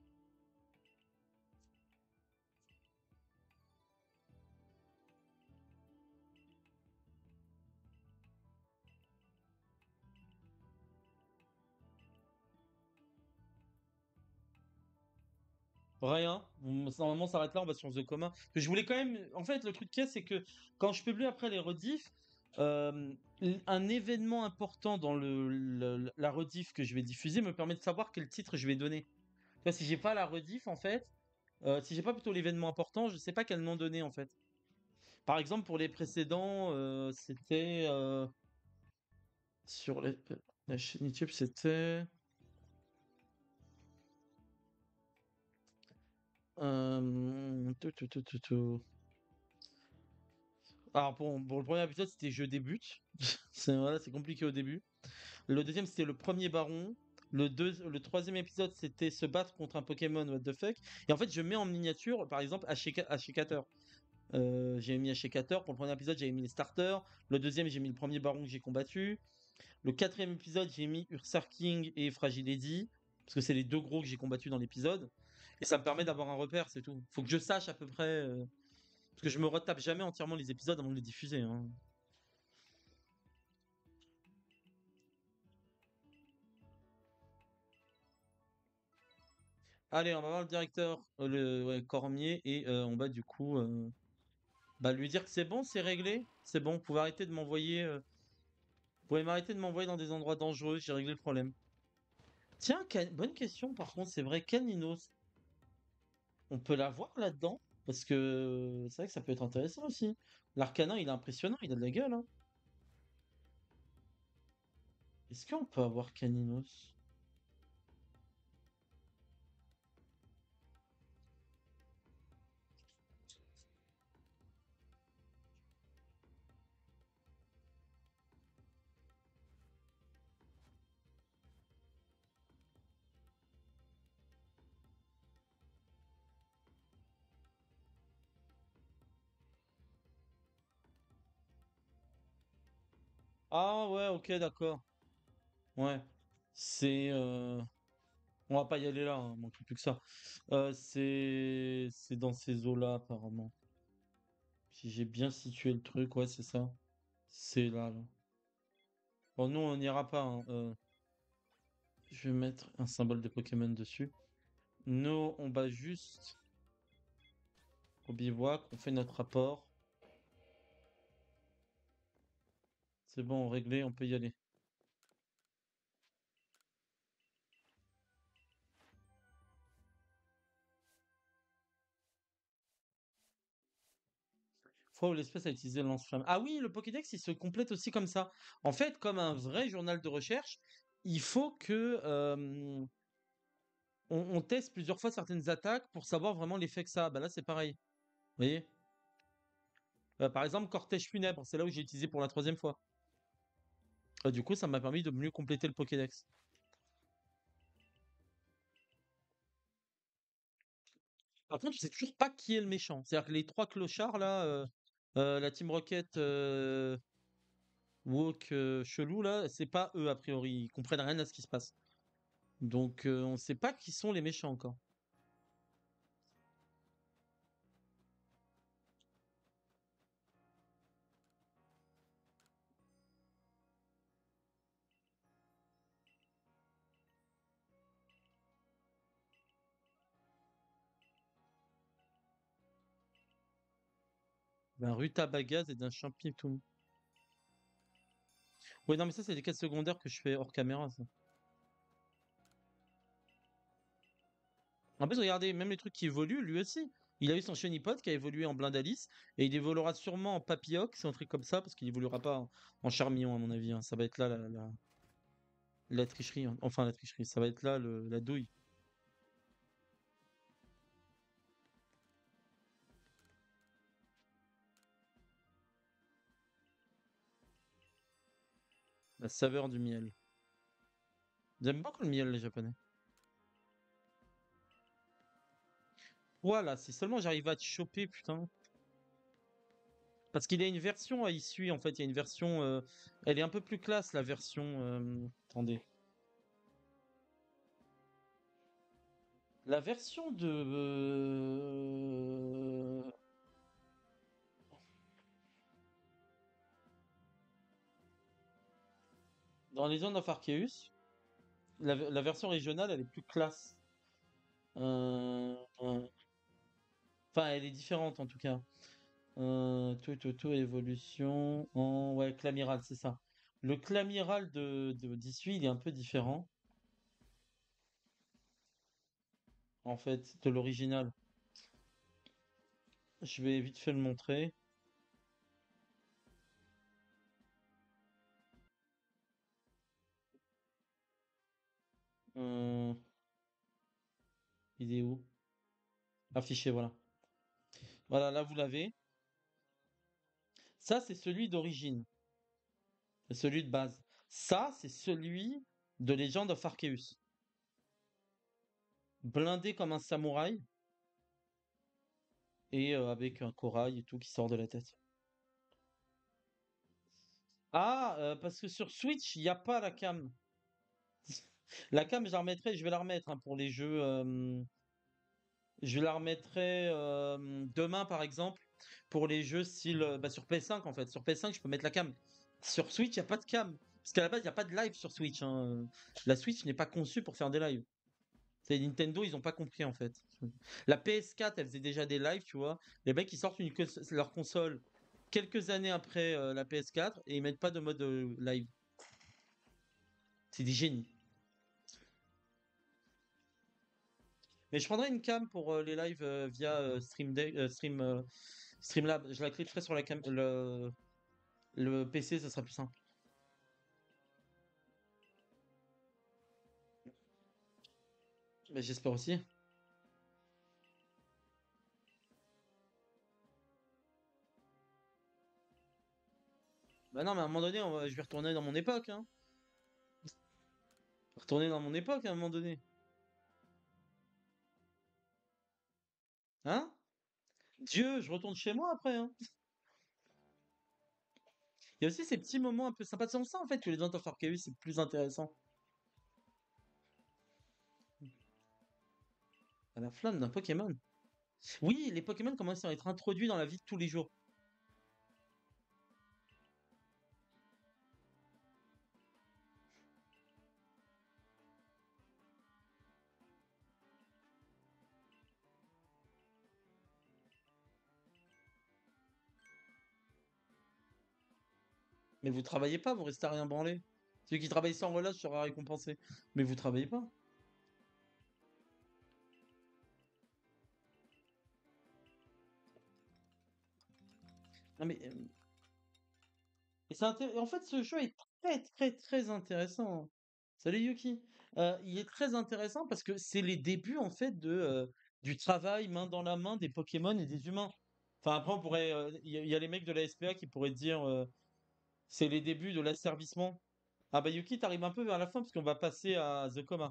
Rien. Normalement, ça s'arrête là, on va sur The Coma. Que je voulais quand même. En fait, le truc qu'il y a, c'est que quand je publie après les rediffs, euh, un événement important dans la rediff que je vais diffuser me permet de savoir quel titre je vais donner. Tu vois, si j'ai pas la rediff, en fait, si j'ai pas plutôt l'événement important, je sais pas quel nom donner, en fait. Par exemple, pour les précédents, c'était sur la chaîne YouTube, c'était. Tout. Alors, pour le premier épisode, c'était Je débute. Voilà, c'est compliqué au début. Le deuxième, c'était Le Premier Baron. Le troisième épisode, c'était Se battre contre un Pokémon, what the fuck. Et en fait, je mets en miniature, par exemple, Ashikater. J'ai mis Ashikater. Pour le premier épisode, j'avais mis les starters. Le deuxième, j'ai mis le premier baron que j'ai combattu. Le quatrième épisode, j'ai mis Ursar King et Fragile Lady. Parce que c'est les deux gros que j'ai combattus dans l'épisode. Et ça me permet d'avoir un repère, c'est tout. Faut que je sache à peu près. Parce que je me retape jamais entièrement les épisodes avant de les diffuser, hein. Allez, on va voir le directeur, ouais, Cormier, et on va du coup bah, lui dire que c'est bon, c'est réglé. C'est bon, vous pouvez arrêter de m'envoyer. Vous pouvez m'arrêter de m'envoyer dans des endroits dangereux, j'ai réglé le problème. Tiens, bonne question par contre, c'est vrai, Caninos, on peut la voir là-dedans? Parce que c'est vrai que ça peut être intéressant aussi. L'arcanin, il est impressionnant, il a de la gueule, hein. Est-ce qu'on peut avoir Caninos? Ah ouais, ok, d'accord. Ouais. C'est... On va pas y aller là, hein, manque plus que ça. C'est dans ces eaux-là, apparemment. Si j'ai bien situé le truc, ouais, c'est ça. C'est là, là. Bon, nous, on n'ira pas, hein. Je vais mettre un symbole de Pokémon dessus. Nous, on va juste au bivouac, on fait notre rapport. C'est bon, réglé, on peut y aller. Fois où l'espèce a utilisé le lance-flamme. Ah oui, le Pokédex, il se complète aussi comme ça. En fait, comme un vrai journal de recherche, il faut que on teste plusieurs fois certaines attaques pour savoir vraiment l'effet que ça a. Bah là, c'est pareil. Vous voyez? Par exemple, cortège funèbre, c'est là où j'ai utilisé pour la troisième fois. Du coup, ça m'a permis de mieux compléter le Pokédex. Par contre, je sais toujours pas qui est le méchant. C'est-à-dire que les trois clochards là, la Team Rocket, Walk, chelou là, c'est pas eux a priori. Ils comprennent rien à ce qui se passe. Donc, on sait pas qui sont les méchants encore. D'un Rutabagaz et d'un Champignon. Ouais, non, mais ça, c'est des quêtes secondaires que je fais hors caméra, ça. En plus, regardez, même les trucs qui évoluent, lui aussi. Il a eu son Chenipod qui a évolué en Blindalis et il évoluera sûrement en Papilloc, c'est un truc comme ça, parce qu'il évoluera pas en Charmillon, à mon avis, hein. Ça va être là la tricherie, hein. Enfin, la tricherie, ça va être là la douille. La saveur du miel. J'aime beaucoup le miel, les Japonais. Voilà, si seulement j'arrive à te choper, putain. Parce qu'il y a une version à issue, en fait, il y a une version. Elle est un peu plus classe, la version. Attendez. La version de dans les zones of Arceus, la version régionale, elle est plus classe. Enfin, elle est différente en tout cas. Évolution en ouais, Clamiral, c'est ça. Le Clamiral d'issue, il est un peu différent en fait de l'original. Je vais vite fait le montrer. Euh, il est où? Affiché, voilà. Voilà, là vous l'avez. Ça, c'est celui d'origine, c'est celui de base. Ça, c'est celui de Legend of Arceus. Blindé comme un samouraï et avec un corail et tout qui sort de la tête. Ah, parce que sur Switch, il n'y a pas la cam. La cam, je la remettrai, je vais la remettre hein, pour les jeux. Je la remettrai demain, par exemple, pour les jeux style bah, sur PS5 en fait. Sur PS5, je peux mettre la cam. Sur Switch, il n'y a pas de cam. Parce qu'à la base, il n'y a pas de live sur Switch, hein. La Switch n'est pas conçue pour faire des lives. C'est Nintendo, ils ont pas compris en fait. La PS4, elle faisait déjà des lives, tu vois. Les mecs, ils sortent leur console quelques années après la PS4 et ils mettent pas de mode live. C'est des génies. Mais je prendrais une cam pour les lives via Streamlab. Je la cliquerai sur le PC, ça sera plus simple. Mais j'espère aussi. Bah non, mais à un moment donné, je vais retourner dans mon époque, hein. Retourner dans mon époque à un moment donné. Hein? Dieu, je retourne chez moi après, hein. Il y a aussi ces petits moments un peu sympas. C'est ça en fait que les Dents of Arceus, c'est plus intéressant. À la flamme d'un Pokémon. Oui, les Pokémon commencent à être introduits dans la vie de tous les jours. Mais vous travaillez pas, vous restez à rien branler. Celui qui travaille sans relâche sera récompensé. Mais vous travaillez pas. Non mais et en fait, ce jeu est très, très, très intéressant. Salut Yuki. Il est très intéressant parce que c'est les débuts, en fait, du travail main dans la main des Pokémon et des humains. Enfin, après, on pourrait. Il y a les mecs de la SPA qui pourraient dire c'est les débuts de l'asservissement. Ah bah Yuki, t'arrives un peu vers la fin parce qu'on va passer à The Coma.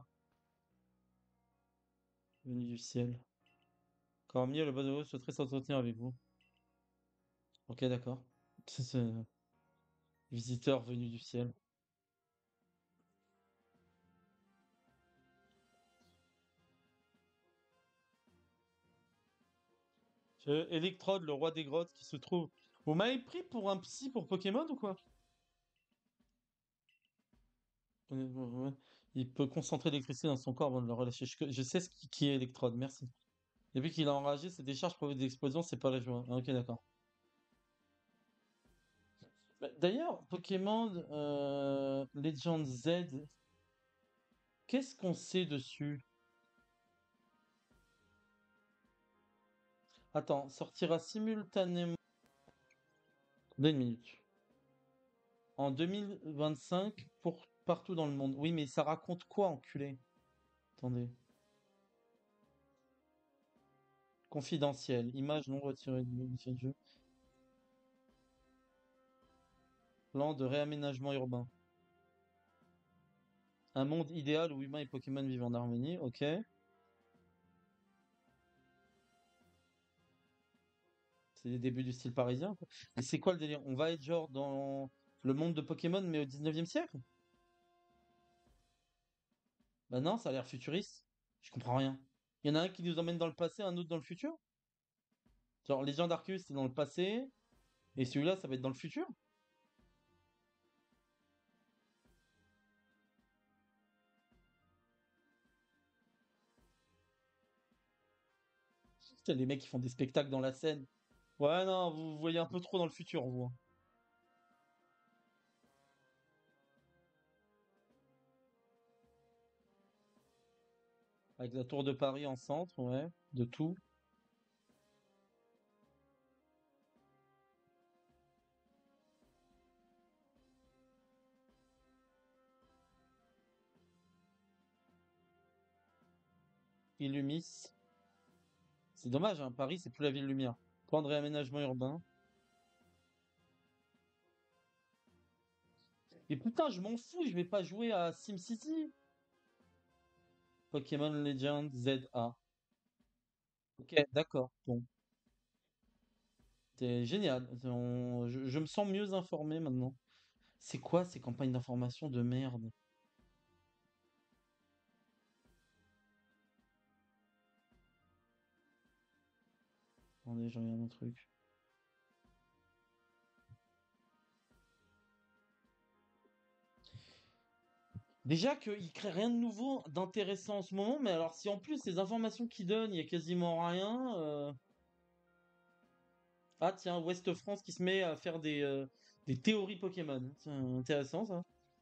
Venu du ciel. Encore mieux, le bon heureux souhaiterait s'entretenir avec vous. Ok, d'accord. C'est visiteur venu du ciel. Electrode, le roi des grottes qui se trouve. Vous m'avez pris pour un psy pour Pokémon ou quoi? Ouais. Il peut concentrer l'électricité dans son corps avant de le relâcher. Je sais qui est Electrode, merci. Depuis qu'il a enragé, ses décharges provoquent des explosions, c'est pas la joie. Ah, ok, d'accord. Bah, d'ailleurs, Pokémon Legend Z, qu'est-ce qu'on sait dessus? Attends, sortira simultanément. Attendez une minute. En 2025 pour partout dans le monde. Oui, mais ça raconte quoi, enculé? Attendez. Confidentiel. Image non retirée du jeu. Plan de réaménagement urbain. Un monde idéal où humains et Pokémon vivent en harmonie. Ok. C'est les débuts du style parisien, quoi. Mais c'est quoi le délire? On va être genre dans le monde de Pokémon, mais au 19e siècle? Bah non, ça a l'air futuriste. Je comprends rien. Il y en a un qui nous emmène dans le passé, un autre dans le futur? Genre, Legend Arceus, c'est dans le passé, et celui-là, ça va être dans le futur? Putain, les mecs qui font des spectacles dans la scène. Ouais, non, vous voyez un peu trop dans le futur, vous, hein. Avec la tour de Paris en centre, ouais, de tout. Illumis. C'est dommage, hein, Paris, c'est plus la ville lumière. Plan de réaménagement urbain. Et putain, je m'en fous, je vais pas jouer à SimCity. Pokémon Legend ZA. Ok, d'accord. Bon, c'est génial. Je me sens mieux informé maintenant. C'est quoi ces campagnes d'information de merde? Attendez, je regarde un truc. Déjà qu'ils créent rien de nouveau, d'intéressant en ce moment, mais alors si en plus les informations qu'ils donnent, il y a quasiment rien. Ah tiens, Ouest France qui se met à faire des théories Pokémon. C'est intéressant ça.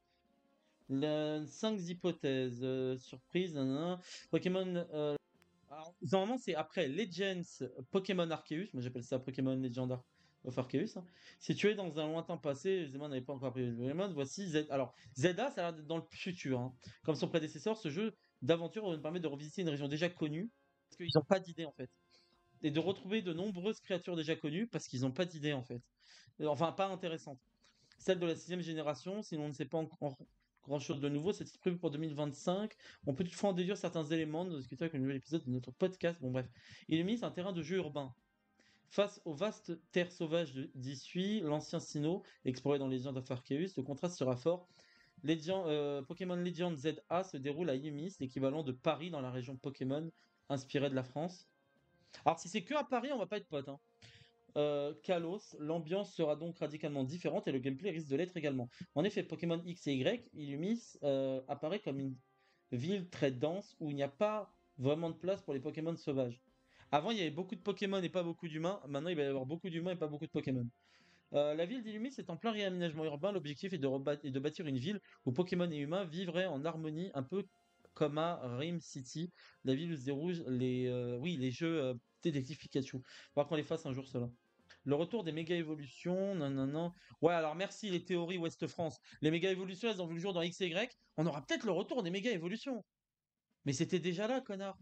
5 hypothèses. Surprise, nanana. Pokémon. Alors, normalement, c'est après Legends Pokémon Arceus. Moi, j'appelle ça Pokémon Legend of Arceus, hein. Situé dans un lointain passé, les humains n'avaient pas encore appris les Pokémon. Voici Z. Alors, ZA, ça a l'air d'être dans le futur, hein. Comme son prédécesseur, ce jeu d'aventure nous permet de revisiter une région déjà connue. Parce qu'ils n'ont pas d'idée, en fait. Et de retrouver de nombreuses créatures déjà connues parce qu'ils n'ont pas d'idée, en fait. Enfin, pas intéressantes. Celle de la sixième génération, si l'on ne sait pas encore grand-chose de nouveau, c'est prévu pour 2025. On peut toutefois en déduire certains éléments, nous discuter avec le nouvel épisode de notre podcast. Bon bref, il est mis un terrain de jeu urbain. Face aux vastes terres sauvages d'Issui, l'ancien Sinnoh, exploré dans les Legends of Arceus, le contraste sera fort. Pokémon Legend ZA se déroule à Yumis, l'équivalent de Paris dans la région Pokémon, inspirée de la France. Alors si c'est que à Paris, on va pas être potes, hein. Kalos, l'ambiance sera donc radicalement différente et le gameplay risque de l'être également. En effet, Pokémon X et Y, Illumis apparaît comme une ville très dense où il n'y a pas vraiment de place pour les Pokémon sauvages. Avant, il y avait beaucoup de Pokémon et pas beaucoup d'humains. Maintenant, il va y avoir beaucoup d'humains et pas beaucoup de Pokémon. La ville d'Illumis est en plein réaménagement urbain. L'objectif est de bâtir une ville où Pokémon et humains vivraient en harmonie, un peu comme à Rim City, la ville où se déroulent les jeux Détective Pikachu. Faudra qu'on les fasse un jour, cela. Le retour des méga évolutions, nanana. Ouais, alors merci les théories Ouest France. Les méga évolutions, elles ont vu le jour dans X et Y. On aura peut-être le retour des méga évolutions. Mais c'était déjà là, connard.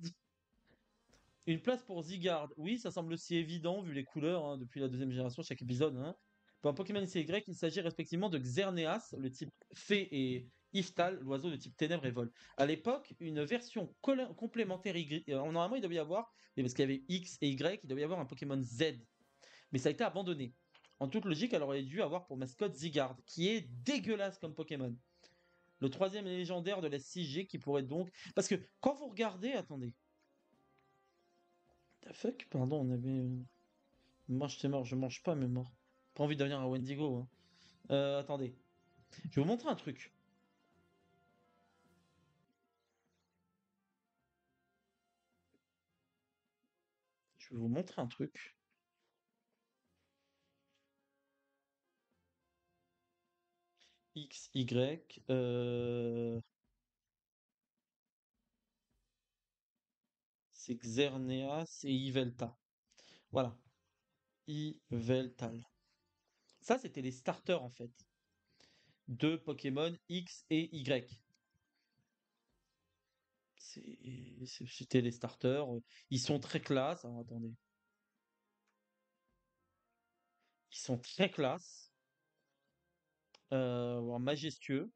Une place pour Zygarde. Oui, ça semble aussi évident vu les couleurs, hein, depuis la deuxième génération, chaque épisode, hein. Pour un Pokémon X et Y, il s'agit respectivement de Xerneas, le type Fée, et Iftal, l'oiseau de type Ténèbres et Vol. À l'époque, une version complémentaire Y. Normalement, il devait y avoir, mais parce qu'il y avait X et Y, il devait y avoir un Pokémon Z. Mais ça a été abandonné. En toute logique, elle aurait dû avoir pour mascotte Zygarde, qui est dégueulasse comme Pokémon. Le troisième légendaire de la 6G qui pourrait donc. Parce que quand vous regardez. Attendez. The fuck? Pardon, on avait. Mange t'es mort, je mange pas, mais mort. Pas envie de devenir un Wendigo, hein. Attendez. Je vais vous montrer un truc. Je vais vous montrer un truc. X, Y. C'est Xerneas et Yveltal. Voilà. Yveltal. Ça, c'était les starters en fait. De Pokémon X et Y. C'était les starters. Ils sont très classe. Alors, attendez. Ils sont très classe. Majestueux.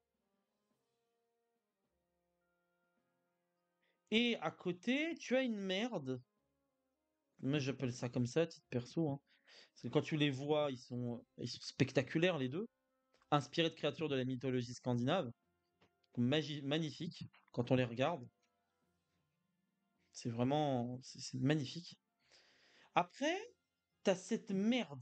Et à côté, tu as une merde. Moi, j'appelle ça comme ça, à titre perso, hein. Parce que quand tu les vois, ils sont spectaculaires, les deux. Inspirés de créatures de la mythologie scandinave. Magnifiques, quand on les regarde. C'est vraiment, c'est magnifique. Après, t'as cette merde.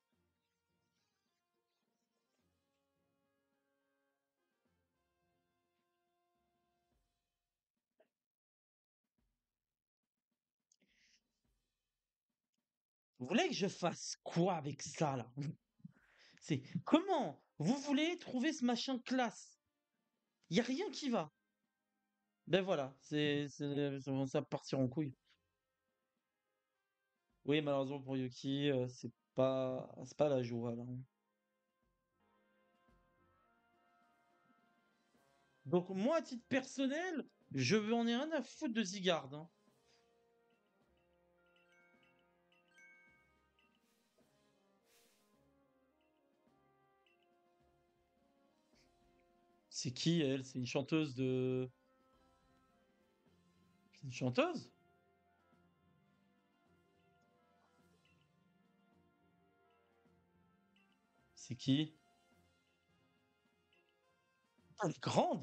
Vous voulez que je fasse quoi avec ça, là? C'est comment vous voulez trouver ce machin classe? Y a rien qui va. Ben voilà, ça va partir en couille. Oui, malheureusement pour Yuki, c'est pas la joie, là. Donc moi, à titre personnel, je en ai rien à foutre de Zygarde, hein. C'est qui elle? C'est une chanteuse de. C'est une chanteuse? C'est qui? Ah, elle est grande!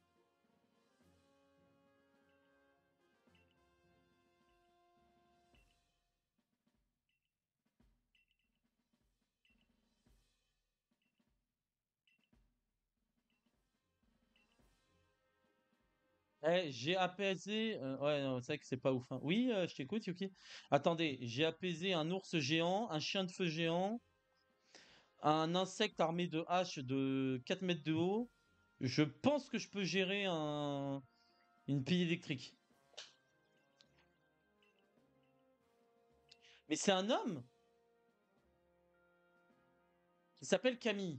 Eh, j'ai apaisé. Ouais, non, c'est vrai que c'est pas ouf, hein. Oui, je t'écoute, Yuki. Attendez, j'ai apaisé un ours géant, un chien de feu géant, un insecte armé de haches de 4 mètres de haut. Je pense que je peux gérer une pile électrique. Mais c'est un homme qui s'appelle Camille.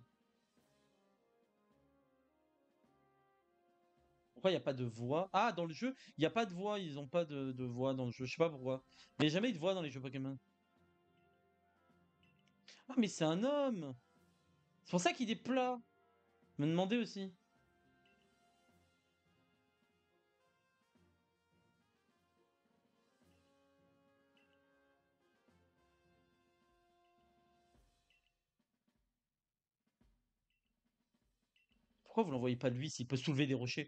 Pourquoi il n'y a pas de voix? Ah, dans le jeu, il n'y a pas de voix. Ils ont pas de voix dans le jeu. Je sais pas pourquoi. Mais il n'y a jamais eu de voix dans les jeux Pokémon. Ah, mais c'est un homme! C'est pour ça qu'il est plat. Je me demandais aussi. Pourquoi vous l'envoyez pas lui s'il peut soulever des rochers?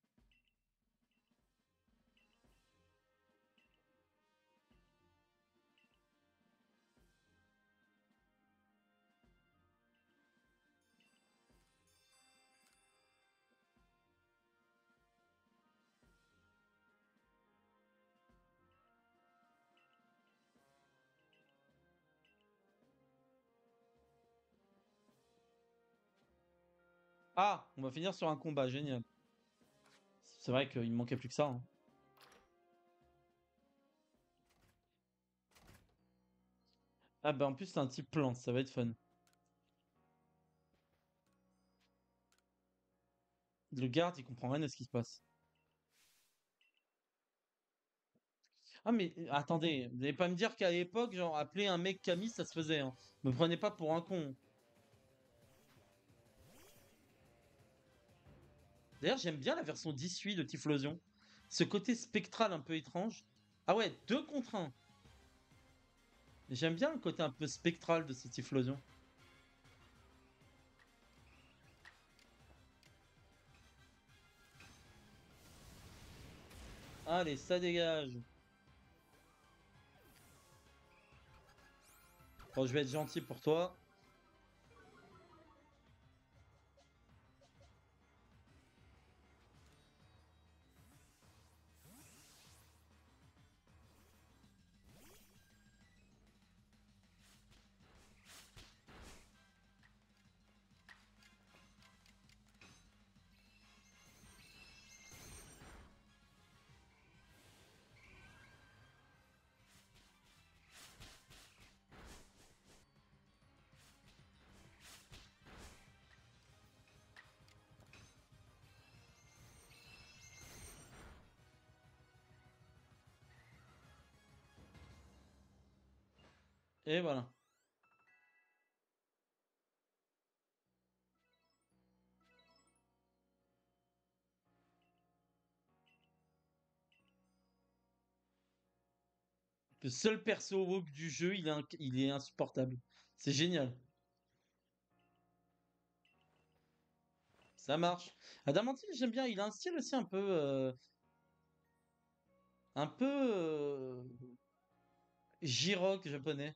Ah, on va finir sur un combat, génial. C'est vrai qu'il me manquait plus que ça, hein. Ah bah en plus c'est un type plante, ça va être fun. Le garde, il comprend rien à ce qui se passe. Ah mais attendez, vous n'allez pas me dire qu'à l'époque, genre appeler un mec Camille, ça se faisait, hein. Me prenez pas pour un con. D'ailleurs, j'aime bien la version 18 de Typhlosion. Ce côté spectral un peu étrange. Ah ouais, 2 contre 1. J'aime bien le côté un peu spectral de ce Typhlosion. Allez, ça dégage. Bon, je vais être gentil pour toi. Et voilà. Le seul perso woke du jeu, il est insupportable. C'est génial. Ça marche. Adamantine, j'aime bien. Il a un style aussi un peu. Un peu J-rock japonais.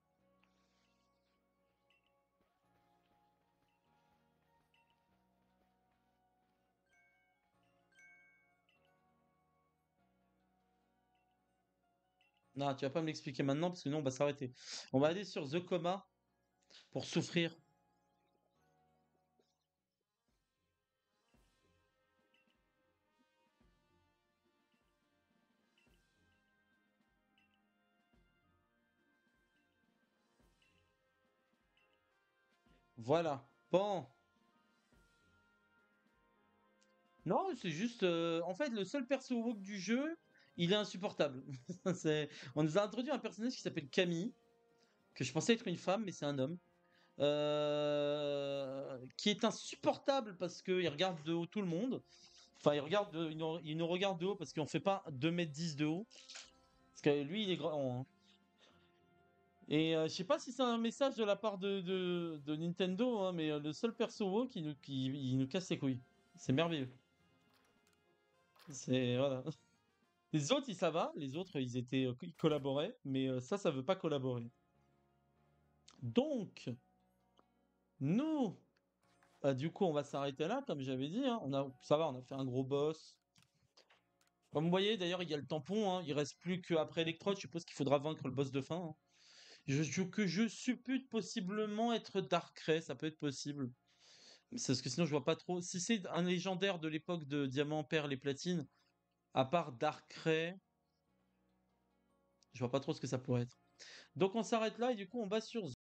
Non, tu vas pas me l'expliquer maintenant parce que nous on va s'arrêter. On va aller sur The Coma pour souffrir. Voilà. Bon. Non, c'est juste. En fait, le seul perso woke du jeu, il est insupportable. On nous a introduit un personnage qui s'appelle Camille, que je pensais être une femme, mais c'est un homme. Qui est insupportable parce qu'il regarde de haut tout le monde. Enfin, il nous regarde de haut parce qu'on fait pas 2,10 m de haut. Parce que lui, il est grand, hein. Et je sais pas si c'est un message de la part de Nintendo, hein, mais le seul perso WoW il nous casse les couilles. C'est merveilleux. C'est voilà. Les autres, ça va. Les autres, ils collaboraient, mais ça veut pas collaborer. Donc, nous, bah, du coup, on va s'arrêter là, comme j'avais dit, hein. Ça va, on a fait un gros boss. Comme vous voyez, d'ailleurs, il y a le tampon, hein. Il reste plus qu'après Electrode. Je suppose qu'il faudra vaincre le boss de fin, hein. Que je suppute possiblement être Darkrai, ça peut être possible. C'est parce que sinon, je vois pas trop. Si c'est un légendaire de l'époque de Diamant, Perle et Platine, à part Darkrai, je vois pas trop ce que ça pourrait être. Donc on s'arrête là et du coup on va sur